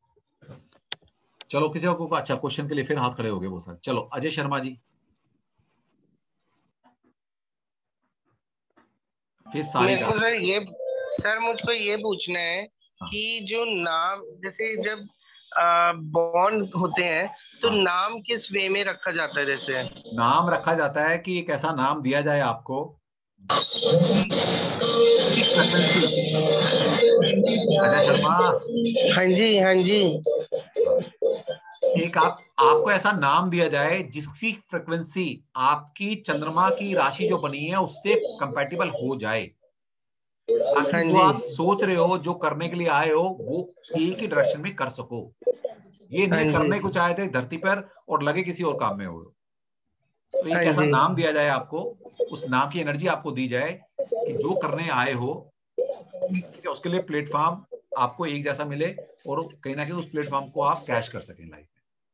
चलो किसी को अच्छा क्वेश्चन के लिए फिर हाथ खड़े हो गए वो सर। चलो अजय शर्मा जी, फिर सारी सर मुझको ये पूछना है कि जो नाम जैसे जब बॉन्ड होते हैं तो नाम किस वे में रखा जाता है? जैसे नाम रखा जाता है कि एक ऐसा नाम दिया जाए आपको, अजय शर्मा, हाँ जी, एक आपको ऐसा नाम दिया जाए जिसकी फ्रिक्वेंसी आपकी चंद्रमा की राशि जो बनी है उससे कंपैटिबल हो जाए, ताकि जो आप सोच रहे हो, जो करने के लिए आए हो, वो एक ही डायरेक्शन में कर सको। ये नहीं करने कुछ आए थे धरती पर और लगे किसी और काम में हो। तो एक ऐसा नाम दिया जाए आपको, उस नाम की एनर्जी आपको दी जाए कि जो करने आए हो, ठीक है, उसके लिए प्लेटफॉर्म आपको एक जैसा मिले और कहीं ना कहीं उस प्लेटफॉर्म को आप कैश कर सकें लाइफ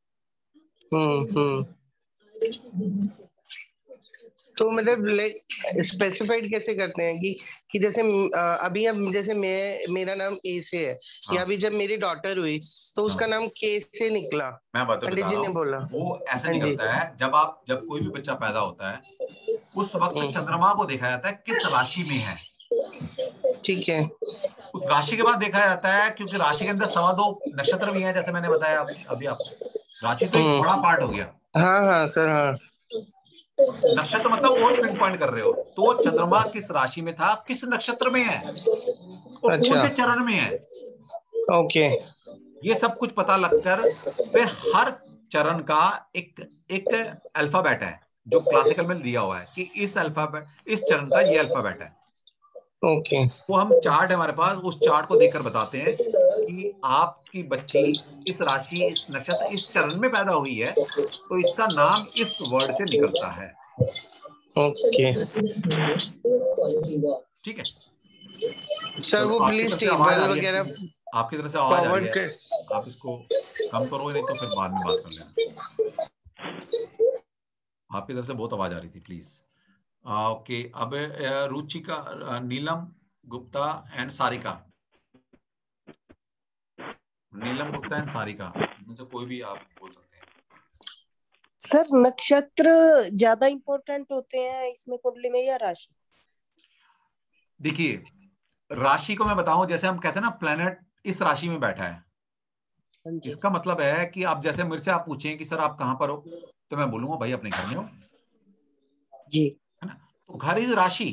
में। तो मतलब स्पेसिफाइड कैसे करते हैं कि जैसे अभी अब जैसे मेरा नाम ए से है, या अभी जब मेरी डॉटर हुई तो उसका नाम के से निकला, मैं पंडित जी ने बोला वो ऐसा निकलता है। जब कोई भी बच्चा पैदा होता है उस वक्त चंद्रमा को देखा जाता है किस राशि में है, ठीक है, उस राशि के बाद देखा जाता है, क्योंकि राशि के अंदर 2.25 नक्षत्र भी हैं, जैसे मैंने बताया अभी आपको। राशि तो एक बड़ा पार्ट हो गया। हाँ सर, हाँ। नक्षत्र मतलब और पिन पॉइंट कर रहे हो, तो चंद्रमा किस राशि में था, किस नक्षत्र में है और कौन से चरण में है, ओके, ये सब कुछ पता लगकर फिर हर चरण का एक अल्फाबेट है जो क्लासिकल में दिया हुआ है कि इस चरण का ये अल्फाबेट है, ओके। वो हम चार्ट है हमारे पास, उस चार्ट को देखकर बताते हैं कि आपकी बच्ची इस राशि, इस नक्षत्र, इस चरण में पैदा हुई है, तो इसका नाम इस वर्ड से निकलता है। ओके, ठीक है सर। वो प्लीज टेबल वगैरह आपकी तरफ से आवाज आ रही है, आप इसको कम करो, नहीं तो फिर बाद में बात कर लेना। आपकी तरफ से बहुत आवाज आ रही थी, प्लीज। ओके, अब रुचिका, नीलम गुप्ता एंड सारिका, नीलम गुप्ता एंड सारिका, इनमें से कोई भी आप बोल सकते हैं। सर नक्षत्र ज्यादा इंपॉर्टेंट होते हैं इसमें कुंडली में या राशि? देखिए, राशि को मैं बताऊं, जैसे हम कहते हैं ना प्लेनेट इस राशि में बैठा है, इसका मतलब है कि आप जैसे मेरे से आप पूछें कि सर आप कहां पर हो, तो मैं बोलूंगा भाई अपने घर में हो जी, है ना। तो घर इज राशि।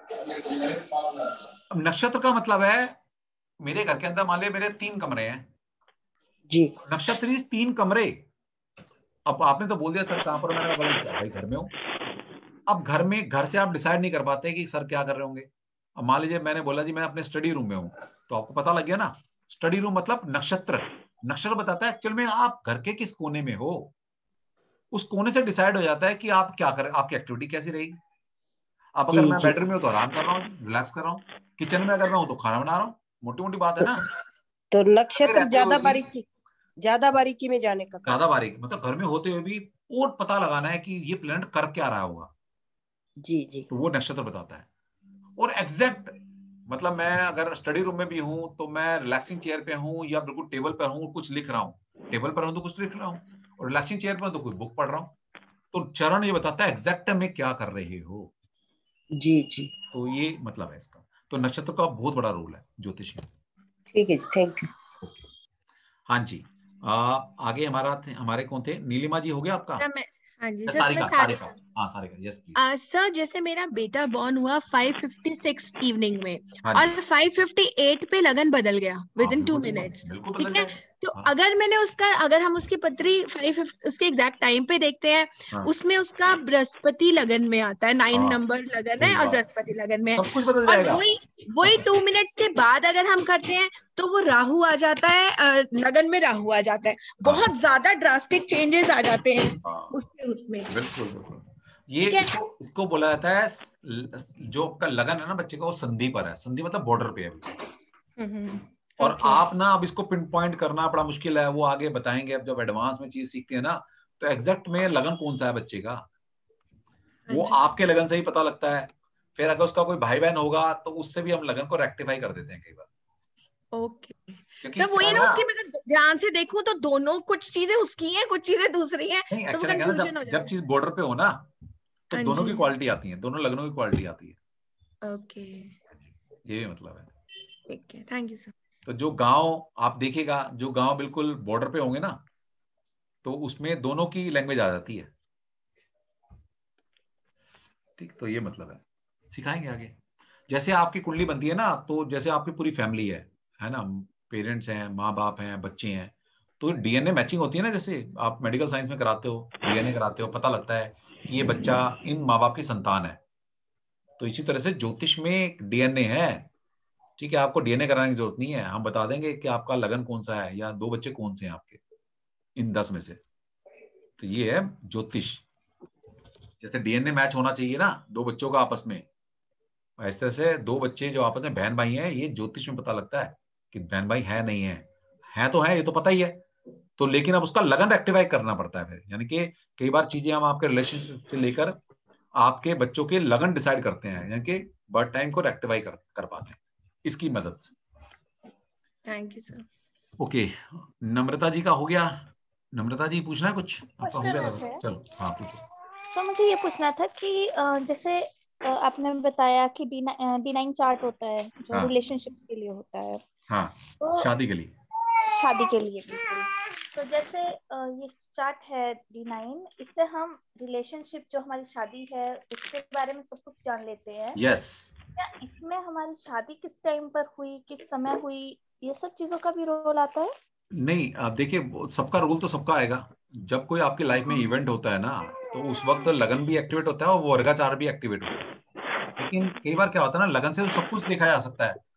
अब नक्षत्र का मतलब है मेरे घर के अंदर मान लीजिए मेरे 3 कमरे हैं जी, नक्षत्र 3 कमरे। अब आपने तो बोल दिया सर कहां पर, मैंने कहा भाई घर में हूं। अब घर से आप डिसाइड नहीं कर पाते कि सर क्या कर रहे होंगे। अब मान लीजिए मैंने बोला जी मैं अपने स्टडी रूम में हूं, तो आपको पता लग गया ना, स्टडी रूम मतलब नक्षत्र बताता है एक्चुअल में आप घर के किस कोने में हो। उस कोने से डिसाइड हो जाता है कि आप क्या करें, आपकी एक्टिविटी कैसी रहेगी। अब अगर मैं बेडरूम में हूं तो आराम कर रहा हूँ, रिलैक्स कर रहा हूँ। किचन में अगर मैं हूं तो खाना बना रहा हूँ। मोटी मोटी बात है ना। तो नक्षत्र ज्यादा बारीकी में जाने का, ज्यादा बारीक मतलब घर में होते हुए भी और पता लगाना है कि ये प्लैनेट कर क्या रहा होगा। जी जी, तो वो नक्षत्र बताता है। और एग्जैक्ट मतलब मैं अगर स्टडी रूम में भी हूँ तो मैं रिलैक्सिंग चेयर पे हूँ या बिल्कुल टेबल पर हूँ, कुछ लिख रहा हूँ, टेबल पर हूँ तो कुछ लिख रहा हूँ, और रिलैक्सिंग चेयर पर तो कोई बुक पढ़ रहा हूँ। तो चरण ये बताता है एग्जैक्ट में क्या कर रहे हो। जी जी, तो ये मतलब है इसका। तो नक्षत्र का बहुत बड़ा रोल है ज्योतिष में। ठीक है, थैंक यू। हाँ जी, आगे हमारे कौन थे? नीलिमा जी, हो गया आपका? हाँ जी सर, सारिका, सारिका, हाँ सारिका, यस प्लीज। सर जैसे मेरा बेटा बॉर्न हुआ 5:56 इवनिंग में, हाँ और 5:58 पे लगन बदल गया विद इन 2 मिनट्स, ठीक है? तो अगर हम उसकी पत्री उसके एग्जैक्ट टाइम पे देखते हैं, उसमें उसका बृहस्पति लगन में आता है, 9 नंबर लगन है और बृहस्पति लगन में है, और वही 2 मिनट्स के बाद अगर हम करते हैं तो वो राहु आ जाता है, लगन में राहु आ जाता है, बहुत ज्यादा ड्रास्टिक चेंजेस आ जाते हैं उसमें। बिल्कुल बिल्कुल, ये इसको बोला जाता है, जो आपका लगन है ना बच्चे का, वो संधि पर है। संधि मतलब बॉर्डर पे है। और आप ना अब इसको पिन पॉइंट करना बड़ा मुश्किल है, वो आगे बताएंगे। अब जब एडवांस में चीज सीखते हैं ना, तो एग्जैक्ट में लगन कौन सा है बच्चे का, वो आपके लगन से ही पता लगता है। फिर अगर उसका कोई भाई बहन होगा तो उससे भी हम लगन को रेक्टिफाई कर देते हैं कई बार। ओके सर, वो ये ना उसकी मैं ध्यान से देखूं तो दोनों, कुछ चीजें उसकी हैं, कुछ चीजें दूसरी हैं, तो वो कंफ्यूजन हो जाता है। जब चीज बॉर्डर पे हो ना, तो दोनों की क्वालिटी आती है, दोनों लगनों की क्वालिटी आती है। ओके, ये मतलब है। ठीक है, थैंक यू सर। तो जो गांव आप देखिएगा, जो गांव बिल्कुल बॉर्डर पे होंगे ना, तो उसमें दोनों की लैंग्वेज आ जाती है। ठीक, तो ये मतलब है, सिखाएंगे आगे। जैसे आपकी कुंडली बनती है ना, तो जैसे आपकी पूरी फैमिली है ना, पेरेंट्स हैं, माँ बाप हैं, बच्चे हैं, तो डीएनए मैचिंग होती है ना। जैसे आप मेडिकल साइंस में कराते हो, डीएनए कराते हो, पता लगता है कि ये बच्चा इन माँ बाप की संतान है। तो इसी तरह से ज्योतिष में डीएनए है। ठीक है, आपको डीएनए कराने की जरूरत नहीं है, हम बता देंगे कि आपका लगन कौन सा है या 2 बच्चे कौन से हैं आपके इन 10 में से। तो ये है ज्योतिष। जैसे डीएनए मैच होना चाहिए ना 2 बच्चों का आपस में, इस तरह से 2 बच्चे जो आपस में बहन भाई हैं, ये ज्योतिष में पता लगता है कि बहन भाई है नहीं है तो है, ये तो पता ही है। तो लेकिन अब उसका लगन रेक्टिफाई करना पड़ता है फिर, यानी कि कई बार चीजें हम आपके रिलेशनशिप से लेकर आपके बच्चों के लगन डिसाइड करते हैं, यानी कि बर्थ टाइम को रेक्टिफाई कर पाते हैं इसकी मदद से। Thank you sir. Okay, Namrata ji का हो गया। नम्रता जी, पूछना है कुछ आपका? हो गया, चलो हाँ पूछो। तो मुझे ये पूछना था कि जैसे आपने बताया कि D9 चार्ट होता है जो रिलेशनशिप के लिए होता है। हाँ, तो शादी के लिए बिल्कुल। तो जैसे ये चार्ट है D9, इससे हम रिलेशनशिप, जो हमारी शादी है, उसके बारे में सब कुछ जान लेते हैं। यस। क्या इसमें हमारी शादी किस टाइम पर हुई, किस समय हुई, ये सब चीजों का भी रोल आता है? नहीं, आप देखिए, सबका रोल तो सबका आएगा। जब कोई आपकी लाइफ में इवेंट होता है ना, तो उस वक्त लगन भी एक्टिवेट होता है और वर्गाचार भी एक्टिवेट होता है। लेकिन कई बार क्या होता है ना, लगन से तो सब कुछ देखा जा सकता है।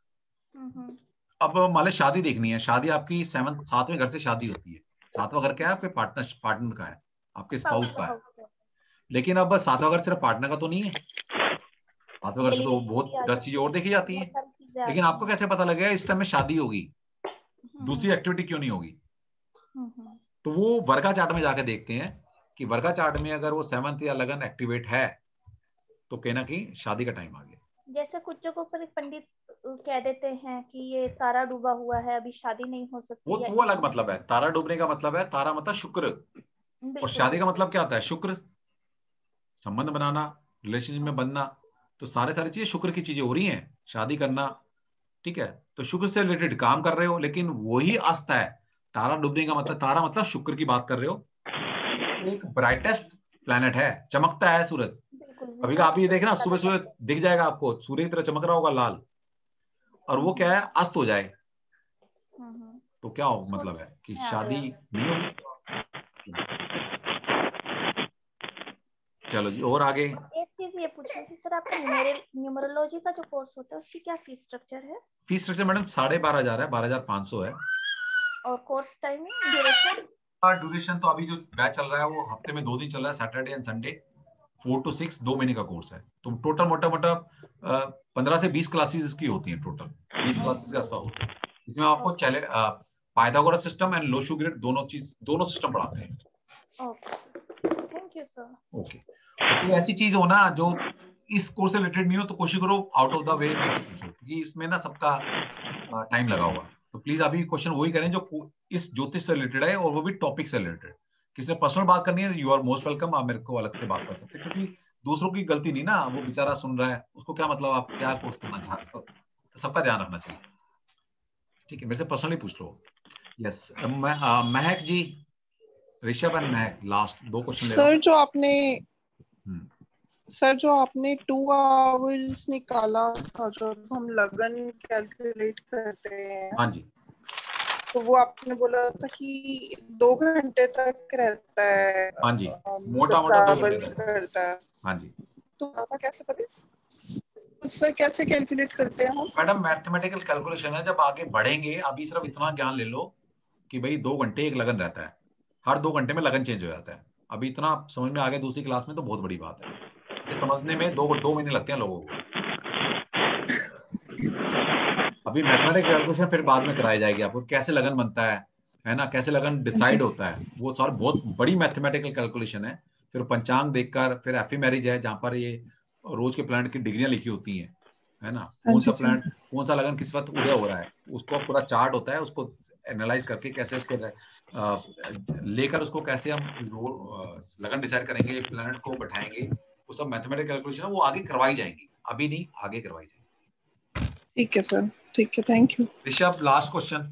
अब मान लो शादी देखनी है, शादी आपकी 7वें घर से शादी होती है। 7वां घर क्या है? आपके पार्टनर का है, आपके स्पाउस का है। लेकिन अब 7वां घर सिर्फ पार्टनर का तो नहीं है, 7वां घर से तो बहुत 10 चीजें और देखी जाती है। लेकिन आपको कैसे पता लगेगा इस टाइम में शादी होगी, दूसरी एक्टिविटी क्यों नहीं होगी? तो वो वर्गा चार्ट में जाके देखते हैं कि वर्गा चार्ट में अगर वो 7th या लगन एक्टिवेट है तो कहना कि शादी का टाइम आ गया। जैसे कुछ जगहों पर पंडित कह देते हैं कि ये तारा डूबा हुआ है, अभी शादी नहीं हो सकती। वो तो अलग मतलब है। तारा डूबने का मतलब है, तारा मतलब शुक्र, और शादी का मतलब क्या होता है? शुक्र, संबंध बनाना, रिलेशनशिप में बनना। तो सारी चीजें शुक्र की चीजें हो रही हैं, शादी करना। ठीक है, तो शुक्र से रिलेटेड काम कर रहे हो, लेकिन वही अस्त है। तारा डूबने का मतलब, तारा मतलब शुक्र की बात कर रहे हो। एक ब्राइटेस्ट प्लैनेट है, चमकता है सूरज। अभी आप ये देखना, सुबह सुबह दिख जाएगा आपको, सूर्य की तरह चमक रहा होगा लाल, और वो क्या है? अस्त हो जाए तो क्या हो मतलब है कि शादी नहीं होगी। चलो जी, और आगे। एक चीज ये पूछनी थी सर, आपका न्यूमरोलॉजी का जो कोर्स होता है उसकी क्या फीस स्ट्रक्चर है? फीस स्ट्रक्चर मैडम 12,500 है, 12,500 है। और कोर्स टाइमिंग, ड्यूरेशन? ड्यूरेशन तो अभी जो बैच चल रहा है वो हफ्ते में 2 दिन चल रहा है, सैटरडे एंड संडे, 4 to 6, 2 महीने का कोर्स है। तो टोटल मोटा 15 से 20 क्लासेस इसकी होती हैं, टोटल 20 क्लासेस के आसपास होती है। इसमें आपको Pythagoras system and Lo Shu grid दोनों सिस्टम पढ़ाते हैं। Okay, thank you sir. Okay, तो ऐसी चीज हो ना जो इस कोर्स से रिलेटेड नहीं हो तो कोशिश करो आउट ऑफ द वे पूछो, क्योंकि इसमें ना सबका टाइम लगा हुआ है। तो प्लीज अभी क्वेश्चन वही करें जो इस ज्योतिष से रिलेटेड है और वो भी टॉपिक से रिलेटेड। किसी ने पर्सनल बात करनी है, यू आर मोस्ट वेलकम, आप मेरे को अलग से बात कर सकते हैं, क्योंकि दूसरों की गलती नहीं ना, वो बेचारा सुन रहा है, उसको क्या मतलब आप क्या कोर्स करना चाहते हो, तो सबका ध्यान रखना चाहिए। ठीक है, मेरे से पर्सनली पूछ लो। Yes, Mahak ji, Rishabh and Mahak, last 2 question. Sir जो आपने 2 आवर्स निकाला था जो हम लगन कैलकुलेट करते हैं, हाँ जी, तो वो आपने बोला था कि 2 घंटे तक रहता है। हाँ जी, मोटा 2 घंटे तक करता है। हाँ जी, तो आपका कैसे पता सर, कैसे कैलकुलेट करते हैं हम? मैडम मैथमेटिकल कैलकुलेशन है, जब आगे बढ़ेंगे अभी सिर्फ इतना ज्ञान ले लो कि भाई 2 घंटे एक लगन रहता है, हर 2 घंटे में लगन चेंज हो जाता है। अभी इतना समझ में आ गया दूसरी क्लास में तो बहुत बड़ी बात है, ये समझने में 2 महीने लगते हैं लोगों को। अभी मैथमेटिकल कैलकुलेशन फिर बाद में कराई जाएगी आपको, कैसे लगन बनता है ना, कैसे लगन डिसाइड होता है, वो सारी बहुत बड़ी मैथमेटिकल कैलकुलेशन है। फिर पंचांग देखकर, फिर एफी मैरिज है जहाँ पर ये रोज के प्लैनेट की डिग्रियां लिखी होती हैं, है ना, कौन सा प्लैनेट कौन सा लगन किस वक्त उदय हो रहा है, उसको पूरा चार्ट होता है, उसको एनालाइज करके कैसे उसको लेकर उसको कैसे हम लगन डिसाइड करेंगे, प्लैनेट को बैठाएंगे, वो सब मैथमेटिकल कैलकुलेशन है, वो आगे करवाई जाएंगी, अभी नहीं आगे करवाई जाएंगी। ठीक है सर, ठीक है, thank you. Rishabh, last question.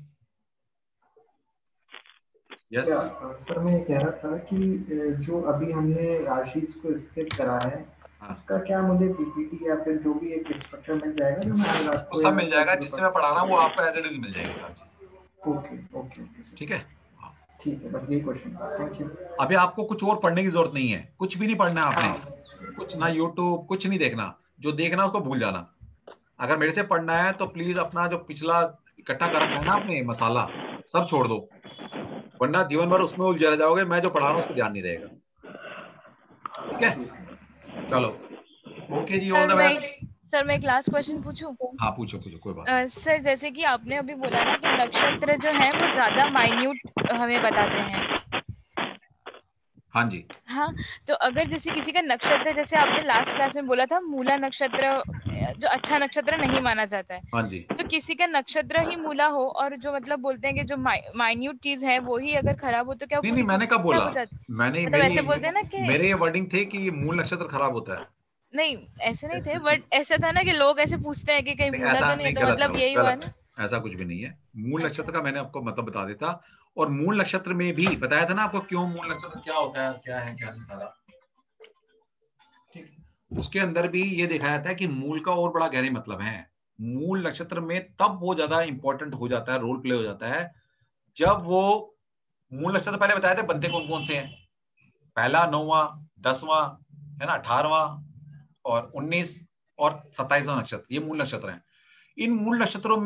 Yes sir, मैं कह रहा था कि जो अभी हमने राशि को स्किप करा है, उसका क्या मुझे पीपीटी या फिर जो भी एक स्ट्रक्चर मिल जाएगा जो मैं आपको सब मिल जाएगा, जिससे मैं पढ़ा रहा हूँ वो आपको एज इट इज मिल जाएगा सर जी। ओके ओके ठीक है, ठीक है, बस यही क्वेश्चन था, थैंक यू। अभी आपको कुछ और पढ़ने की जरूरत नहीं है, कुछ भी नहीं पढ़ना है आपने, कुछ ना यूट्यूब कुछ नहीं देखना, जो देखना उसको भूल जाना। अगर मेरे से पढ़ना है तो प्लीज अपना जो पिछला इकट्ठा कर रखा है ना आपने मसाला, सब छोड़ दो, वरना जीवन भर उसमें उलझ जाओगे, मैं जो पढ़ा रहा हूँ उसको ध्यान नहीं रहेगा। ठीक है, चलो ओके जी, ऑल द बेस्ट। सर मैं एक लास्ट क्वेश्चन पूछूं? हाँ पूछो पूछो, कोई बात। सर जैसे कि आपने अभी बोला ना कि नक्षत्र जो है वो ज्यादा माइन्यूट हमें बताते हैं। हाँ जी, हाँ, तो अगर जैसे किसी का नक्षत्र, जैसे आपने लास्ट क्लास में बोला था मूला नक्षत्र जो अच्छा नक्षत्र नहीं माना जाता है, हाँ जी, तो किसी का नक्षत्र ही मूला हो और जो मतलब बोलते हैं कि जो माइन्यूट चीज है वो ही अगर खराब हो तो क्या? नहीं, मैंने कब बोला, मैंने ऐसे बोलते हैं ना कि मेरे ये वर्डिंग थे कि मूल नक्षत्र खराब होता है। नहीं ऐसे नहीं थे, बट ऐसा था ना कि लोग ऐसे पूछते हैं कि कहीं मूला तो नहीं, तो मतलब यही हुआ ना। ऐसा कुछ भी नहीं है, मूल नक्षत्र का मैंने आपको मतलब बता देता, और मूल नक्षत्र में भी बताया था ना आपको क्यों मूल नक्षत्र क्या होता है, क्या है क्या नहीं सारा, ठीक। उसके अंदर भी ये दिखाया था कि मूल का और बड़ा गहरी मतलब है। मूल नक्षत्र में तब वो ज्यादा इंपॉर्टेंट हो जाता है, रोल प्ले हो जाता है, जब वो मूल नक्षत्र पहले बताए थे बनते कौन कौन से हैं, पहला 9वां 10वां है ना, 18वां और 19 और 27वां नक्षत्र, ये मूल नक्षत्र हैं। इन मूल नक्षत्रों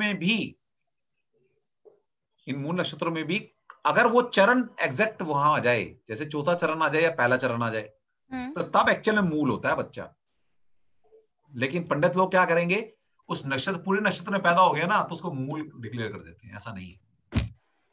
में भी अगर वो चरण एग्जैक्ट वहां आ जाए, जैसे चौथा चरण आ जाए या पहला चरण आ जाए, तो तब एक्चुअल में मूल होता है बच्चा। लेकिन पंडित लोग क्या करेंगे, उस नक्षत्र पूरे नक्षत्र में पैदा हो गया ना तो उसको मूल डिक्लेयर कर देते हैं, ऐसा नहीं है।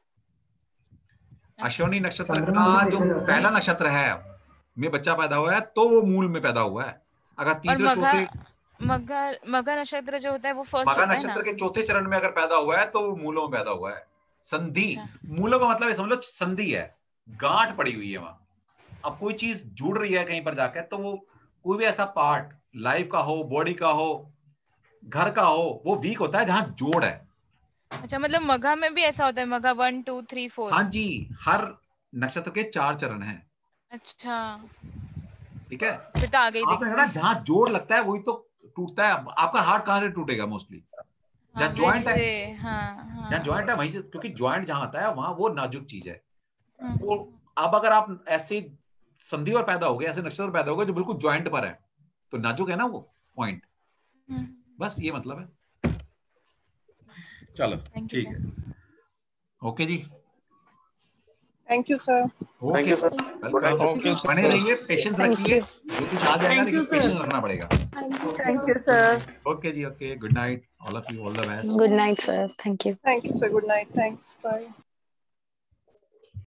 अश्विनी नक्षत्र का जो पहला नक्षत्र है में बच्चा पैदा हुआ है तो वो मूल में पैदा हुआ है। अगर तीसरे चौथे मघा नक्षत्र जो होता है वो फर्स्ट होता है ना, मघा नक्षत्र के चौथे चरण में अगर पैदा हुआ है तो वो मूलों में पैदा हुआ है। संधि, मूलों का मतलब समझ लो संधि है, गांठ पड़ी हुई है वहां। अब कोई चीज जुड़ रही है कहीं पर जाकर, तो वो कोई भी ऐसा पार्ट लाइफ का हो, बॉडी का हो, घर का हो, वो वीक होता है जहां जोड़ है। अच्छा, मतलब मघा में भी ऐसा होता है, मघा 1 2 3 4? हाँ जी, हर नक्षत्र के 4 चरण हैं। अच्छा ठीक है, फिर तो आ गई आपने जहां जोड़ लगता है वही तो टूटता है। आपका हार्ट कहां से टूटेगा? मोस्टली जहाँ ज्वाइंट है, जहाँ ज्वाइंट है वहीं से, क्योंकि ज्वाइंट जहां आता है वहां वो नाजुक चीज है। वो अब अगर आप ऐसे संधि और पैदा हो गए, ऐसे नक्षत्र पैदा हो गए जो बिल्कुल ज्वाइंट पर है, तो नाजुक है ना वो पॉइंट, बस ये मतलब है। चलो ठीक है, ओके जी, thank you sir. Thank you sir, बने रहिए, पेशेंस रखिए, ज्योतिष आ जाएगा लेकिन पेशेंस रखना पड़ेगा। Thank you sir. ओके जी, okay, good night all of you, all the best. Good night sir, thank you sir, good night, thanks, bye.